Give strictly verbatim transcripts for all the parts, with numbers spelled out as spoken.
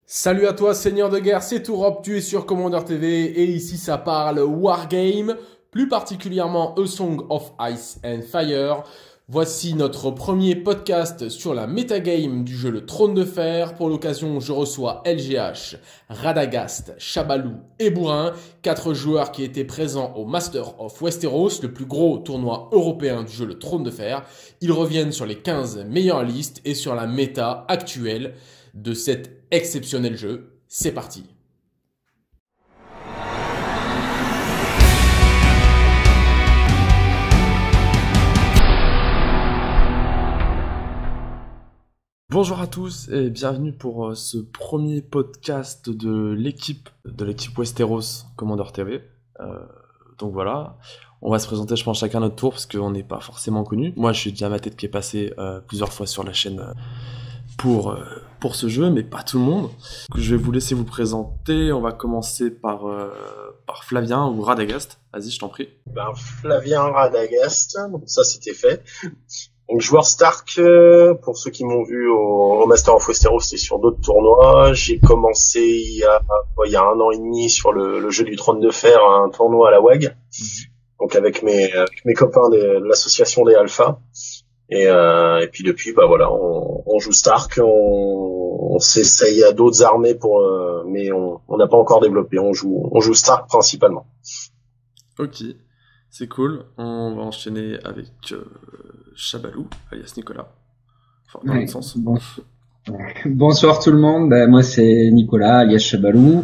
Salut à toi, seigneur de guerre, c'est Tourop, tu es sur Commander T V et ici ça parle Wargame, plus particulièrement A Song of Ice and Fire. Voici notre premier podcast sur la metagame du jeu Le Trône de Fer. Pour l'occasion, je reçois L G H, Radagast, Chabalou et Bourrin, quatre joueurs qui étaient présents au Master of Westeros, le plus gros tournoi européen du jeu Le Trône de Fer. Ils reviennent sur les quinze meilleures listes et sur la méta actuelle de cet exceptionnel jeu. C'est parti. Bonjour à tous et bienvenue pour ce premier podcast de l'équipe de l'équipe Westeros Commander T V. Euh, donc voilà, on va se présenter je pense chacun notre tour parce qu'on n'est pas forcément connus. Moi je suis Diamatet qui est passé euh, plusieurs fois sur la chaîne euh, pour, euh, pour ce jeu, mais pas tout le monde. Donc, je vais vous laisser vous présenter. On va commencer par, euh, par Flavien ou Radagast. Vas-y, je t'en prie. Ben, Flavien Radagast, donc ça c'était fait. Donc joueur Stark, euh, pour ceux qui m'ont vu au, au Master of Westeros et sur d'autres tournois, j'ai commencé il y a il y a un an et demi sur le, le jeu du Trône de Fer, un tournoi à la W A G, donc avec mes avec mes copains des, de l'association des Alpha. Et, euh, et puis depuis, bah voilà, on, on joue Stark, on, on s'essaye à d'autres armées pour, euh, mais on on n'a pas encore développé. On joue on joue Stark principalement. Ok, c'est cool. On va enchaîner avec euh, Chabalou, alias Nicolas. Enfin, dans Ouais, l'autre sens. bon- Bonsoir tout le monde, ben, moi c'est Nicolas alias Chabalou.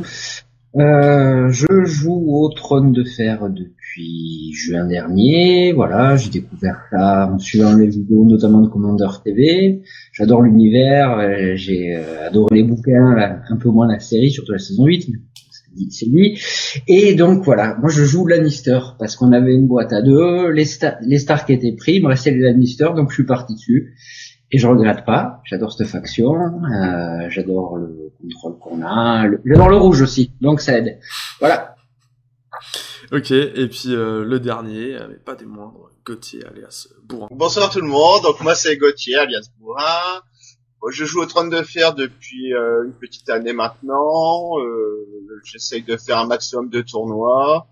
Euh, je joue au Trône de Fer depuis juin dernier. Voilà, j'ai découvert ça en suivant les vidéos notamment de Commander T V. J'adore l'univers, euh, j'ai euh, adoré les bouquins, là, un peu moins la série, surtout la saison huit, mais c'est dit- c'est lui. Et donc voilà, moi je joue Lannister parce qu'on avait une boîte à deux, les, sta- les Stark étaient pris, il me restait les Lannister, donc je suis parti dessus. Et je regrette pas, j'adore cette faction, euh, j'adore le contrôle qu'on a, le- j'adore le rouge aussi, donc ça aide. Voilà. Ok, et puis euh, le dernier, euh, mais pas des moindres, Gauthier, alias Bourrin. Bonsoir tout le monde, donc moi c'est Gauthier alias Bourrin. Bon, je joue au Trône de Fer depuis euh, une petite année maintenant, euh, j'essaye de faire un maximum de tournois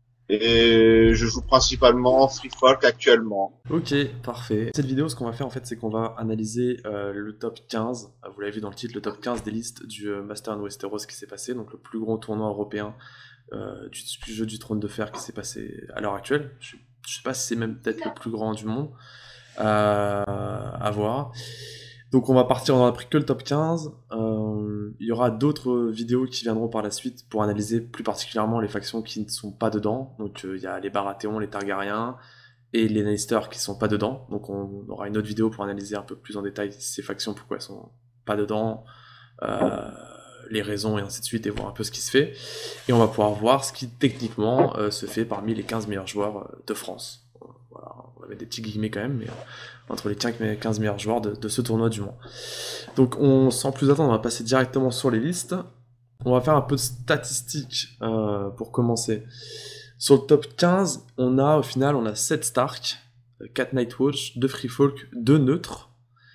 et je joue principalement Free Folk actuellement. Ok, parfait. Cette vidéo, ce qu'on va faire en fait, c'est qu'on va analyser euh, le top quinze. Euh, Vous l'avez vu dans le titre, le top quinze des listes du euh, Master of Westeros qui s'est passé, donc le plus gros tournoi européen euh, du, du jeu du Trône de Fer qui s'est passé à l'heure actuelle. Je, je sais pas si c'est même peut-être le plus grand du monde. Euh, à voir. Donc on va partir, on n'a pris que le top quinze. Euh, il y aura d'autres vidéos qui viendront par la suite pour analyser plus particulièrement les factions qui ne sont pas dedans. Donc euh, il y a les Baratheons, les Targaryens et les Lannister qui sont pas dedans. Donc on aura une autre vidéo pour analyser un peu plus en détail ces factions, pourquoi elles sont pas dedans, euh, les raisons et ainsi de suite, et voir un peu ce qui se fait. Et on va pouvoir voir ce qui techniquement euh, se fait parmi les quinze meilleurs joueurs euh, de France. Euh, Voilà, on va mettre des petits guillemets quand même, mais euh, entre les quinze meilleurs joueurs de, de ce tournoi du Mans. Donc on, sans plus attendre, on va passer directement sur les listes. On va faire un peu de statistiques euh, pour commencer. Sur le top quinze, on a au final on a sept Stark, quatre Nightwatch, deux Free Folk, deux neutres.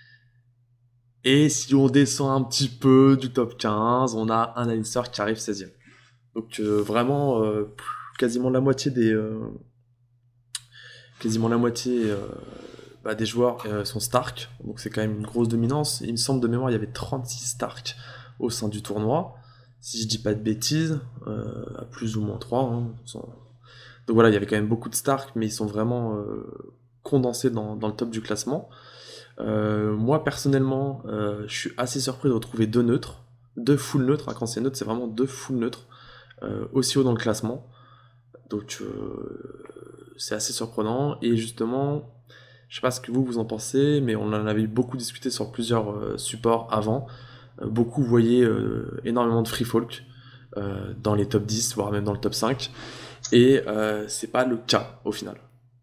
Et si on descend un petit peu du top quinze, on a un Lannister qui arrive seizième. Donc euh, vraiment euh, quasiment la moitié des euh, quasiment la moitié euh, bah, des joueurs euh, sont Stark. Donc c'est quand même une grosse dominance. Il me semble de mémoire il y avait trente-six Stark au sein du tournoi. Si je dis pas de bêtises, euh, à plus ou moins trois. Hein, sans- donc voilà, il y avait quand même beaucoup de Stark, mais ils sont vraiment euh, condensés dans, dans le top du classement. Euh, moi, personnellement, euh, je suis assez surpris de retrouver deux neutres, deux full neutres. Hein, quand c'est neutre, c'est vraiment deux full neutres, euh, aussi haut dans le classement. Donc, euh, c'est assez surprenant. Et justement, je sais pas ce que vous, vous en pensez, mais on en avait beaucoup discuté sur plusieurs euh, supports avant. Euh, beaucoup voyaient euh, énormément de free folk euh, dans les top dix, voire même dans le top cinq. Et euh, c'est pas le cas au final.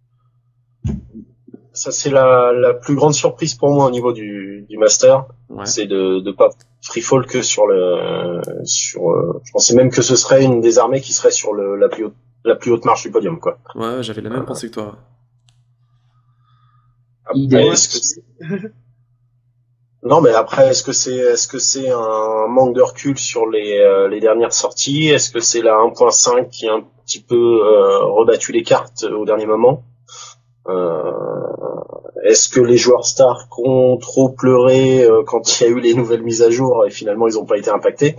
Ça c'est la la plus grande surprise pour moi au niveau du du master, Ouais. c'est de de pas free fall que sur le sur. Euh, je pensais même que ce serait une des armées qui serait sur le la plus haute la plus haute marche du podium quoi. Ouais, j'avais la même pensée que toi. Idem. Est-ce que Non, mais après, est-ce que c'est, est-ce que c'est un manque de recul sur les, euh, les dernières sorties? Est-ce que c'est la un point cinq qui a un petit peu euh, rebattu les cartes au dernier moment? euh, Est-ce que les joueurs stars ont trop pleuré euh, quand il y a eu les nouvelles mises à jour et finalement ils n'ont pas été impactés?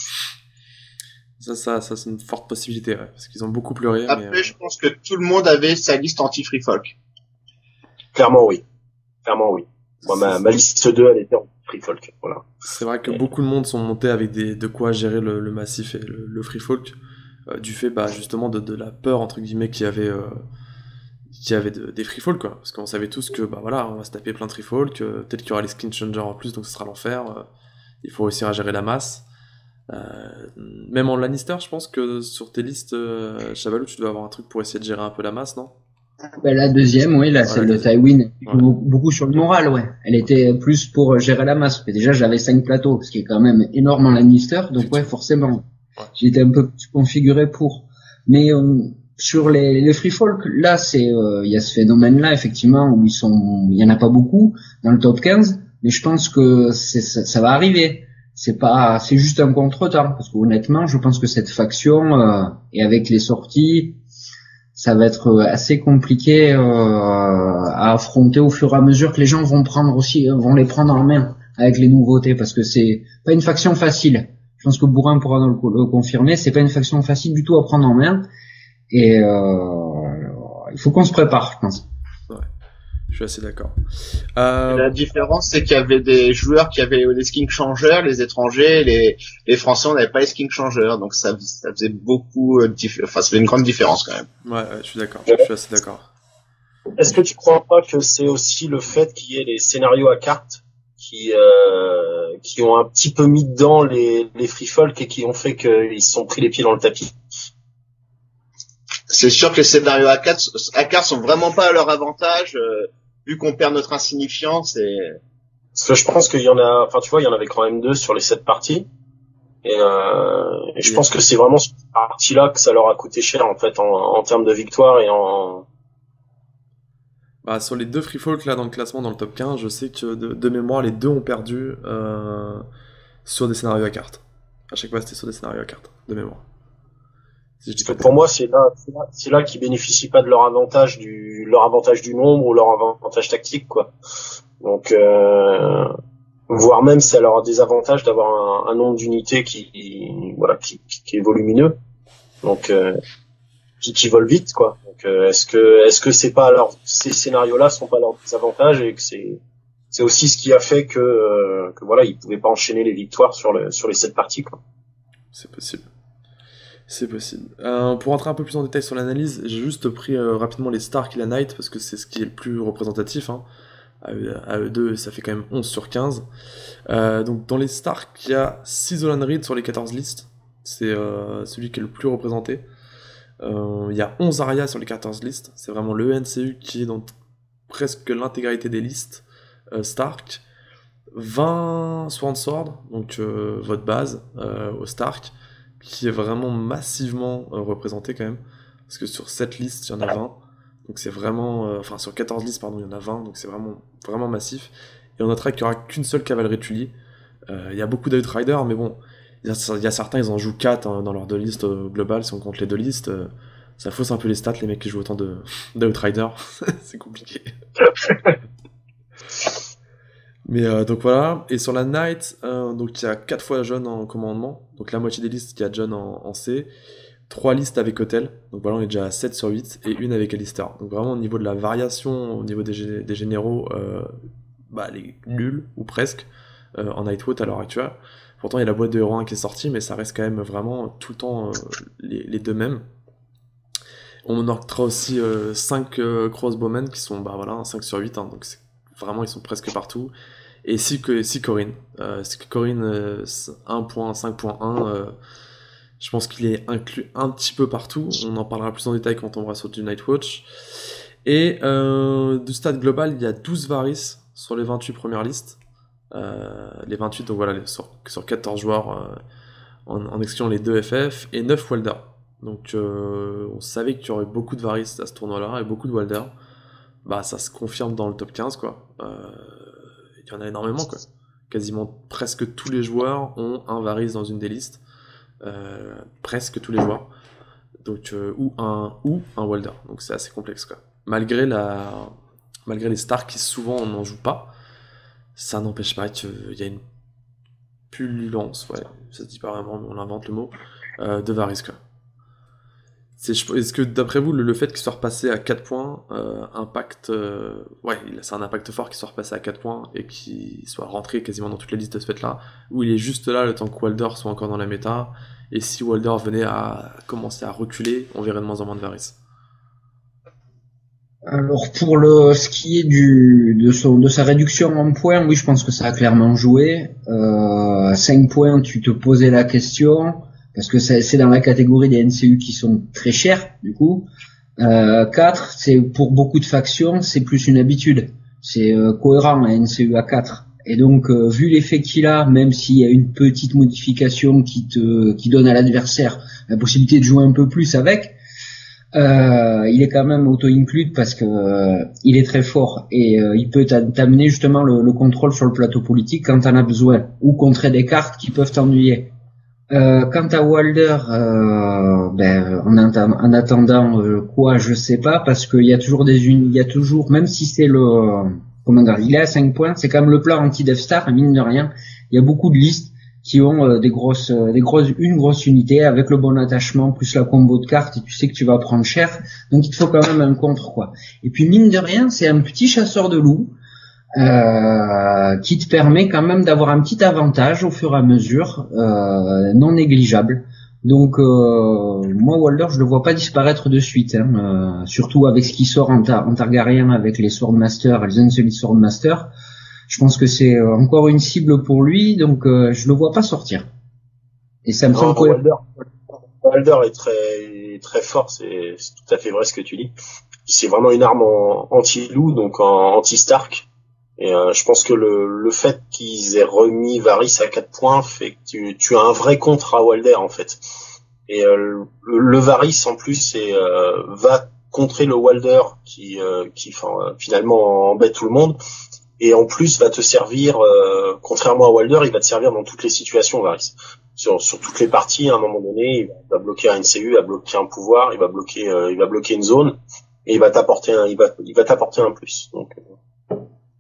Ça, ça, ça c'est une forte possibilité, ouais, parce qu'ils ont beaucoup pleuré. Après, mais, euh... je pense que tout le monde avait sa liste anti-free folk. Clairement oui. Clairement oui. Moi, ma, ma liste deux, elle était en free folk. Voilà. C'est vrai que beaucoup de monde sont montés avec des, de quoi gérer le, le massif et le, le free folk, euh, du fait bah, justement de, de la peur entre guillemets qu'il y avait, euh, qu'il y avait de, des free folk, quoi. Parce qu'on savait tous que bah voilà, on va se taper plein de free folk, euh, peut-être qu'il y aura les skin changers en plus, donc ce sera l'enfer. Euh, il faut réussir à gérer la masse. Euh, même en Lannister, je pense que sur tes listes, euh, Chavalou, tu dois avoir un truc pour essayer de gérer un peu la masse, non? Ben, la deuxième, oui, là, celle de Tywin, ouais. beaucoup sur le moral, ouais. Elle était plus pour gérer la masse. Mais déjà, j'avais cinq plateaux, ce qui est quand même énorme en Lannister, donc ouais, forcément. Ouais. J'étais un peu plus configuré pour. Mais euh, sur les, les free folk, là, c'est, il euh, y a ce phénomène-là, effectivement, où ils sont, il y en a pas beaucoup dans le top quinze, mais je pense que c'est, ça, ça va arriver. C'est pas, c'est juste un contretemps, parce que honnêtement, je pense que cette faction, euh, et avec les sorties, ça va être assez compliqué euh, à affronter au fur et à mesure que les gens vont prendre aussi, vont les prendre en main avec les nouveautés, parce que c'est pas une faction facile. Je pense que Bourrin pourra le, le confirmer. C'est pas une faction facile du tout à prendre en main, et euh, il faut qu'on se prépare, je pense. Ouais, je suis assez d'accord. Euh... La différence, c'est qu'il y avait des joueurs qui avaient des skin changers, les étrangers, les, les Français, on n'avait pas les skin changers, donc ça, ça faisait beaucoup, euh, dif... enfin, ça fait une grande différence quand même. Ouais, ouais je suis d'accord, je suis assez d'accord. Est-ce que tu crois pas que c'est aussi le fait qu'il y ait les scénarios à cartes qui, euh, qui ont un petit peu mis dedans les, les free folk et qui ont fait qu'ils se sont pris les pieds dans le tapis? C'est sûr que les scénarios à cartes, à cartes sont vraiment pas à leur avantage, euh, vu qu'on perd notre insignifiance et... Parce que je pense qu'il y en a, enfin tu vois, il y en avait quand même deux sur les sept parties. Et, euh, et je yeah. pense que c'est vraiment cette partie-là que ça leur a coûté cher en fait, en, en termes de victoire et en... Bah, sur les deux free folk là dans le classement, dans le top quinze, je sais que de, de mémoire, les deux ont perdu euh, sur des scénarios à cartes. À chaque fois, c'était sur des scénarios à cartes, de mémoire. Si Parce que pour moi, c'est là, c'est là, c'est là qu'ils bénéficient pas de leur avantage du, leur avantage du nombre ou leur avantage tactique, quoi. Donc, euh, voire même, ça leur a des avantages d'avoir un, un nombre d'unités qui, voilà, qui, qui, qui est volumineux. Donc, euh, qui, qui vole vite, quoi. Donc, euh, est-ce que, est-ce que c'est pas alors, ces scénarios-là sont pas leurs désavantages et que c'est, c'est aussi ce qui a fait que, euh, que voilà, ils pouvaient pas enchaîner les victoires sur le, sur les sept parties, quoi. C'est possible. C'est possible. Euh, pour rentrer un peu plus en détail sur l'analyse, j'ai juste pris euh, rapidement les Stark et la Knight parce que c'est ce qui est le plus représentatif. Hein. À, eux, à eux deux, ça fait quand même onze sur quinze. Euh, donc dans les Stark, il y a six Olan Reed sur les quatorze listes. C'est euh, celui qui est le plus représenté. Euh, il y a onze Arya sur les quatorze listes. C'est vraiment le N C U qui est dans presque l'intégralité des listes euh, Stark. vingt Sworn Sword, donc euh, votre base euh, au Stark, qui est vraiment massivement euh, représenté quand même, parce que sur sept listes, il y en a vingt, donc c'est vraiment... Euh, enfin, sur quatorze listes, pardon, il y en a vingt, donc c'est vraiment, vraiment massif. Et on notera qu'il n'y aura qu'une seule cavalerie Tully. Euh, il y a beaucoup d'Outriders, mais bon, il y, a, il y a certains, ils en jouent quatre hein, dans leurs deux listes euh, globales, si on compte les deux listes. Euh, ça fausse un peu les stats, les mecs qui jouent autant de, d'Outriders. C'est compliqué. Mais euh, donc voilà, et sur la Knight, euh, donc il y a quatre fois Jon en commandement, donc la moitié des listes qui a Jon en, en C, trois listes avec Hotel, donc voilà on est déjà à sept sur huit, et une avec Alistair. Donc vraiment au niveau de la variation, au niveau des, des généraux, euh, bah les nuls, ou presque, euh, en Nightwood à l'heure actuelle. Pourtant il y a la boîte de Hero un qui est sortie, mais ça reste quand même vraiment tout le temps euh, les, les deux mêmes. On notera aussi euh, cinq euh, crossbowmen qui sont bah voilà, cinq sur huit, hein, donc c'est vraiment ils sont presque partout. Et si, si Corinne, euh, si Corinne euh, un point cinq point un, euh, je pense qu'il est inclus un petit peu partout. On en parlera plus en détail quand on va sur du Nightwatch. Et euh, du stade global, il y a douze Varys sur les vingt-huit premières listes. Euh, les vingt-huit, donc voilà, sur, sur quatorze joueurs euh, en, en excluant les deux F F, et neuf Walder. Donc euh, on savait qu'il y aurait beaucoup de Varys à ce tournoi-là, et beaucoup de Walder. Bah ça se confirme dans le top quinze, quoi. Euh, Il y en a énormément, quoi. quasiment presque tous les joueurs ont un Varys dans une des listes. Euh, presque tous les joueurs. Donc, euh, ou, un, ou un Walder. Donc c'est assez complexe, quoi. Malgré, la, malgré les Stark qui souvent on n'en joue pas, ça n'empêche pas qu'il y a une pullulence, ouais, ça se dit pas vraiment, mais on invente le mot, euh, de Varys, quoi. C'est, est-ce que d'après vous, le, le fait qu'il soit repassé à quatre points euh, impacte... Euh, ouais, c'est un impact fort qu'il soit repassé à quatre points et qu'il soit rentré quasiment dans toutes les listes de ce fait-là, où il est juste là le temps que Walder soit encore dans la méta, et si Walder venait à commencer à reculer, on verrait de moins en moins de Varys. Alors pour le ce qui est du de son de sa réduction en points, oui, je pense que ça a clairement joué. Euh, à cinq points, tu te posais la question parce que c'est, c'est dans la catégorie des N C U qui sont très chers du coup. Euh, quatre, c'est pour beaucoup de factions, c'est plus une habitude. C'est euh, cohérent un N C U à quatre. Et donc euh, vu l'effet qu'il a, même s'il y a une petite modification qui te qui donne à l'adversaire la possibilité de jouer un peu plus avec. Euh, il est quand même auto-include parce que euh, il est très fort et euh, il peut t'amener justement le, le contrôle sur le plateau politique quand t'en as besoin ou contrer des cartes qui peuvent t'ennuyer. Euh, quant à Walder, euh, ben en, atta- en attendant euh, quoi, je sais pas parce qu'il y a toujours des uni- il y a toujours même si c'est le euh, comment dire, il est à cinq points, c'est quand même le plan anti-Death Star, mine de rien. Il y a beaucoup de listes qui ont euh, des grosses, euh, des grosses, une grosse unité avec le bon attachement plus la combo de cartes et tu sais que tu vas prendre cher, donc il te faut quand même un contre quoi. Et puis mine de rien, c'est un petit chasseur de loups euh, qui te permet quand même d'avoir un petit avantage au fur et à mesure, euh, non négligeable. Donc euh, moi Walder, je le vois pas disparaître de suite, hein, euh, surtout avec ce qui sort en, ta- en Targaryen avec les Swordmaster, les Unsullied Swordmaster. Je pense que c'est encore une cible pour lui, donc euh, je le vois pas sortir. Et ça me semble Non, Walder, Walder est très très fort, c'est, c'est tout à fait vrai ce que tu dis. C'est vraiment une arme en anti-loup, donc en anti-Stark. Et euh, je pense que le, le fait qu'ils aient remis Varys à quatre points fait que tu, tu as un vrai contre à Walder en fait. Et euh, le, le Varys en plus c'est, euh, va contrer le Walder qui, euh, qui enfin, finalement embête tout le monde. Et en plus va te servir, euh, contrairement à Walder, il va te servir dans toutes les situations, Varys. Sur, sur toutes les parties, à un moment donné, il va bloquer un N C U, il va bloquer un pouvoir, il va bloquer, euh, il va bloquer une zone, et il va t'apporter un, il va, il va t'apporter un plus. Donc, euh...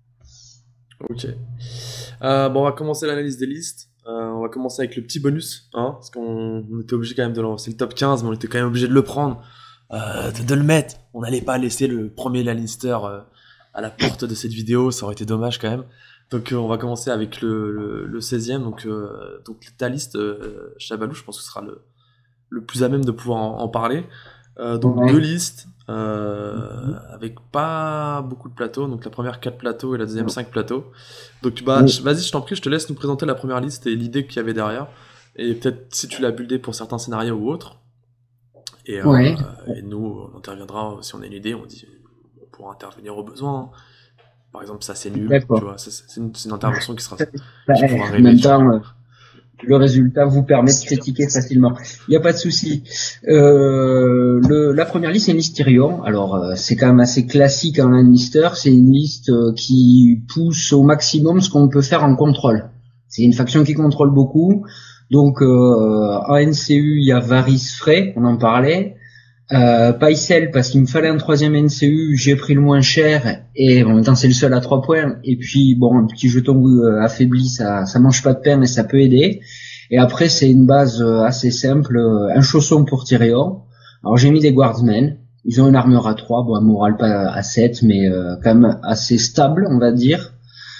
Ok. Euh, bon, on va commencer l'analyse des listes. Euh, on va commencer avec le petit bonus, hein, parce qu'on on était obligé quand même de lancer le top quinze, mais on était quand même obligé de le prendre, euh, de, de le mettre. On n'allait pas laisser le premier Lannister euh, à la porte de cette vidéo, ça aurait été dommage quand même. Donc euh, on va commencer avec le, le, le seizième, donc, euh, donc ta liste, euh, Chabalou, je pense que ce sera le, le plus à même de pouvoir en, en parler. Euh, donc ouais. Deux listes, euh, mm-hmm. avec pas beaucoup de plateaux, donc la première quatre plateaux et la deuxième cinq plateaux. Donc bah, mm-hmm. vas-y, je t'en prie, je te laisse nous présenter la première liste et l'idée qu'il y avait derrière, et peut-être si tu l'as buildé pour certains scénarios ou autres. Et, euh, ouais. et nous, on interviendra, si on a une idée, on dit... pour intervenir au besoin. Par exemple, ça c'est nul, D'accord. tu vois, c'est, c'est, une, c'est une intervention qui sera... Bah, qui pourra en même temps, euh, le résultat vous permet de critiquer facilement. Il n'y a pas de souci. Euh, le, la première liste, c'est une liste Tyrion. Alors, euh, c'est quand même assez classique en Lannister. C'est une liste euh, qui pousse au maximum ce qu'on peut faire en contrôle. C'est une faction qui contrôle beaucoup. Donc, euh, en N C U, il y a Varys Frey, on en parlait. Euh, Pycelle parce qu'il me fallait un troisième N C U, j'ai pris le moins cher et en même temps c'est le seul à trois points et puis bon un petit jeton euh, affaibli ça ça mange pas de pain mais ça peut aider. Et après c'est une base euh, assez simple, euh, un chausson pour Tyrion. Alors j'ai mis des guardsmen, ils ont une armure à trois, bon un moral pas à sept mais euh, quand même assez stable on va dire.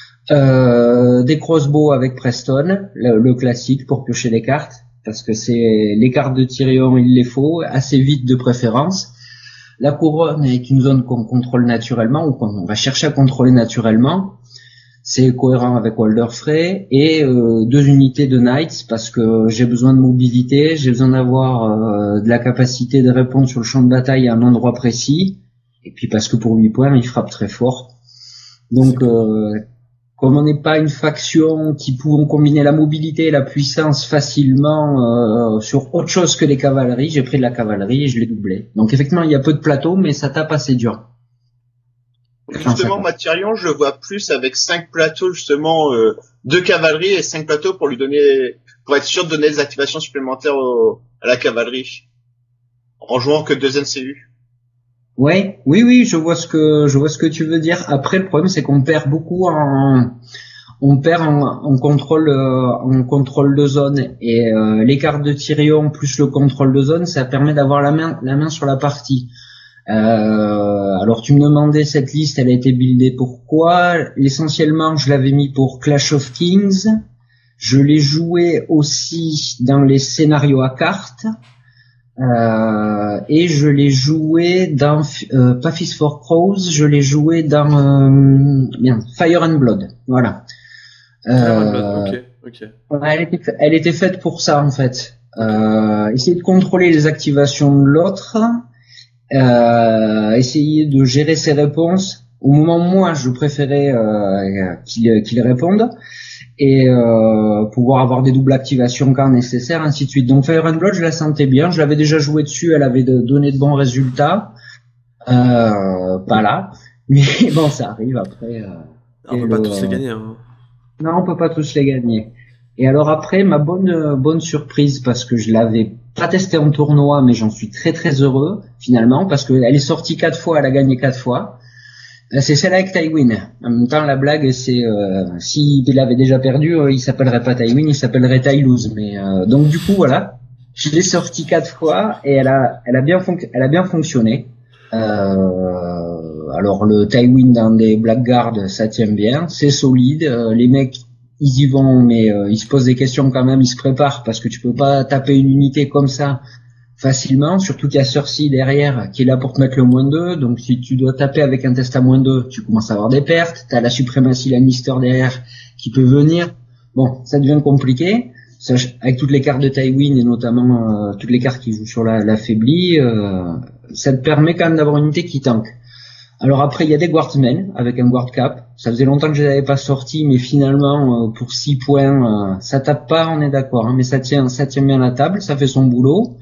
Euh, des crossbows avec Preston, le, le classique pour piocher des cartes. Parce que c'est les cartes de Tyrion, il les faut, assez vite de préférence. La couronne est une zone qu'on contrôle naturellement, ou qu'on va chercher à contrôler naturellement. C'est cohérent avec Walder Frey. Et euh, deux unités de Knights, parce que j'ai besoin de mobilité, j'ai besoin d'avoir euh, de la capacité de répondre sur le champ de bataille à un endroit précis. Et puis parce que pour huit points, il frappe très fort. Donc... Euh, Comme on n'est pas une faction qui pourront combiner la mobilité et la puissance facilement euh, sur autre chose que les cavaleries, j'ai pris de la cavalerie et je l'ai doublé. Donc effectivement, il y a peu de plateaux, mais ça tape assez dur. Justement, Matirion, je le vois plus avec cinq plateaux, justement, euh, deux cavaleries et cinq plateaux pour lui donner, pour être sûr de donner des activations supplémentaires au, à la cavalerie. En jouant que deux N C U. Ouais, oui, oui, je vois ce que, je vois ce que tu veux dire. Après, le problème, c'est qu'on perd beaucoup en, on perd en, en contrôle, euh, en contrôle de zone. Et, euh, les cartes de Tyrion plus le contrôle de zone, ça permet d'avoir la main, la main sur la partie. Euh, alors tu me demandais cette liste, elle a été buildée pourquoi? Essentiellement, je l'avais mis pour Clash of Kings. Je l'ai joué aussi dans les scénarios à cartes. Euh, et je l'ai joué dans euh, pas Fist for Crows, je l'ai joué dans euh, bien, Fire and Blood. Voilà. Fire and Blood, ok, ok. Elle était, elle était faite pour ça en fait. Euh, essayer de contrôler les activations de l'autre. Euh, essayer de gérer ses réponses au moment où moi je préférais euh, qu'il qu'il réponde et euh, pouvoir avoir des doubles activations quand nécessaire, ainsi de suite. Donc Fire and Blood, je la sentais bien, je l'avais déjà joué dessus, elle avait de, donné de bons résultats, euh, pas là, mais bon, ça arrive après. Euh, on peut le, pas tous les gagner. Hein. Non, on peut pas tous les gagner. Et alors après, ma bonne bonne surprise, parce que je l'avais pas testé en tournoi, mais j'en suis très très heureux finalement, parce qu'elle est sortie quatre fois, elle a gagné quatre fois. C'est celle avec Tywin. En même temps, la blague, c'est euh, s'il avait déjà perdu, euh, il s'appellerait pas Tywin, il s'appellerait Tylose. Mais euh, donc du coup, voilà, je l'ai sortie quatre fois et elle a, elle a bien, fonc- elle a bien fonctionné. Euh, alors le Tywin dans des Blackguards, ça tient bien, c'est solide. Euh, les mecs, ils y vont, mais euh, ils se posent des questions quand même, ils se préparent parce que tu peux pas taper une unité comme ça facilement, surtout qu'il y a Cersei derrière qui est là pour te mettre le moins deux, donc si tu dois taper avec un test à moins deux, tu commences à avoir des pertes, t'as la suprématie Lannister derrière qui peut venir, bon, ça devient compliqué, ça, avec toutes les cartes de Tywin et notamment euh, toutes les cartes qui jouent sur la, l'affaibli, euh, ça te permet quand même d'avoir une unité qui tank. Alors après, il y a des Guardsmen avec un Guard Cap, ça faisait longtemps que je les avais pas sortis, mais finalement, euh, pour six points, euh, ça tape pas, on est d'accord, hein, mais ça tient, ça tient bien la table, ça fait son boulot.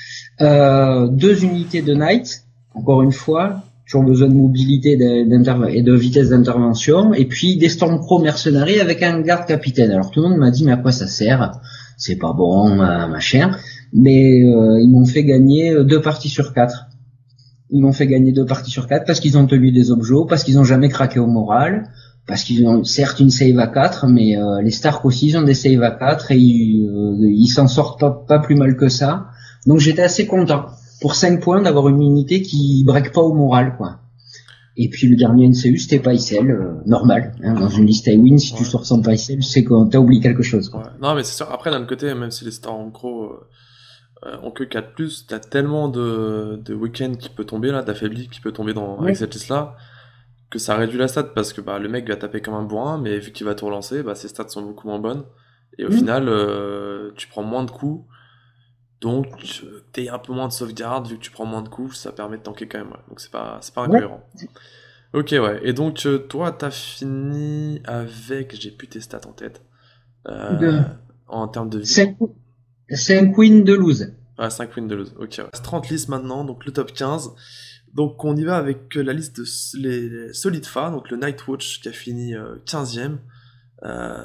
Euh, deux unités de Knight, encore une fois, toujours besoin de mobilité de, et de vitesse d'intervention, et puis des Stormcrow mercenaries avec un garde capitaine. Alors tout le monde m'a dit mais à quoi ça sert? C'est pas bon, euh, machin. Mais euh, ils m'ont fait gagner deux parties sur quatre. Ils m'ont fait gagner deux parties sur quatre parce qu'ils ont tenu des objets, parce qu'ils ont jamais craqué au moral, parce qu'ils ont certes une save à quatre, mais euh, les Stark aussi ils ont des saves à quatre et ils, euh, ils s'en sortent pas, pas plus mal que ça. Donc j'étais assez content pour cinq points d'avoir une unité qui break pas au moral, quoi. Et puis le dernier N C U c'était Pycelle, euh, normal, hein, dans une liste Tywin, si ouais. tu sors sans Pycelle, c'est que t'as oublié quelque chose, quoi. Ouais. Non mais c'est sûr, après d'un côté, même si les stars en gros euh, ont que quatre plus, t'as tellement de, de week-end qui peut tomber là, d'affaibli qui peut tomber dans, ouais. avec cette liste là, que ça réduit la stat parce que bah, le mec va taper comme un bourrin, mais vu qu'il va tout relancer, bah, ses stats sont beaucoup moins bonnes, et au mmh. final euh, tu prends moins de coups. Donc, t'es un peu moins de sauvegarde, vu que tu prends moins de coups, ça permet de tanker quand même, ouais. Donc c'est pas, c'est pas incohérent. Ouais. Ok, ouais. Et donc, toi, t'as fini avec, j'ai plus tes stats en tête, euh, de... en termes de vie. cinq wins de lose. Ah, cinq wins de lose, ok. Ouais. trente listes maintenant, donc le top quinze. Donc on y va avec la liste de les Solid Fa, donc le Nightwatch qui a fini euh, quinzième. Euh,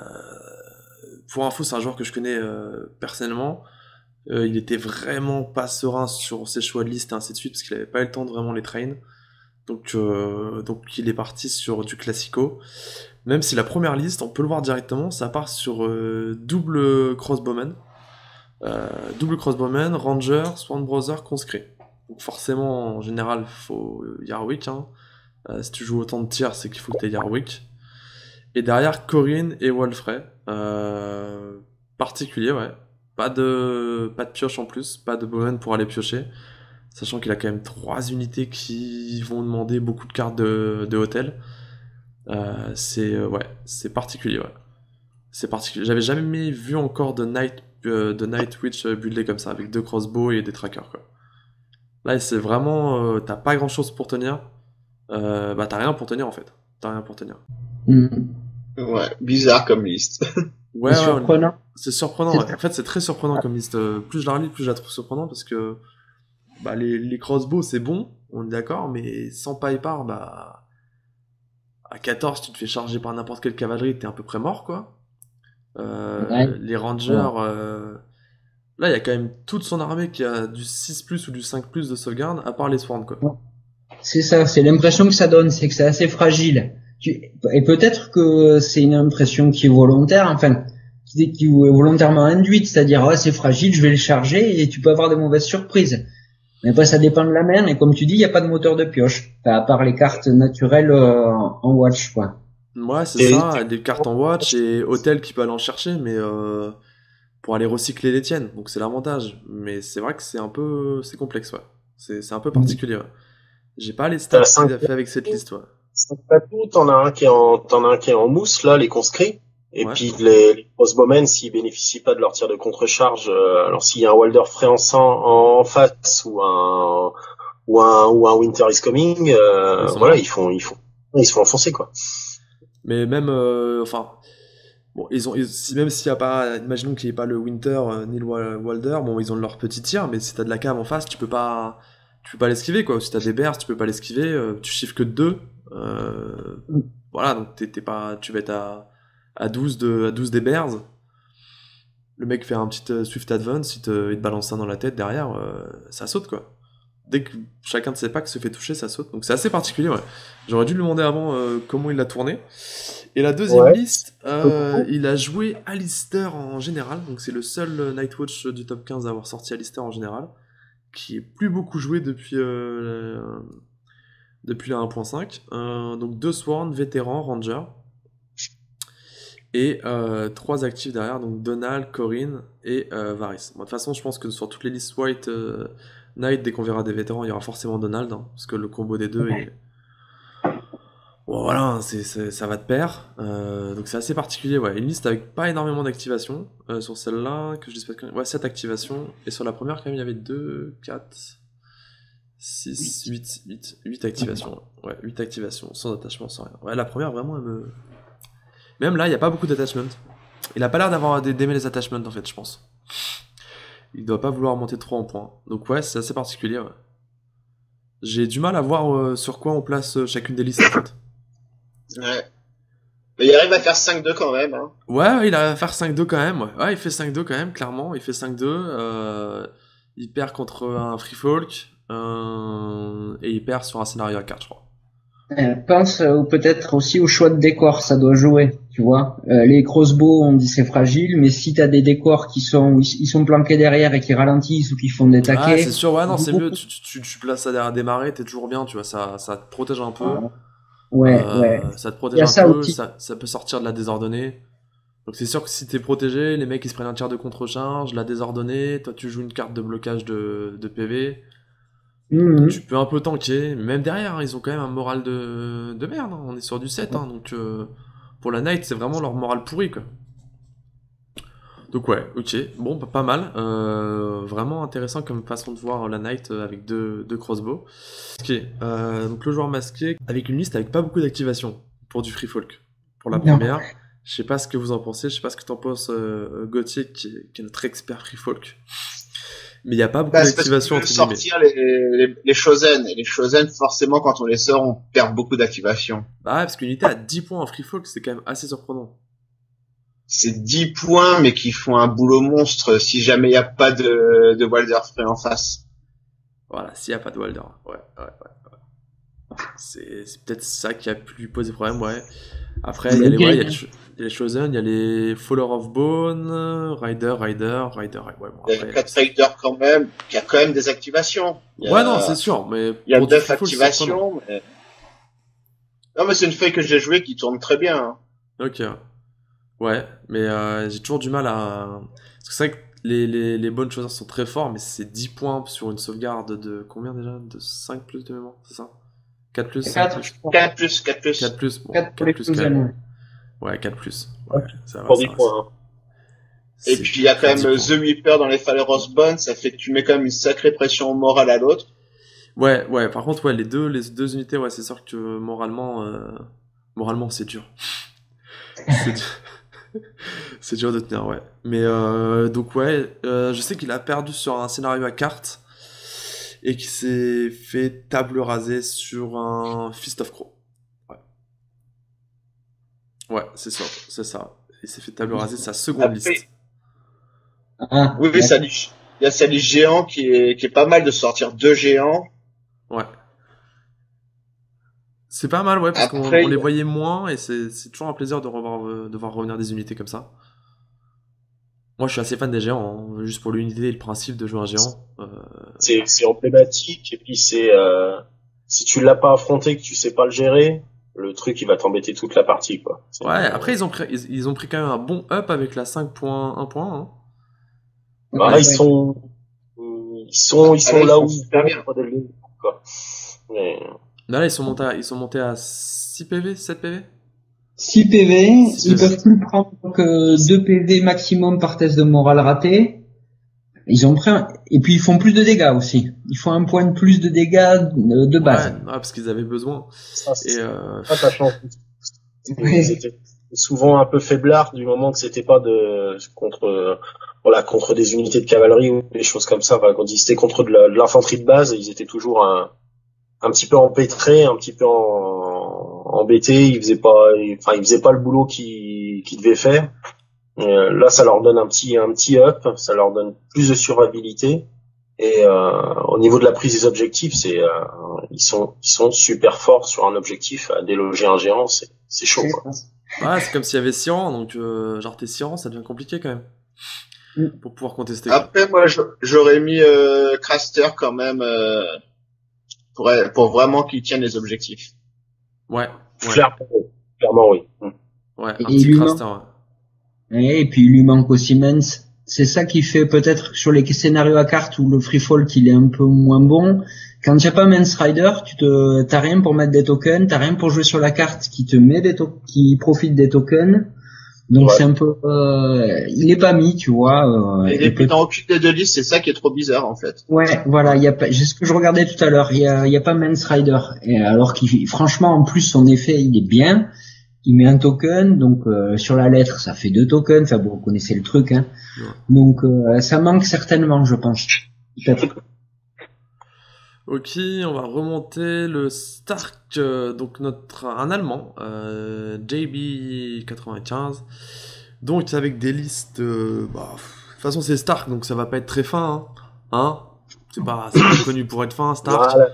pour info, c'est un joueur que je connais euh, personnellement. Euh, il était vraiment pas serein sur ses choix de liste et ainsi de suite parce qu'il avait pas eu le temps de vraiment les train. Donc, euh, donc il est parti sur du classico. Même si la première liste, on peut le voir directement, ça part sur euh, double crossbowman, euh, double crossbowman, ranger, sworn brother, conscrit. Donc forcément, en général, faut Yarwick. Hein. Euh, si tu joues autant de tirs, c'est qu'il faut que tu aies Yarwick. Et derrière, Corinne et Wolfrey. Euh, particulier, ouais. Pas de, pas de pioche en plus, pas de bowman pour aller piocher. Sachant qu'il a quand même trois unités qui vont demander beaucoup de cartes de, de hôtel. Euh, c'est, euh, ouais, c'est particulier, ouais. C'est particulier. J'avais jamais vu encore de Night, euh, de Night Witch buildé comme ça, avec deux crossbows et des trackers, quoi. Là, c'est vraiment, euh, t'as pas grand chose pour tenir. Euh, bah, t'as rien pour tenir en fait. T'as rien pour tenir. Mmh. Ouais, bizarre comme liste. Ouais, c'est ouais, surprenant. C'est surprenant. Ouais. En fait, c'est très surprenant ah. comme liste. Plus je la relis, plus je la trouve surprenante parce que bah, les, les crossbows, c'est bon, on est d'accord, mais sans piper, bah, À quatorze, tu te fais charger par n'importe quelle cavalerie, t'es à peu près mort, quoi. Euh, Ouais. les rangers, euh, là, il y a quand même toute son armée qui a du six plus ou du cinq plus de sauvegarde, à part les swarms, quoi. C'est ça, c'est l'impression que ça donne, c'est que c'est assez fragile. Tu- Et peut-être que c'est une impression qui est volontaire, enfin, qui qui est volontairement induite, c'est-à-dire, ouais, c'est fragile, je vais le charger, et tu peux avoir des mauvaises surprises. Mais après, ça dépend de la main, et comme tu dis, il n'y a pas de moteur de pioche. Enfin, à part les cartes naturelles euh, en watch, quoi. Ouais, c'est Et- ça, des cartes en watch et hôtel qui peut aller en chercher, mais euh, pour aller recycler les tiennes, donc c'est l'avantage. Mais c'est vrai que c'est un peu, c'est complexe, ouais. C'est c'est un peu particulier, ouais. J'ai pas les stats T'as qu'il cinq- a fait avec cette liste, ouais. cinq patous, t'en as un qui est en, t'en as un qui est en mousse, là, les conscrits. Et Ouais. puis les, les crossbowmen, s'ils bénéficient pas de leur tir de contre-charge, euh, alors s'il y a un Walder Fréançant en face ou un ou un ou un Winter is Coming, euh, Ils sont voilà, morts. ils font ils font ils se font enfoncer quoi. Mais même, euh, enfin, bon, ils ont, ils- si, même s'il y a pas, imaginons qu'il n'y ait pas le Winter euh, ni le Wa- Walder, bon, ils ont leur petit tir, mais si t'as de la cave en face, tu peux pas, tu peux pas l'esquiver, quoi. Si t'as des bears, tu peux pas l'esquiver, euh, tu chiffres que de deux, euh, voilà, donc t'es t'es pas, tu vas être à, à douze de, à douze des bears. Le mec fait un petit euh, Swift Advance, il te, il te balance ça dans la tête derrière, euh, ça saute, quoi. Dès que chacun de ses packs se fait toucher, ça saute. Donc c'est assez particulier, ouais. J'aurais dû lui demander avant euh, comment il l'a tourné. Et la deuxième Ouais. liste, euh, il a joué Alistair en général. Donc c'est le seul euh, Nightwatch du top quinze à avoir sorti Alistair en général. Qui est plus beaucoup joué depuis, euh, la, depuis la un point cinq. Euh, donc deux Sworn, vétéran, Ranger. Et euh, trois actifs derrière, donc Donald, Corinne et euh, Varys. Bon, de toute façon, je pense que sur toutes les listes White euh, Knight, dès qu'on verra des vétérans, il y aura forcément Donald, hein, parce que le combo des deux est... Bon, voilà, hein, c'est, c'est- ça va de pair. Euh, donc c'est assez particulier, ouais. Une liste avec pas énormément d'activations. Euh, sur celle-là, que je dis pas que... Ouais, sept activations. Et sur la première, quand même, il y avait deux, quatre, six, huit, huit, huit activations. Ouais, huit activations, sans attachement, sans rien. Ouais, la première, vraiment, elle me... Même là, il n'y a pas beaucoup d'attachment. Il a pas l'air d'avoir d'aimer les attachments, en fait, je pense. Il doit pas vouloir monter trop en points. Donc ouais, c'est assez particulier, ouais. J'ai du mal à voir euh, sur quoi on place euh, chacune des listes, en fait. Ouais. Mais il arrive à faire cinq deux quand même, hein. Ouais, ouais, il a à faire cinq deux quand même, ouais. Ouais, il fait cinq deux quand même, clairement. Il fait cinq deux. Euh, il perd contre un Free Folk. Euh, et il perd sur un scénario à quatre, je crois. Euh, pense euh, ou peut-être aussi au choix de décor, ça doit jouer, tu vois. Euh, les crossbows, on dit c'est fragile, mais si t'as des décors qui sont ils ils sont planqués derrière et qui ralentissent ou qui font des Ah, taquets, c'est sûr, ouais, non, c'est mieux. Tu, tu, tu, tu places ça derrière des marais, t'es toujours bien, tu vois. Ça, ça te protège un peu. ouais, Euh, ouais. Ça te Il y protège a un ça peu, aussi. ça, ça peut sortir de la désordonnée. Donc c'est sûr que si t'es protégé, les mecs ils se prennent un tir de contre-charge, la désordonnée, toi tu joues une carte de blocage de, de P V, Mhm. tu peux un peu tanker, mais même derrière, hein, ils ont quand même un moral de, de merde, hein. On est sur du sept, hein, donc euh, pour la Night c'est vraiment leur moral pourri, quoi. Donc ouais, ok, bon, bah, pas mal, euh, vraiment intéressant comme façon de voir la Night euh, avec deux, deux crossbows. Ok, euh, donc le joueur masqué avec une liste avec pas beaucoup d'activation pour du Free Folk. Pour la Non. première, je sais pas ce que vous en pensez, je sais pas ce que t'en penses, euh, Gauthier, qui est, qui est notre expert Free Folk. Mais il n'y a pas beaucoup Bah, c'est parce d'activation qu'on veut entre guillemets. sortir les, les, les Shosen. Et les Shosen, forcément, quand on les sort, on perd beaucoup d'activation. Bah ouais, parce qu'une unité à dix points en Free Folk, c'est quand même assez surprenant. C'est dix points, mais qui font un boulot monstre si jamais il n'y a pas de, de Walder Frey en face. Voilà, s'il n'y a pas de Walder. Ouais, ouais, ouais. ouais. C'est, c'est peut-être ça qui a pu lui poser problème, ouais. Après, il y a les, ouais, il y a les, Cho- il y a les Chosen, il y a les Faller of Bone, Rider, Rider, Rider, ouais, bon, Il y a après, quatre Raiders quand même, qui a quand même des activations. Il y a- ouais, non, c'est sûr, mais Il y a pour du neuf Free Folk, c'est surprenant. activations, mais... Non, mais c'est une feuille que j'ai jouée qui tourne très bien, hein. Ok. Ouais, mais euh, j'ai toujours du mal à... Parce que c'est vrai que les, les, les bonnes choses sont très forts, mais c'est dix points sur une sauvegarde de combien déjà? De cinq plus de mémoire, c'est ça? quatre plus, cinq quatre, plus. quatre plus, quatre plus. quatre plus, bon, quatre pour quatre les plus plus quand même. jeunes. Ouais, quatre plus. Ouais, ça va, Pour ça dix va, points. hein. Et c'est- puis il y a quand dix même points. The Weeper dans les Falleros Bones, ça fait que tu mets quand même une sacrée pression morale à l'autre. Ouais, ouais, par contre, ouais, les deux, les deux unités, ouais, c'est sûr que moralement, euh, moralement, c'est dur. C'est dur. C'est dur de tenir, ouais. Mais euh, donc ouais, euh, je sais qu'il a perdu sur un scénario à cartes et qu'il s'est fait table rasée sur un Fist of Crow. Ouais. Ouais, c'est ça, c'est ça. Il s'est fait table rasée sa seconde Après- liste. Ah, Oui, oui, ça liste. Il y a sa liste géant qui est, qui est pas mal de sortir deux géants. Ouais. C'est pas mal, ouais, parce qu'on Après, on les il y a- voyait moins et c'est c'est toujours un plaisir de, revoir, euh, de voir revenir des unités comme ça. Moi, je suis assez fan des géants, hein, juste pour l'unité et le principe de jouer un géant. Euh, C'est, c'est emblématique, et puis c'est, euh, si tu l'as pas affronté, que tu sais pas le gérer, le truc, il va t'embêter toute la partie, quoi. C'est- Ouais, après, ils ont, pris, ils, ils ont pris quand même un bon up avec la cinq point un point un. Hein. Bah, Ouais, ils ouais. sont, ils sont, ils Ah, sont là, ils là sont où super bien. dès le début, quoi. Mais, Là, là, ils sont montés à, ils sont montés à six P V, sept P V. six P V, six ils P V. peuvent plus prendre que deux P V maximum par test de morale raté. Ils ont pris un... Et puis ils font plus de dégâts aussi. Ils font un point de plus de dégâts euh, de Ouais, base. ouais, parce qu'ils avaient besoin. ça, Et c'est euh, pas ta chance. Ouais. Ils étaient souvent un peu faiblards du moment que c'était pas de, contre, euh, voilà, contre des unités de cavalerie ou des choses comme ça. Enfin, quand ils étaient contre de la- de l'infanterie de base, ils étaient toujours un, un petit peu empêtrés, un petit peu en, embêtés. Ils faisaient pas, enfin, ils faisaient pas le boulot qu'ils, qu'ils devaient faire. Euh, là, ça leur donne un petit, un petit up, ça leur donne plus de survivabilité. Et euh, au niveau de la prise des objectifs, c'est, euh, ils sont, ils sont super forts sur un objectif. À déloger un géant, c'est, c'est chaud, quoi. ouais, c'est comme s'il y avait Siran, donc euh, genre t'es Siran, ça devient compliqué quand même. Mm. Pour pouvoir contester. Quoi. Après, moi, je- j'aurais mis euh, Craster quand même euh, pour, pour vraiment qu'il tienne les objectifs. Ouais, ouais, Clairement, oui. Clairement, oui. Mm. ouais, un Et petit l'humain. Craster, ouais. Et puis il lui manque aussi Mens. C'est ça qui fait peut-être sur les scénarios à cartes où le free fall qu'il est un peu moins bon. Quand tu n'as pas Mens Rider, tu te, t'as rien pour mettre des tokens, t'as rien pour jouer sur la carte qui te met des to- qui profite des tokens. Donc Ouais. c'est un peu, euh, il est pas mis, tu vois. Euh, Et, et et puis peut- dans aucune des deux listes, c'est ça qui est trop bizarre en fait. Ouais, voilà, il y a pas, c'est ce que je regardais tout à l'heure. Il y a, il y a pas Mens Rider. Et alors qu'il, franchement, en plus, son effet, il est bien. Il met un token, donc euh, sur la lettre, ça fait deux tokens. Enfin, bon, vous connaissez le truc, hein. Ouais. Donc euh, ça manque certainement, je pense. Peut-être. Ok, on va remonter le Stark, euh, donc notre un Allemand, euh, J B quatre-vingt-quinze, donc avec des listes, euh, bah, pff, de toute façon c'est Stark, donc ça va pas être très fin, hein, hein c'est pas, c'est pas connu pour être fin, Stark. Voilà.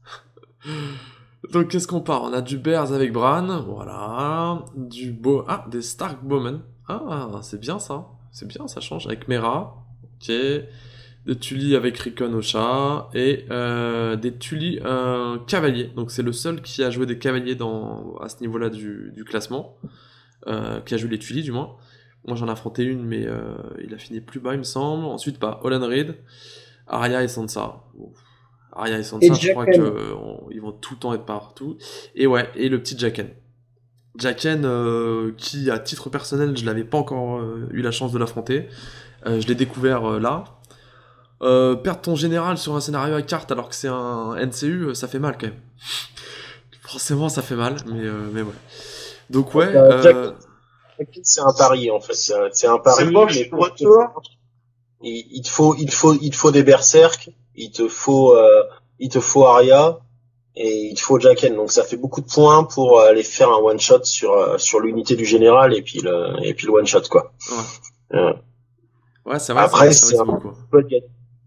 Donc qu'est-ce qu'on part? On a du Bears avec Bran, voilà, du Bo, ah, des Stark Bowmen, ah, c'est bien ça, c'est bien, ça change, avec Mera, ok. Des Tully avec Rickon au chat, et euh, des Tully euh, cavaliers. Donc c'est le seul qui a joué des cavaliers dans, à ce niveau-là du, du classement, euh, qui a joué les Tully du moins. Moi j'en ai affronté une, mais euh, il a fini plus bas il me semble. Ensuite, bah, Olan Reed, Arya et Sansa. Bon, Arya et Sansa, Et je crois Jaqen. qu'ils vont tout le temps être partout. Et ouais, et le petit Jaqen. Jaqen, euh, qui à titre personnel, je l'avais pas encore euh, eu la chance de l'affronter. Euh, je l'ai découvert euh, là. Euh, perdre ton général sur un scénario à carte alors que c'est un N C U, ça fait mal quand même. Forcément, ça fait mal, mais, euh, mais ouais. Donc ouais, Euh, euh, C'est un pari, en fait. C'est un, c'est un pari. C'est moche, mais le pour- retour. Il, il te faut, il te faut, il te faut des berserk. Il te faut, euh, il te faut Arya. Et il te faut Jaqen. Donc ça fait beaucoup de points pour euh, aller faire un one shot sur, euh, sur l'unité du général et puis le, et puis le one shot, quoi. ouais. Euh, Ouais, c'est vrai, Après, c'est vrai, c'est c'est vrai, un c'est beaucoup. peu de gagner.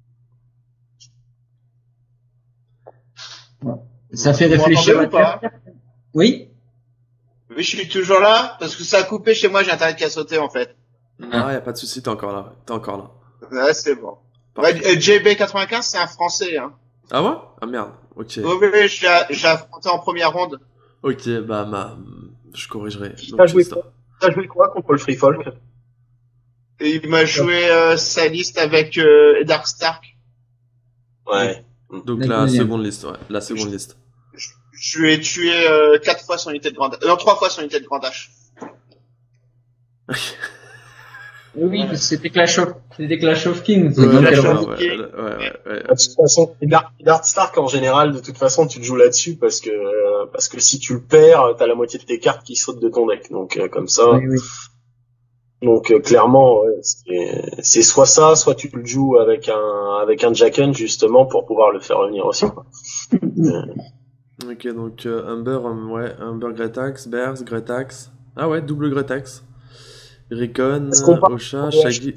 Ça fait Vous réfléchir. m'entendez ou pas? Oui. Oui, je suis toujours là parce que ça a coupé chez moi, j'ai internet qui a sauté en fait. Ah, y a pas de souci, t'es encore là, t'es encore là. Ouais, c'est bon. Parfait. Ouais, euh, J B quatre-vingt-quinze, c'est un français. Hein. Ah ouais? Ah merde, ok. Oui, oui, oui, j'ai j'ai affronté en première ronde. Ok, bah, ma... je corrigerai. Donc, T'as joué c'est- quoi T'as joué quoi contre le Free Folk? Et il m'a joué euh, sa liste avec euh, Dark Stark. Ouais. Donc La la deuxième. seconde liste, ouais, la seconde liste. Je, je lui ai tué euh, quatre fois son unité de grande... Euh, non, trois fois son unité de grande H. Oui, parce que c'était Clash of, c'était Clash of Kings. Ouais, Donc, Clash elle- of- ouais, ouais, ouais, ouais, ouais. De toute façon, Dark, Dark Stark en général, de toute façon, tu te joues là-dessus parce que euh, parce que si tu le perds, t'as la moitié de tes cartes qui sautent de ton deck. Donc euh, comme ça, Oui, oui. donc euh, clairement, ouais, c'est c'est soit ça, soit tu le joues avec un avec un Jaqen justement pour pouvoir le faire revenir aussi, quoi. Ok, donc euh, Humber, euh, ouais, Humber Gretax, Bears, Gretax. Ah ouais, double Gretax. Recon, Est-ce qu'on parle Ocha, de Shaggy.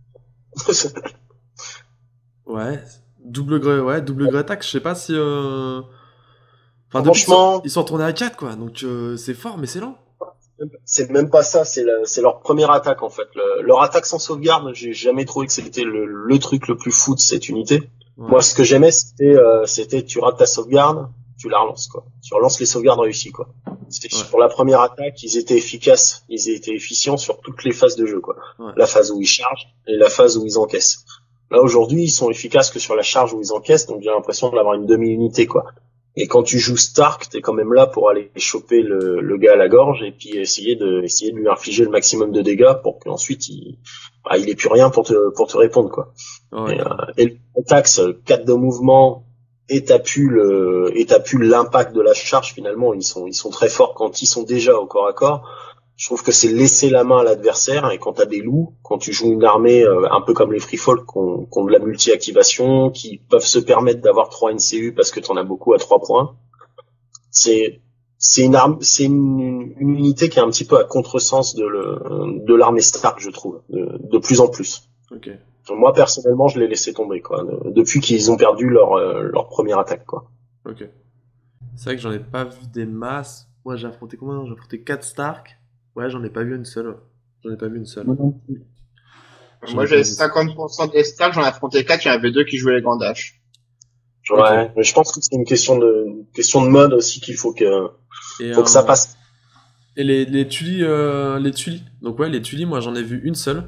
Ouais, double Gre... ouais, double Gretax, je sais pas si... Euh... Enfin, depuis qu'ils sont... Franchement, ils sont tournés à quatre, quoi. Donc euh, c'est fort, mais c'est lent. c'est même pas ça, c'est la- c'est leur première attaque en fait. Le- leur attaque sans sauvegarde, j'ai jamais trouvé que c'était le, le truc le plus fou de cette unité. Ouais. Moi, ce que j'aimais, c'était, euh, c'était tu rates ta sauvegarde, tu la relances quoi. Tu relances les sauvegardes réussies quoi. C'était Ouais. sur la première attaque, ils étaient efficaces, ils étaient efficients sur toutes les phases de jeu quoi. Ouais. La phase où ils chargent et la phase où ils encaissent. Là aujourd'hui, ils sont efficaces que sur la charge où ils encaissent, donc j'ai l'impression d'avoir une demi-unité quoi. Et quand tu joues Stark, t'es quand même là pour aller choper le, le gars à la gorge et puis essayer de essayer de lui infliger le maximum de dégâts pour qu'ensuite il bah, il ait plus rien pour te pour te répondre quoi. Ouais, Et, euh, et le taxe quatre de mouvement et t'as pu le et t'as pu l'impact de la charge finalement, ils sont ils sont très forts quand ils sont déjà au corps à corps. Je trouve que c'est laisser la main à l'adversaire, et quand t'as des loups, quand tu joues une armée euh, un peu comme les free folk qui ont, qui ont de la multi-activation, qui peuvent se permettre d'avoir trois N C U parce que t'en as beaucoup à trois points, c'est c'est une arme, c'est une, une unité qui est un petit peu à contresens de le de l'armée Stark, je trouve, de, de plus en plus. ok. Moi personnellement, je l'ai laissé tomber quoi, de- depuis qu'ils ont perdu leur euh, leur première attaque quoi. Ok. C'est vrai que j'en ai pas vu des masses. Moi, j'ai affronté combien? J'ai affronté quatre Stark. Ouais, j'en ai pas vu une seule. ouais. J'en ai pas vu une seule. Moi non plus. J'en Moi, ai j'avais pas vu. cinquante pour cent des stars, j'en ai affronté quatre, il y en avait deux qui jouaient les grands dash. Ok. Ouais, mais je pense que c'est une question de une question de mode aussi qu'il faut que Et, faut que ça euh, passe. et les, les tulis, euh, les tulis. Donc ouais, les tulis, moi j'en ai vu une seule.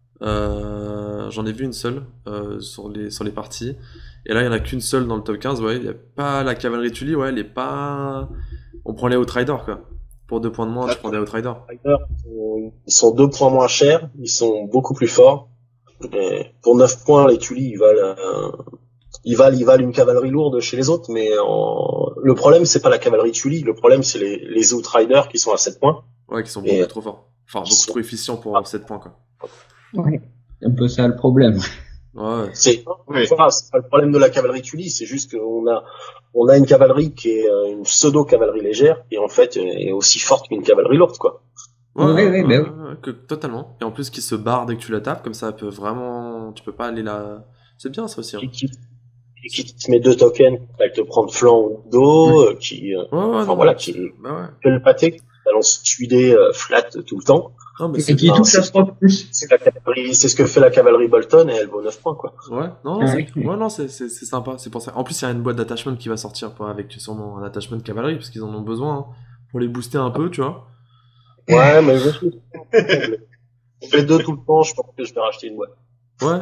Euh, j'en ai vu une seule euh, sur les sur les parties. Et là, il y en a qu'une seule dans le top quinze. Ouais, il y a pas la cavalerie tuli. Ouais, elle est pas. On prend les Outriders quoi. Pour deux points de moins, tu prends des Outriders. Riders, ils sont- ils sont deux points moins chers, ils sont beaucoup plus forts. Et pour neuf points, les Tully, ils valent, euh, ils valent, ils valent une cavalerie lourde chez les autres, mais en... le problème, c'est pas la cavalerie Tully, le problème, c'est les, les Outriders qui sont à sept points. Ouais, qui sont Et- beaucoup trop forts. Enfin, beaucoup trop efficients pour sept points quoi. Ouais. C'est un peu ça le problème. Ouais. C'est, Oui. voilà, c'est pas le problème de la cavalerie Tully, c'est juste qu'on a, on a une cavalerie qui est euh, une pseudo-cavalerie légère, et en fait, est aussi forte qu'une cavalerie lourde, quoi. Ouais, Ouais, ouais, ouais, ouais, bah ouais, ouais, que, totalement. Et en plus, qui se barre dès que tu la tapes, comme ça, elle peut vraiment. Tu peux pas aller là. C'est bien ça aussi. Hein. Et qui, et qui te met deux tokens pour te prendre flanc ou dos, euh, qui, euh, Ouais, ouais, enfin non, voilà, non, qui c'est- Bah ouais. fait le pâté, qui balance tuer euh, flat tout le temps. Non, mais Et c'est qui bien. touche à trois plus. C'est la cavalerie, c'est ce que fait la cavalerie Bolton, et elle vaut neuf points, quoi. Ouais, non, non, Ouais. c'est ouais, non, c'est c'est- c'est sympa. C'est pour ça. En plus, il y a une boîte d'attachment qui va sortir pour- avec sûrement un attachment de cavalerie, parce qu'ils en ont besoin hein, pour les booster un peu, tu vois. Ouais, mais je suis on fait deux tout le temps, je pense que je vais racheter une boîte. Ouais.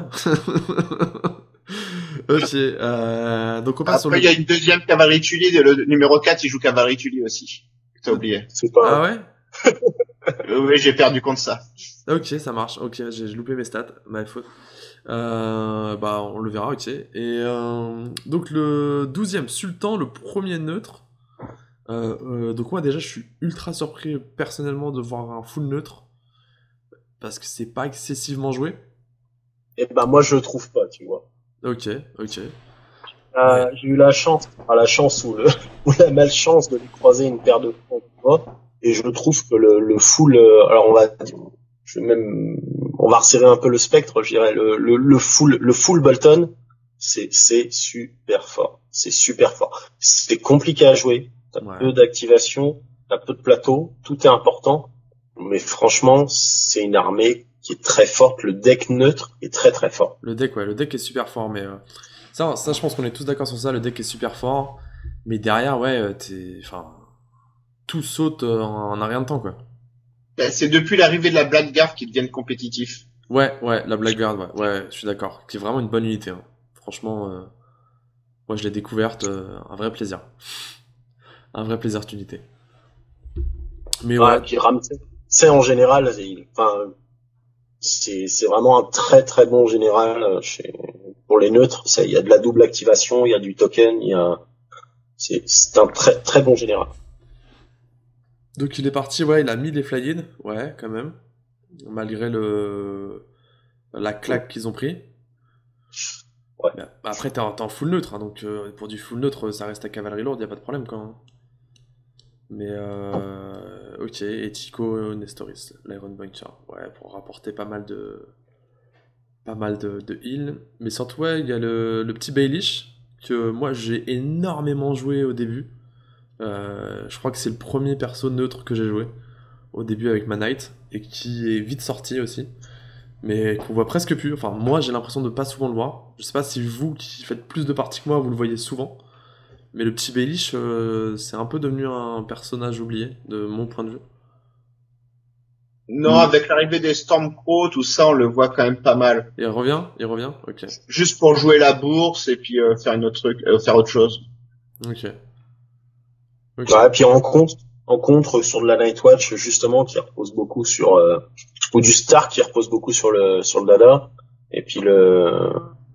Ok. Euh, donc on passe sur Après, le. il y a une deuxième cavalerie Tully, le numéro quatre, il joue cavalerie Tully aussi. T'as oublié. C'est pas, Ah ouais. Euh, oui, j'ai perdu contre ça. Ok, ça marche. Ok, j'ai j'ai loupé mes stats, ma faute. Euh, bah, on le verra, ok. Et euh, donc le douzième Sultan, le premier neutre. Euh, euh, donc moi déjà, je suis ultra surpris personnellement de voir un full neutre parce que c'est pas excessivement joué. et ben, moi, je le trouve pas, tu vois. Ok, ok. Euh, j'ai eu la chance, pas la chance ou le, ou la malchance de lui croiser une paire de fois, tu vois. Et je trouve que le, le full, euh, alors on va, je vais même, on va resserrer un peu le spectre, je dirais, le, le, le full, le full Bolton, c'est, c'est super fort. C'est super fort. C'est compliqué à jouer. T'as Ouais. peu d'activation, t'as peu de plateau, tout est important. Mais franchement, c'est une armée qui est très forte. Le deck neutre est très très fort. Le deck, ouais, le deck est super fort, mais euh, ça, ça, je pense qu'on est tous d'accord sur ça. Le deck est super fort, mais derrière, ouais, euh, t'es, enfin, tout saute euh, en, en un rien de temps, quoi. Ben, c'est depuis l'arrivée de la Blackguard qu'ils deviennent compétitifs. Ouais, ouais, la Blackguard, ouais, ouais, je suis d'accord. Qui est vraiment une bonne unité. Hein. Franchement, euh, moi je l'ai découverte, euh, un vrai plaisir. Un vrai plaisir cette unité. Mais Ouais, ouais, puis Ramsey, c'est en général, il- enfin, c'est c'est vraiment un très très bon général euh, chez, pour les neutres. Ça, il y a de la double activation, il y a du token, il y a, c'est c'est un très très bon général. donc il est parti, ouais, il a mis les fly-in, ouais, quand même. Malgré le la claque qu'ils ont pris. Ouais. Mais après, t'es en, t'es en full neutre, hein, donc euh, pour du full neutre, ça reste à cavalerie lourde, y a pas de problème, quoi. hein. Mais euh, ok, et Tico Nestoris, l'Iron Bunker. Ouais, pour rapporter pas mal de. Pas mal de, de heal. Mais surtout, ouais, il y a le, le petit Baelish, que moi j'ai énormément joué au début. Euh, je crois que c'est le premier perso neutre que j'ai joué au début avec ma Knight, et qui est vite sorti aussi. Mais qu'on voit presque plus. Enfin, moi j'ai l'impression de pas souvent le voir. Je sais pas si vous qui faites plus de parties que moi, vous le voyez souvent. Mais le petit Baelish, euh, c'est un peu devenu un personnage oublié, de mon point de vue. Non, avec l'arrivée des Stormcrow, tout ça, on le voit quand même pas mal. Et il revient Il revient Ok. Juste pour jouer la bourse et puis euh, faire une autre truc, euh, faire autre chose. Ok. Ok. Ouais, puis en contre, en contre sur de la Nightwatch justement qui repose beaucoup sur euh, ou du Stark qui repose beaucoup sur le sur le dada et puis le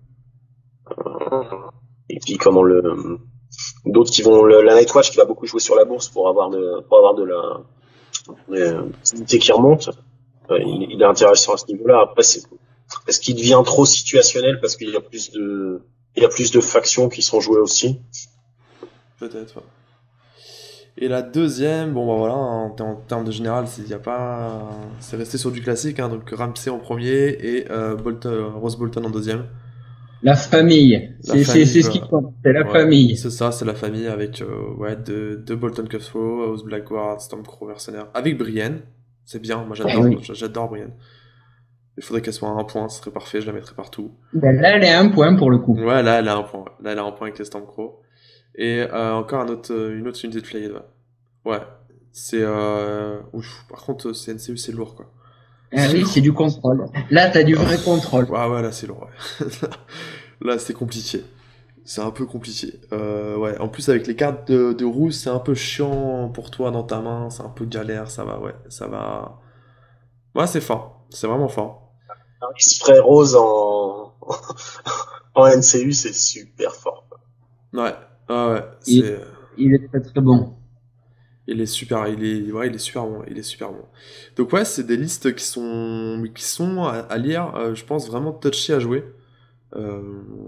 et puis comment le d'autres qui vont le, la Nightwatch qui va beaucoup jouer sur la bourse pour avoir de pour avoir de la de l'unité qui remonte. Euh, il, il est intéressant à ce niveau-là. Après c'est est-ce qu'il devient trop situationnel parce qu'il y a plus de il y a plus de factions qui sont jouées aussi. Peut-être, ouais. Et la deuxième, bon bah voilà, en, en termes de général, il y a pas, c'est resté sur du classique, hein, donc Ramsay en premier et euh, Bolton, Rose Bolton en deuxième. La famille, La c'est famille, c'est c'est ce qui quoi. compte, c'est la Ouais, famille. c'est ça, c'est la famille avec euh, ouais deux, deux Bolton Cutthroat, House Blackguard, Stormcrow Mercenaire, avec Brienne. C'est bien, moi Ah j'adore, oui. j'adore Brienne. Il faudrait qu'elle soit à un point, ce serait parfait, je la mettrais partout. Ben là, elle est à un point pour le coup. Ouais, là elle a un point, ouais. Là elle a un point avec les Stormcrow. Et euh, encore un autre, une autre unité de Flayed, ouais. Ouais, c'est euh... ouf, par contre c'est N C U, c'est lourd quoi. Ah oui, c'est du contrôle. Là, t'as du vrai contrôle. Ouais, ouais, là c'est lourd, ouais. Là c'est compliqué. C'est un peu compliqué. Euh, ouais, en plus avec les cartes de, de rouge, c'est un peu chiant pour toi dans ta main, c'est un peu galère, ça va, ouais, ça va. Ouais, c'est fort, c'est vraiment fort. Un spray rose en en N C U c'est super fort. Ouais, ouais, ouais, Il, c'est. il est très très bon. Il est super, il est, ouais, il est super bon, il est super bon. Donc ouais, c'est des listes qui sont, qui sont à, à lire, euh, je pense vraiment touchy à jouer. Euh,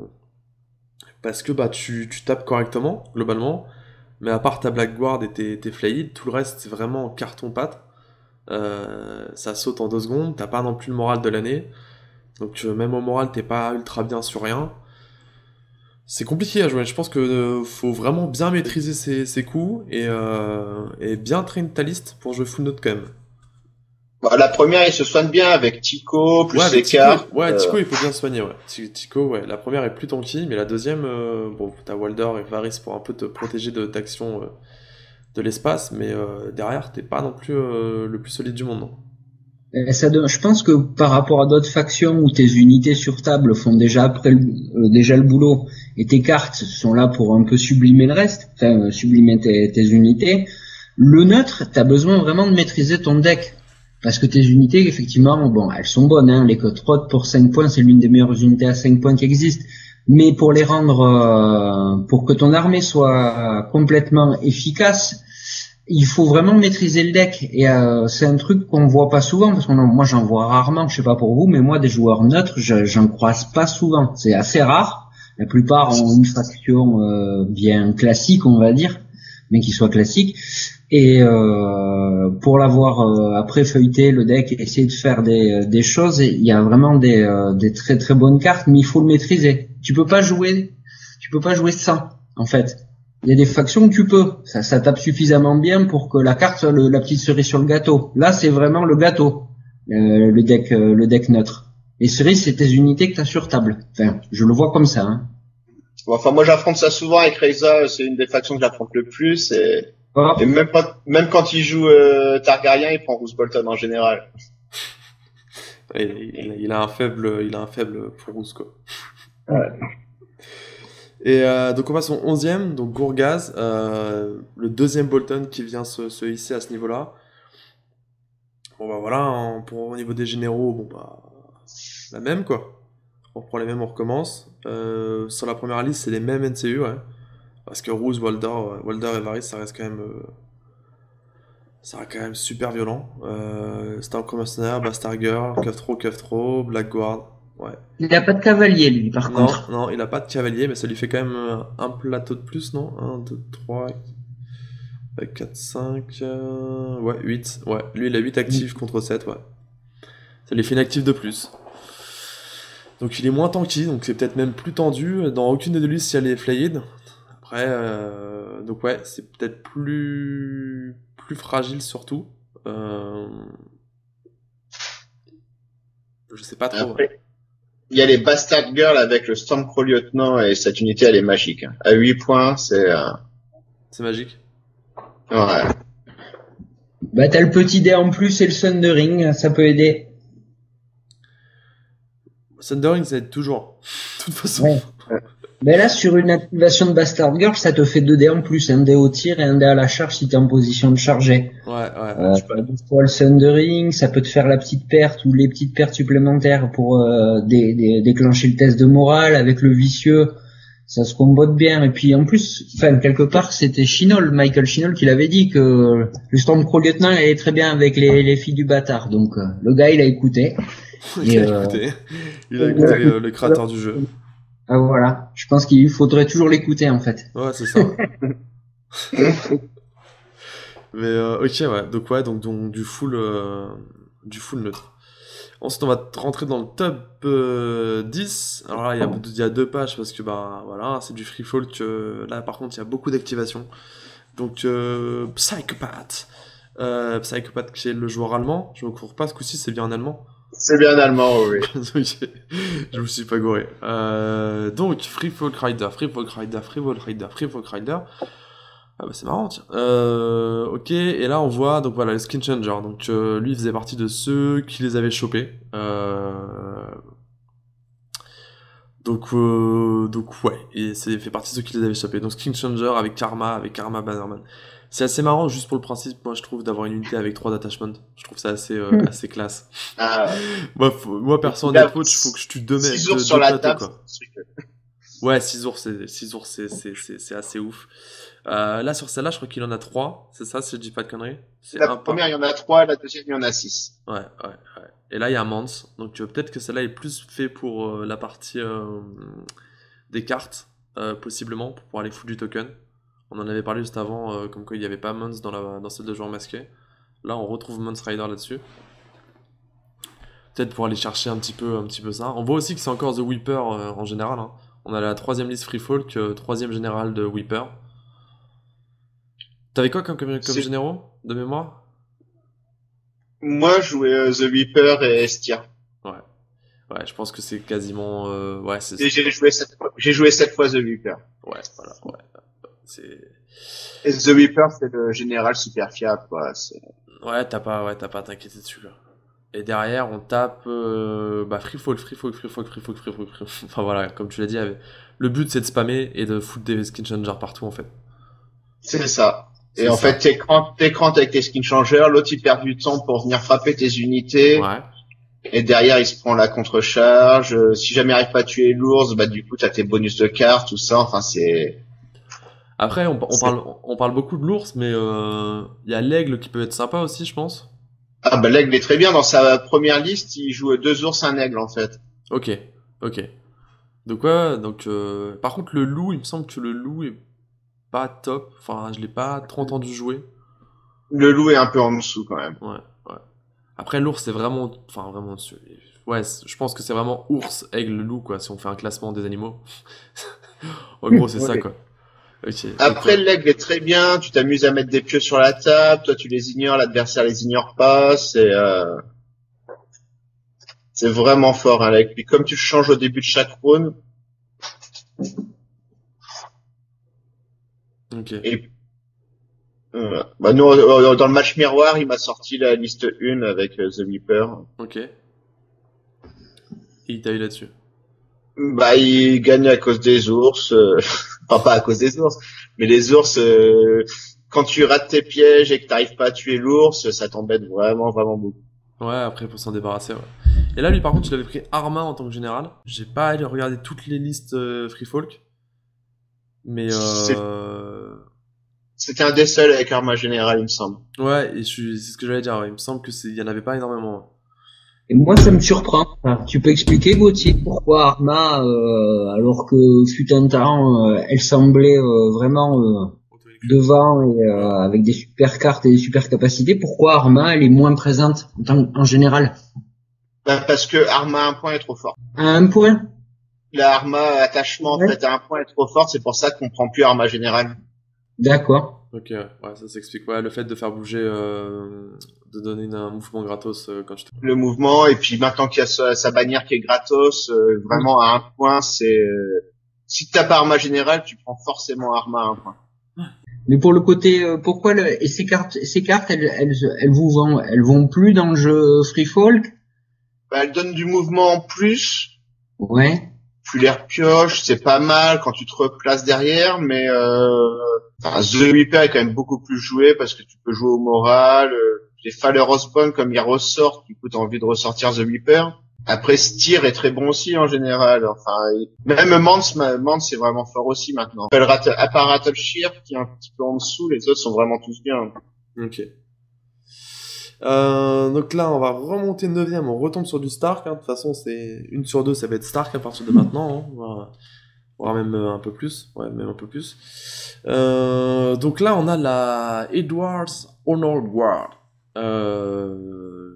parce que bah tu, tu tapes correctement, globalement, mais à part ta Blackguard et tes, tes Flayed, tout le reste c'est vraiment carton-pâte. Euh, ça saute en deux secondes, t'as pas non plus le moral de l'année, donc euh, même au moral t'es pas ultra bien sur rien. C'est compliqué à jouer, je pense que euh, faut vraiment bien maîtriser ses, ses coups et, euh, et bien traîner ta liste pour jouer full note quand même. Bah, la première, il se soigne bien avec Tico, plus Ouais, les avec Tico, cartes. ouais, euh, Tico il faut bien se soigner, ouais. Ti- Tico, ouais, la première est plus tanky, mais la deuxième, euh, bon, t'as Walder et Varys pour un peu te protéger de d'action euh, de l'espace, mais euh, derrière, t'es pas non plus euh, le plus solide du monde, non. Et ça donne- je pense que par rapport à d'autres factions où tes unités sur table font déjà après le, euh, déjà le boulot et tes cartes sont là pour un peu sublimer le reste, enfin euh, sublimer tes, tes unités, le neutre, t'as besoin vraiment de maîtriser ton deck. Parce que tes unités, effectivement, bon, elles sont bonnes, hein. Les Cutthroat pour cinq points, c'est l'une des meilleures unités à cinq points qui existent. Mais pour les rendre, euh, pour que ton armée soit complètement efficace, il faut vraiment maîtriser le deck. Et euh, c'est un truc qu'on voit pas souvent, parce que moi j'en vois rarement, je sais pas pour vous, mais moi des joueurs neutres, je, j'en croise pas souvent. C'est assez rare. La plupart ont une faction euh, bien classique, on va dire, mais qui soit classique. Et euh, pour l'avoir euh, après feuilleté le deck et essayer de faire des, des choses, il y a vraiment des, euh, des très très bonnes cartes, mais il faut le maîtriser. Tu peux pas jouer, tu peux pas jouer sans, en fait. Il y a des factions où tu peux, ça, ça tape suffisamment bien pour que la carte soit le, la petite cerise sur le gâteau. Là, c'est vraiment le gâteau, euh, le deck, euh, le deck neutre. Et cerise, c'est tes unités que t'as sur table. Enfin, je le vois comme ça. Hein. bon, enfin, moi, j'affronte ça souvent avec Reza, c'est une des factions que j'affronte le plus, et, Oh. et même quand, même quand il joue euh, Targaryen, il prend Roose Bolton en général. Il, il- il a un faible, il a un faible pour Rousse, quoi. Ouais. Et euh, donc on passe au onzième, donc Gourgaz, euh, le deuxième Bolton qui vient se, se hisser à ce niveau-là. Bon bah voilà, hein, pour au niveau des généraux, bon bah la même quoi. On reprend les mêmes, on recommence. Euh, sur la première liste, c'est les mêmes N C U, ouais. Parce que Roose, Walder, ouais, Walder et Varys, ça reste quand même, euh, ça reste quand même super violent. Euh, Stormcrow Mercenaire, Bastard Girl, Cutthroat, Cutthroat, Blackguard, ouais. Il a pas de cavalier, lui, par Non, contre. non, il a pas de cavalier, mais ça lui fait quand même euh, un plateau de plus, non? un, deux, trois. quatre, cinq, euh... ouais, huit. Ouais, lui il a huit actifs contre sept, ouais. Ça lui fait une active de plus. Donc il est moins tanky, donc c'est peut-être même plus tendu. Dans aucune des deux listes, il y a les Flayed. Après, euh... donc ouais, c'est peut-être plus plus fragile surtout. Euh... Je sais pas trop. Après, Ouais. il y a les Bastard Girls avec le Stormcrow Lieutenant et cette unité elle est magique. Hein. À huit points, c'est... Euh... C'est magique. Ouais. Bah t'as le petit dé en plus et le Sundering, ça peut aider. Thundering, ça aide toujours. De toute façon. Ouais. Mais là, sur une activation de Bastard Girl, ça te fait deux dés en plus, un dé au tir et un dé à la charge si t'es en position de charger. Ouais, ouais. Euh, deux fois le Sundering, ça peut te faire la petite perte ou les petites pertes supplémentaires pour euh, dé, dé, déclencher le test de morale avec le vicieux. Ça se combote bien. Et puis en plus, enfin quelque part, c'était Chinol, Michael Chinol, qui l'avait dit que le Stormcrow Lieutenant allait très bien avec les, les filles du bâtard. Donc euh, le gars, il a écouté. Il a euh... écouté. Il a écouté euh, le créateur du jeu. Ah voilà, je pense qu'il faudrait toujours l'écouter en fait. Ouais, c'est ça. Mais euh, ok, ouais. Donc ouais, donc, donc du full, euh, du full neutre. Ensuite, on va rentrer dans le top euh, dix. Alors là, il y a, il y a deux pages parce que bah voilà, c'est du free folk. Euh, là, par contre, il y a beaucoup d'activations. Donc euh, Psychopath, euh, Psychopath qui est le joueur allemand. Je me cours pas ce coup-ci, c'est bien en allemand. C'est bien allemand, oui. Okay. Je me suis pas gouré. Euh, donc, Free Folk Rider, Free Folk Rider, Free Folk Rider, Free Folk Rider. Ah bah c'est marrant, tiens. Euh, ok, et là on voit, donc voilà, le Skin Changer. Donc euh, lui il faisait partie de ceux qui les avaient chopés. Euh... Donc, euh, donc ouais, et c'est fait partie de ceux qui les avaient chopés. Donc Skin Changer avec Karma, avec Karma Bannerman. C'est assez marrant, juste pour le principe, moi je trouve, d'avoir une unité avec trois attachments. Je trouve ça assez, euh, mmh. assez classe. Ah, moi, faut, moi, perso, en approach, il faut que je tue deux mecs. six ours sur la table, quoi. Ouais, six ours, c'est, six ours, c'est, c'est, c'est, c'est assez ouf. Euh, là, sur celle-là, je crois qu'il en a trois. C'est ça, si je dis pas de conneries. C'est la un première, il y en a trois, la deuxième, il y en a six. Ouais, ouais, ouais. Et là, il y a Mans. Donc, euh, peut-être que celle-là est plus fait pour euh, la partie euh, des cartes, euh, possiblement, pour pouvoir aller foutre du token. On en avait parlé juste avant, euh, comme quoi il n'y avait pas Mons dans, la, dans celle de joueur masqué. Là, on retrouve Mons Rider là-dessus. Peut-être pour aller chercher un petit peu, un petit peu ça. On voit aussi que c'est encore The Weeper euh, en général. Hein. On a la troisième liste Free Folk, euh, troisième général de Weeper. T'avais quoi comme, comme, comme généraux de mémoire? Moi, je jouais euh, The Weeper et Estia. Ouais. Ouais, je pense que c'est quasiment... Euh, ouais, c'est... Et j'ai joué sept fois. J'ai joué sept fois The Weeper. Ouais, voilà, ouais. C'est... Et The Weeper, c'est le général super fiable, quoi. C'est... Ouais, t'as pas, ouais, t'as pas à t'inquiéter dessus, là. Et derrière, on tape, euh, bah, Free Folk, Free Folk, Free Folk, Free Folk, Free Folk, Free Folk. Enfin voilà, comme tu l'as dit, le but c'est de spammer et de foutre des skin changers partout, en fait. C'est ça. Et c'est en ça. fait, t'écrantes, t'écrantes avec tes skin changers, l'autre il perd du temps pour venir frapper tes unités. Ouais. Et derrière, il se prend la contre-charge. Si jamais il arrive pas à tuer l'ours, bah, du coup, t'as tes bonus de cartes, tout ça. Enfin, c'est... Après, on, on, parle, on parle beaucoup de l'ours, mais il euh, y a l'aigle qui peut être sympa aussi, je pense. Ah bah l'aigle est très bien. Dans sa première liste, il joue deux ours, un aigle en fait. Ok, ok. Donc ouais, donc euh... par contre le loup, il me semble que le loup est pas top. Enfin, je l'ai pas trop entendu jouer. Le loup est un peu en dessous quand même. Ouais, ouais. Après l'ours c'est vraiment, enfin vraiment dessus. Ouais, je pense que c'est vraiment ours, aigle, loup quoi. Si on fait un classement des animaux. En gros c'est ouais. ça quoi. Okay. Après, l'aigle est très bien, tu t'amuses à mettre des pieux sur la table, toi tu les ignores, l'adversaire les ignore pas, c'est euh... c'est vraiment fort hein, l'aigle. Puis comme tu changes au début de chaque round, ok. Et euh, bah nous dans le match miroir, il m'a sorti la liste un avec euh, The Weeper. Ok. Et il t'a eu là-dessus. Bah il gagne à cause des ours, euh... enfin pas à cause des ours, mais les ours, euh... quand tu rates tes pièges et que t'arrives pas à tuer l'ours, ça t'embête vraiment vraiment beaucoup. Ouais, après pour s'en débarrasser, ouais. Et là lui par contre il avait pris Arma en tant que général. J'ai pas allé regarder toutes les listes euh, Free Folk, mais euh... c'était un des seuls avec Arma général il me semble. Ouais, et je suis... c'est ce que j'allais dire, ouais. Il me semble que c'est... il y en avait pas énormément. Ouais. Et moi, ça me surprend. Enfin, tu peux expliquer, Gauthier, pourquoi Arma, euh, alors que fut un temps, euh, elle semblait euh, vraiment... Euh... devant et euh, avec des super cartes et des super capacités, pourquoi Arma elle est moins présente en, tant- en général? Bah, parce que Arma à un point est trop fort. À un point? La Arma attachement Ouais. en fait à un point est trop forte, c'est pour ça qu'on prend plus Arma générale. D'accord. Ok, ouais, ouais, ça s'explique. Ouais, le fait de faire bouger, euh, de donner une- un mouvement gratos euh, quand tu te... Le mouvement et puis maintenant qu'il y a sa, sa bannière qui est gratos, euh, vraiment à un point, c'est euh, si t'as pas Arma générale, tu prends forcément Arma à un point. Mais pour le côté, euh, pourquoi le, et ces cartes, ces cartes, elles, elles, elles vous vont, elles vont plus dans le jeu Free Folk? Bah, elle donne du mouvement en plus. Ouais. Tu les repioches, c'est pas mal quand tu te replaces derrière, mais euh, enfin, The Reaper est quand même beaucoup plus joué parce que tu peux jouer au moral. Euh, les Faller Osborn, comme ils ressortent, du coup t'as envie de ressortir The Reaper. Après, Steer est très bon aussi en général. Enfin, il- même Mance, Mance c'est vraiment fort aussi maintenant. À part Rattleshear qui est un petit peu en dessous, les autres sont vraiment tous bien. Ok. Euh, donc là, on va remonter neuvième, on retombe sur du Stark. Hein. De toute façon, c'est une sur deux, ça va être Stark à partir de maintenant. Hein. Voire, voire même euh, un peu plus. Ouais, même un peu plus. Euh, donc là, on a la Edwards Honor Guard. Euh...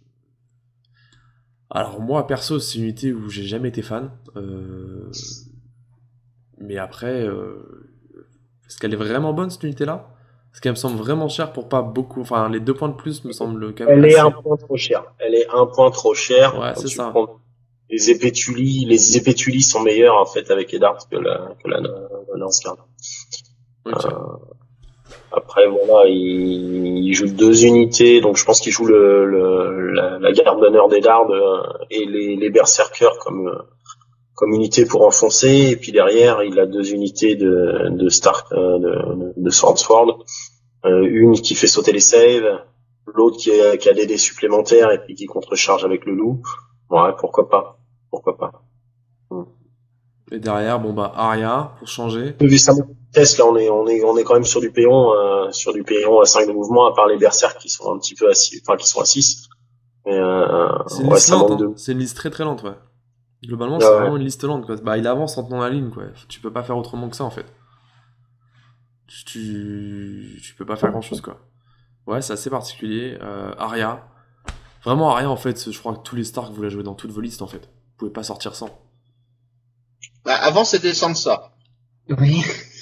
Alors moi, perso, c'est une unité où j'ai jamais été fan. Euh... Mais après, euh... est-ce qu'elle est vraiment bonne cette unité-là? Parce qu'elle me semble vraiment chère pour pas beaucoup. Enfin, les deux points de plus me semblent quand même Elle est assez... un point trop chère. Elle est un point trop chère. Ouais, Quand c'est tu ça. prends les épétulis, les épétulis sont meilleurs en fait avec Eddard que la que la, la Lance Guard. Ok. Euh, après voilà, il, il joue deux unités, donc je pense qu'il joue le, le la, la garde d'honneur d'Eddard euh, et les, les berserkers comme euh, comme unité pour enfoncer, et puis derrière il a deux unités de de Stark euh, de, de Swordsword, euh, une qui fait sauter les saves, l'autre qui, est, qui a des dés supplémentaires et puis qui contrecharge avec le loup. Ouais, pourquoi pas, pourquoi pas. Et derrière, bon bah, Arya, pour changer. Vu sa vitesse, là, on est, on est, on est quand même sur du péon, euh, sur du péon à cinq de mouvement, à part les berserks qui sont un petit peu à six, enfin, qui sont à six. Mais, euh, C'est une ouais, liste ça lente, manque hein. de... C'est une liste très très lente, ouais. Globalement, Ouais, c'est ouais. vraiment une liste lente, quoi. Bah, il avance en tenant la ligne, quoi. Tu peux pas faire autrement que ça, en fait. Tu, tu peux pas faire grand chose, quoi. Ouais, c'est assez particulier. Euh, Arya. Vraiment, Arya, en fait, je crois que tous les Stark, vous la jouez dans toutes vos listes, en fait. Vous pouvez pas sortir sans. Bah, avant c'était Sansa. Oui.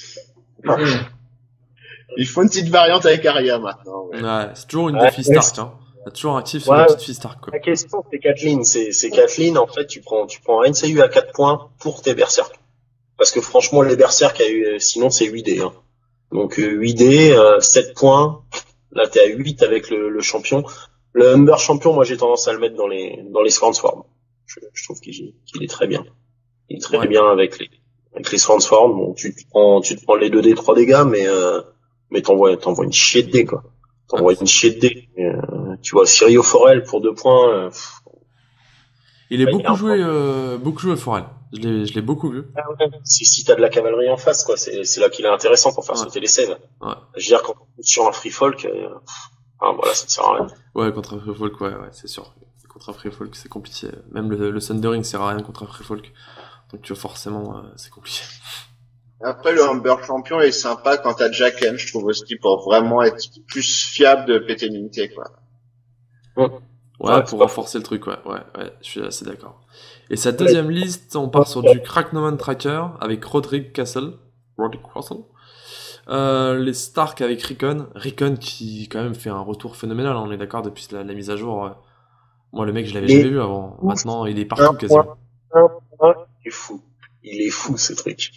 Il faut une petite variante avec Arya maintenant. Ouais. Ouais, c'est toujours une Ouais, défi Stark, hein. T'as toujours actif sur Ouais. la petite fille Stark, quoi. La question, c'est Kathleen. C'est, c'est Kathleen, en fait, tu prends, tu prends un N C U à quatre points pour tes berserks. Parce que franchement, les berserks, a eu, sinon, c'est huit dés, hein. Donc, euh, huit dés, euh, sept points. Là, t'es à huit avec le, le champion. Le Humber champion, moi, j'ai tendance à le mettre dans les, dans les Swordsworn. Je, je trouve qu'il, qu'il est très bien. Il est très Ouais. bien avec les, avec les Swordsworn. Bon, tu te prends, tu te prends les deux dés, trois dégâts, mais, euh, mais t'envoies, t'envoies une chier de dés, quoi. T'envoies Ouais. une chier de dés. Euh, tu vois, Sirio Forel pour deux points, euh, pff, Il est Ouais, il y a beaucoup un joué, euh, beaucoup joué Forel. Je l'ai, je l'ai beaucoup vu. si, si t'as de la cavalerie en face, quoi, c'est, c'est là qu'il est intéressant pour faire Ouais. sauter les saves. Ouais. Je veux dire, quand on est sur un free folk, euh, ah, voilà, ça ne sert à rien. Ouais, contre un Free Folk, ouais, ouais, c'est sûr. Contre un Free Folk, c'est compliqué. Même le, le Sundering sert à rien contre un Free Folk. Donc, tu vois, forcément, euh, c'est compliqué. Après, le Humber champion est sympa quand t'as Jack M, je trouve aussi, pour vraiment être plus fiable de péter une unité, quoi. Ouais, Ouais, pour c'est pas renforcer le truc, ouais, ouais, ouais, je suis assez d'accord. Et sa deuxième liste, on part sur du Cracknoman Tracker avec Roderick Castle. Roderick Castle. Euh, les Stark avec Rickon. Rickon qui, quand même, fait un retour phénoménal, hein, on est d'accord, depuis la, la mise à jour. euh. Moi, le mec, je l'avais Mais- jamais vu avant. Maintenant, il est partout, Un quasiment. point, un point, il est fou. Il est fou, ce truc.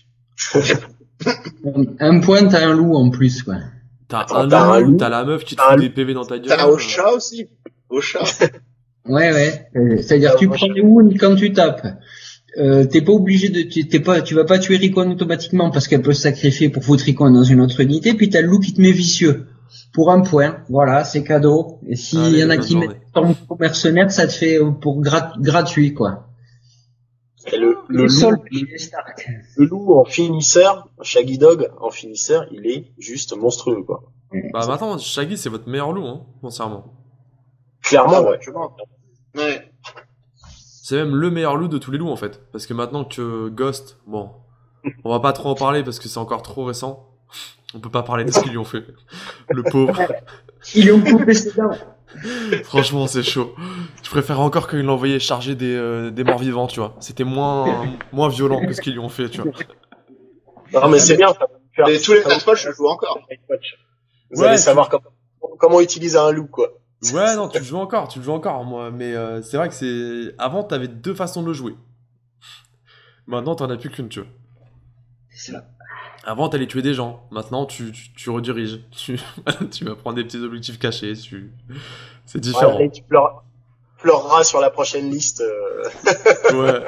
Un point, t'as un loup en plus, quoi. T'as Attends, un t'as un loup, loup, t'as la meuf qui te t'as un fout loup. des P V dans ta gueule. T'as un Ocha aussi. Ocha. Ouais, ouais. Euh, C'est-à-dire, Ah, tu moi, prends je- des wounds quand tu tapes. Euh, t'es pas obligé de, tu- t'es pas, tu vas pas tuer Ricon automatiquement parce qu'elle peut se sacrifier pour foutre Ricon dans une autre unité, puis t'as le loup qui te met vicieux. Pour un point. Voilà, c'est cadeau. Et s'il Allez, y en a bonne qui journée. mettent ton ton mercenaire, ça te fait euh, pour grat- gratuit, quoi. Et le, le, Le sol, loup, il est Stark. le loup en finisseur, Shaggy Dog en finisseur, il est juste monstrueux, quoi. Bah, maintenant, Shaggy, c'est votre meilleur loup, hein, sincèrement. Clairement, ouais. Je vois. Ouais. C'est même le meilleur loup de tous les loups, en fait. Parce que maintenant que Ghost, bon, on va pas trop en parler parce que c'est encore trop récent. On peut pas parler de ce qu'ils lui ont fait. Le pauvre. Ils lui ont coupé ses dents. Franchement, c'est chaud. Je préfère encore qu'ils l'ont envoyé charger des, euh, des morts vivants, tu vois. C'était moins, moins violent que ce qu'ils lui ont fait, tu vois. Non, mais c'est bien. Ça va faire- Mais tous les ça va Nightwatch, je joue encore. Vous Ouais, allez tu- savoir comment, comment utiliser un loup, quoi. Ouais, non, tu le joues encore, tu le joues encore, moi. Mais euh, c'est vrai que c'est. Avant, t'avais deux façons de le jouer. Maintenant, t'en as plus qu'une, tu vois. C'est ça. Avant, t'allais tuer des gens. Maintenant, tu, tu, tu rediriges. Tu, tu vas prendre des petits objectifs cachés. Tu... C'est différent. Voilà, et tu pleureras, pleureras sur la prochaine liste. euh. Ouais.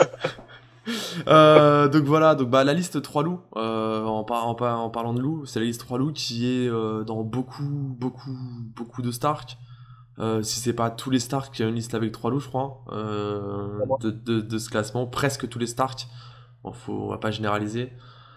Euh, donc voilà, donc bah la liste trois loups, euh, en, par- en, par- en parlant de loups, c'est la liste trois loups qui est euh, dans beaucoup, beaucoup, beaucoup de Stark. Euh, si c'est pas tous les Stark, il y a une liste avec trois loups, je crois, euh, de, de, de ce classement, presque tous les Stark. Bon, faut, on va pas généraliser.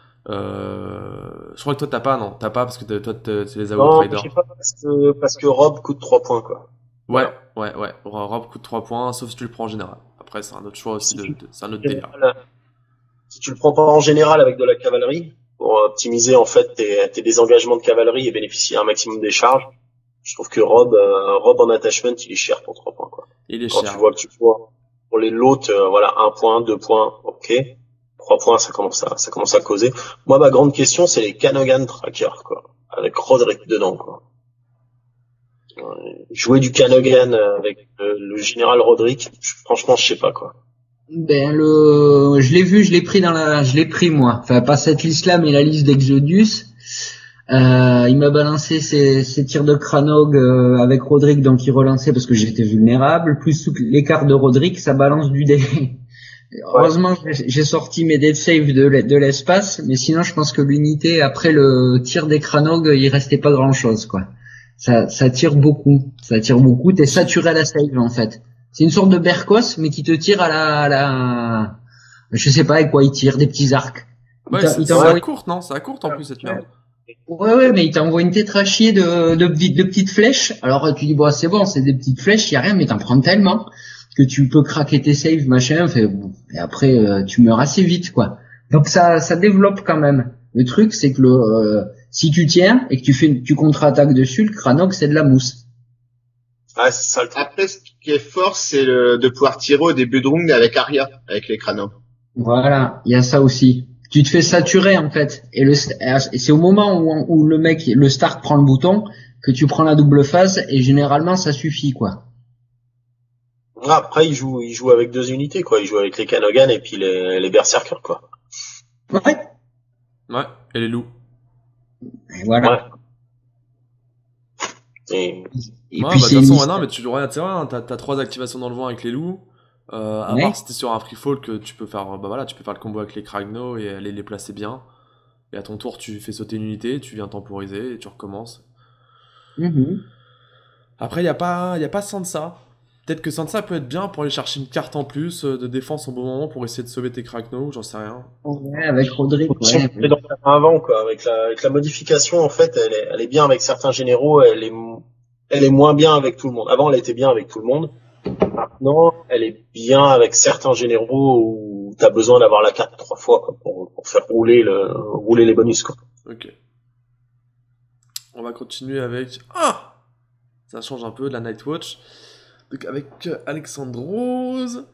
Euh, je crois que toi t'as pas, non, t'as pas parce que t'as- toi t'es t'es les Non, Outriders. je sais pas parce que, parce que Rob coûte trois points, quoi. Ouais, ouais, ouais. Rob coûte trois points, sauf si tu le prends en général. Après, c'est un autre choix aussi, de, de- c'est un autre délire. Général, Si tu le prends pas en général avec de la cavalerie, pour optimiser en fait tes, tes désengagements de cavalerie et bénéficier un maximum des charges, je trouve que Rob, euh, Rob en attachment, il est cher pour trois points, quoi. Il est Quand cher. tu vois que tu vois pour les lots, euh, voilà, un point, deux points, ok. Trois points, ça commence à, ça commence à causer. Moi, ma grande question, c'est les Canogan Tracker, quoi. Avec Roderick dedans, quoi. Euh, Jouer du Canogan avec euh, le général Roderick, je- franchement, je sais pas, quoi. Ben le, je l'ai vu, je l'ai pris dans la, je l'ai pris moi. Enfin pas cette liste-là, mais la liste d'Exodus. Euh, il m'a balancé ses, ses tirs de Kranog euh, avec Roderick, donc il relançait parce que j'étais vulnérable. Plus toutes les cartes de Roderick, ça balance du dé. Heureusement, j'ai- j'ai sorti mes dead save de, l'e- de l'espace, mais sinon je pense que l'unité après le tir des Kranog, il restait pas grand-chose quoi. Ça, ça tire beaucoup, ça tire beaucoup. T'es saturé à la save en fait. C'est une sorte de Berkos, mais qui te tire à la, à la, je sais pas avec quoi il tire, des petits arcs. Il Ouais, t'a- c'est il c'est t'envoie- à courte, non? C'est à courte en plus, cette merde. Ouais, ouais, mais il t'envoie une tétrachier de, de, de, de petites flèches. Alors tu dis, bon, c'est bon, c'est des petites flèches, y a rien, mais t'en prends tellement que tu peux craquer tes saves, machin, fait, bon, et après euh, tu meurs assez vite, quoi. Donc ça, ça développe quand même. Le truc, c'est que le, euh, si tu tiens et que tu fais, tu contre-attaques dessus, le Kranog, c'est de la mousse. Ah, c'est ça le truc. Après, ce qui est fort, c'est le, de pouvoir tirer au début de round avec Arya, avec les crânes. Voilà, il y a ça aussi. Tu te fais saturer en fait, et le et c'est au moment où, où le mec, le Stark prend le bouton, que tu prends la double phase, et généralement ça suffit quoi. Ah, après, il joue, il joue avec deux unités, quoi. Il joue avec les Canogan et puis les, les Berserkers, quoi. Ouais. Ouais, et les loups. Et voilà. Ouais. Et, Et Ouais, puis bah, de c'est toute façon, une ouais, non, mais tu regardes, c'est vrai, hein, t'as, t'as trois activations dans le vent avec les loups. Euh, à Ouais. part si t'es sur un free fall que tu peux faire, bah voilà, tu peux faire le combo avec les Kragno et aller les placer bien. Et à ton tour, tu fais sauter une unité, tu viens temporiser et tu recommences. Mhm. Après, y a pas, y a pas Sansa. Peut-être que Sansa peut être bien pour aller chercher une carte en plus euh, de défense au bon moment pour essayer de sauver tes Kragno, j'en sais rien. Ouais, avec Roderick, si ouais. on fait dans un vent, quoi. Avec la, avec la modification, en fait, elle est, elle est bien avec certains généraux, elle est, mo- elle est moins bien avec tout le monde. Avant, elle était bien avec tout le monde. Maintenant, elle est bien avec certains généraux où t'as besoin d'avoir la carte trois fois, quoi, pour, pour faire rouler le, rouler les bonus, quoi. Ok. On va continuer avec... Ah, ça change un peu de la Nightwatch. Donc avec euh, Alexandrose.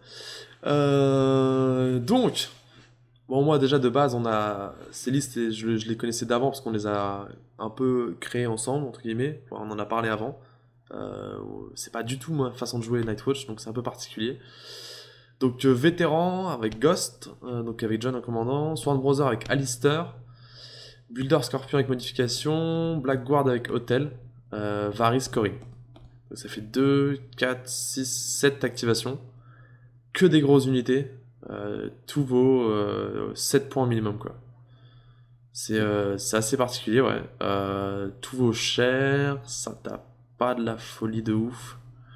Euh, donc, bon moi déjà de base on a ces listes, et je, je les connaissais d'avant parce qu'on les a un peu créées ensemble entre guillemets. Enfin, on en a parlé avant. Euh, c'est pas du tout ma façon de jouer Nightwatch, donc c'est un peu particulier. Donc euh, vétéran avec Ghost, euh, donc avec John en commandant, Sworn Brother avec Alistair, Builder Scorpion avec modification, Black Guard avec Hotel, euh, Varys Cory. Donc ça fait deux, quatre, six, sept activations. Que des grosses unités. Euh, tout vaut euh, sept points minimum, quoi. C'est euh, c'est assez particulier, ouais. Euh, tout vaut cher. Ça tape pas de la folie de ouf.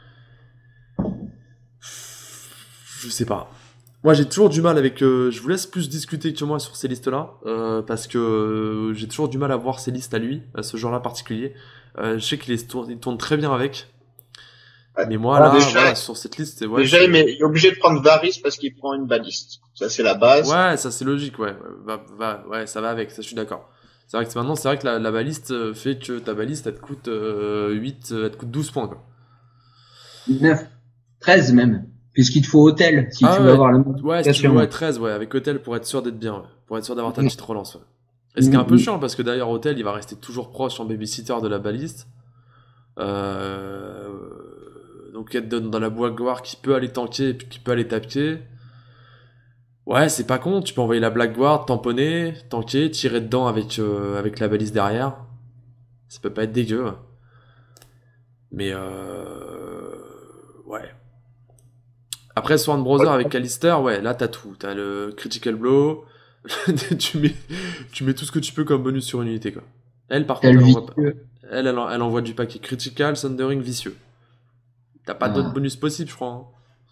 Je sais pas. Moi j'ai toujours du mal avec... Euh, je vous laisse plus discuter que moi sur ces listes-là. Euh, parce que euh, j'ai toujours du mal à voir ces listes à lui, à ce genre-là particulier. Euh, je sais qu'il les tourne, il tourne très bien avec. Mais moi, Ah, là, déjà- voilà, sur cette liste, c'est... Ouais, Déjà, c'est- il est il est obligé de prendre Varys parce qu'il prend une baliste. Ça, c'est la base. ouais, ça c'est logique, ouais. Va, va, ouais, ça va avec, ça je suis d'accord. C'est vrai que maintenant, c'est vrai que la, la baliste fait que ta baliste, elle te coûte euh, huit, elle te coûte douze points, quoi. neuf, treize même. Puisqu'il te faut hôtel si Ah tu veux ouais, avoir le ouais, si tu veux, ouais, treize, ouais, avec hôtel pour être sûr d'être bien, ouais. Pour être sûr d'avoir ta Mm. petite relance, ouais. Et ce qui est un peu Mm. chiant, parce que d'ailleurs, hôtel, il va rester toujours proche en babysitter de la baliste. Euh... Donc être dans dans la Blackguard qui peut aller tanker et puis qui peut aller taper. Ouais, c'est pas con, tu peux envoyer la Blackguard, tamponner, tanker, tirer dedans avec, euh, avec la balise derrière. Ça peut pas être dégueu. Ouais. Mais euh... ouais. Après Sword Browser avec Callister, ouais, là t'as tout. T'as le Critical Blow, tu, mets, tu mets tout ce que tu peux comme bonus sur une unité, quoi. Elle, par T'as contre, le elle envoie, pas- vicieux. elle, elle, en- elle envoie du paquet Critical, Thundering, Vicieux. T'as pas d'autres Ah. bonus possibles, je crois. Hein.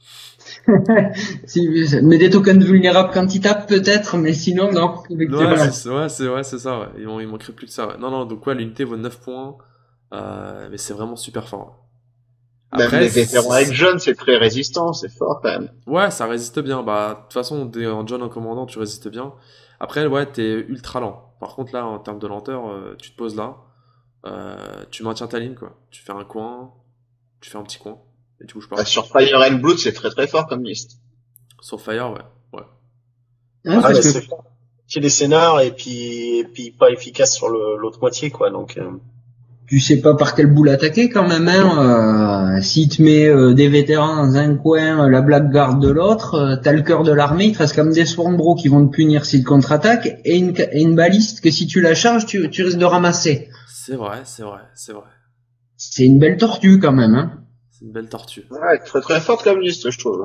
Si, mais des tokens vulnérables quand ils tapent peut-être, mais sinon non. Effectivement. Ouais, c'est ouais, c'est ouais, c'est ça, ouais. Il, man- il manquerait plus que ça, ouais. Non, non, donc ouais, l'unité vaut neuf points. Euh, mais c'est vraiment super fort. Même Après, les vétérans avec c'est- John, c'est très résistant, c'est fort quand même. ouais, ça résiste bien. Bah, de toute façon, t'es en John en commandant, tu résistes bien. Après, ouais, t'es ultra lent. Par contre, là, en termes de lenteur, euh, tu te poses là, euh, tu maintiens ta ligne, quoi. Tu fais un coin, tu fais un petit coin, et tu bouges pas. Bah, sur Fire and Blood, c'est très très fort comme liste. Sur Fire, ouais. Ouais. Ah, Ah, parce mais que c'est c'est les scénars et puis et puis pas efficace sur le l'autre moitié quoi. Donc euh, tu sais pas par quel bout l'attaquer quand même. Hein. Euh, S'il te met euh, des vétérans dans un coin, euh, la Blackguard de l'autre, euh, t'as le cœur de l'armée, il te reste comme des Swarmbro qui vont te punir s'ils te contre-attaquent, et une, ca- et une baliste que si tu la charges, tu, tu risques de ramasser. C'est vrai, c'est vrai, c'est vrai. C'est une belle tortue quand même. Hein. C'est une belle tortue. Ouais, très très forte comme liste, je trouve.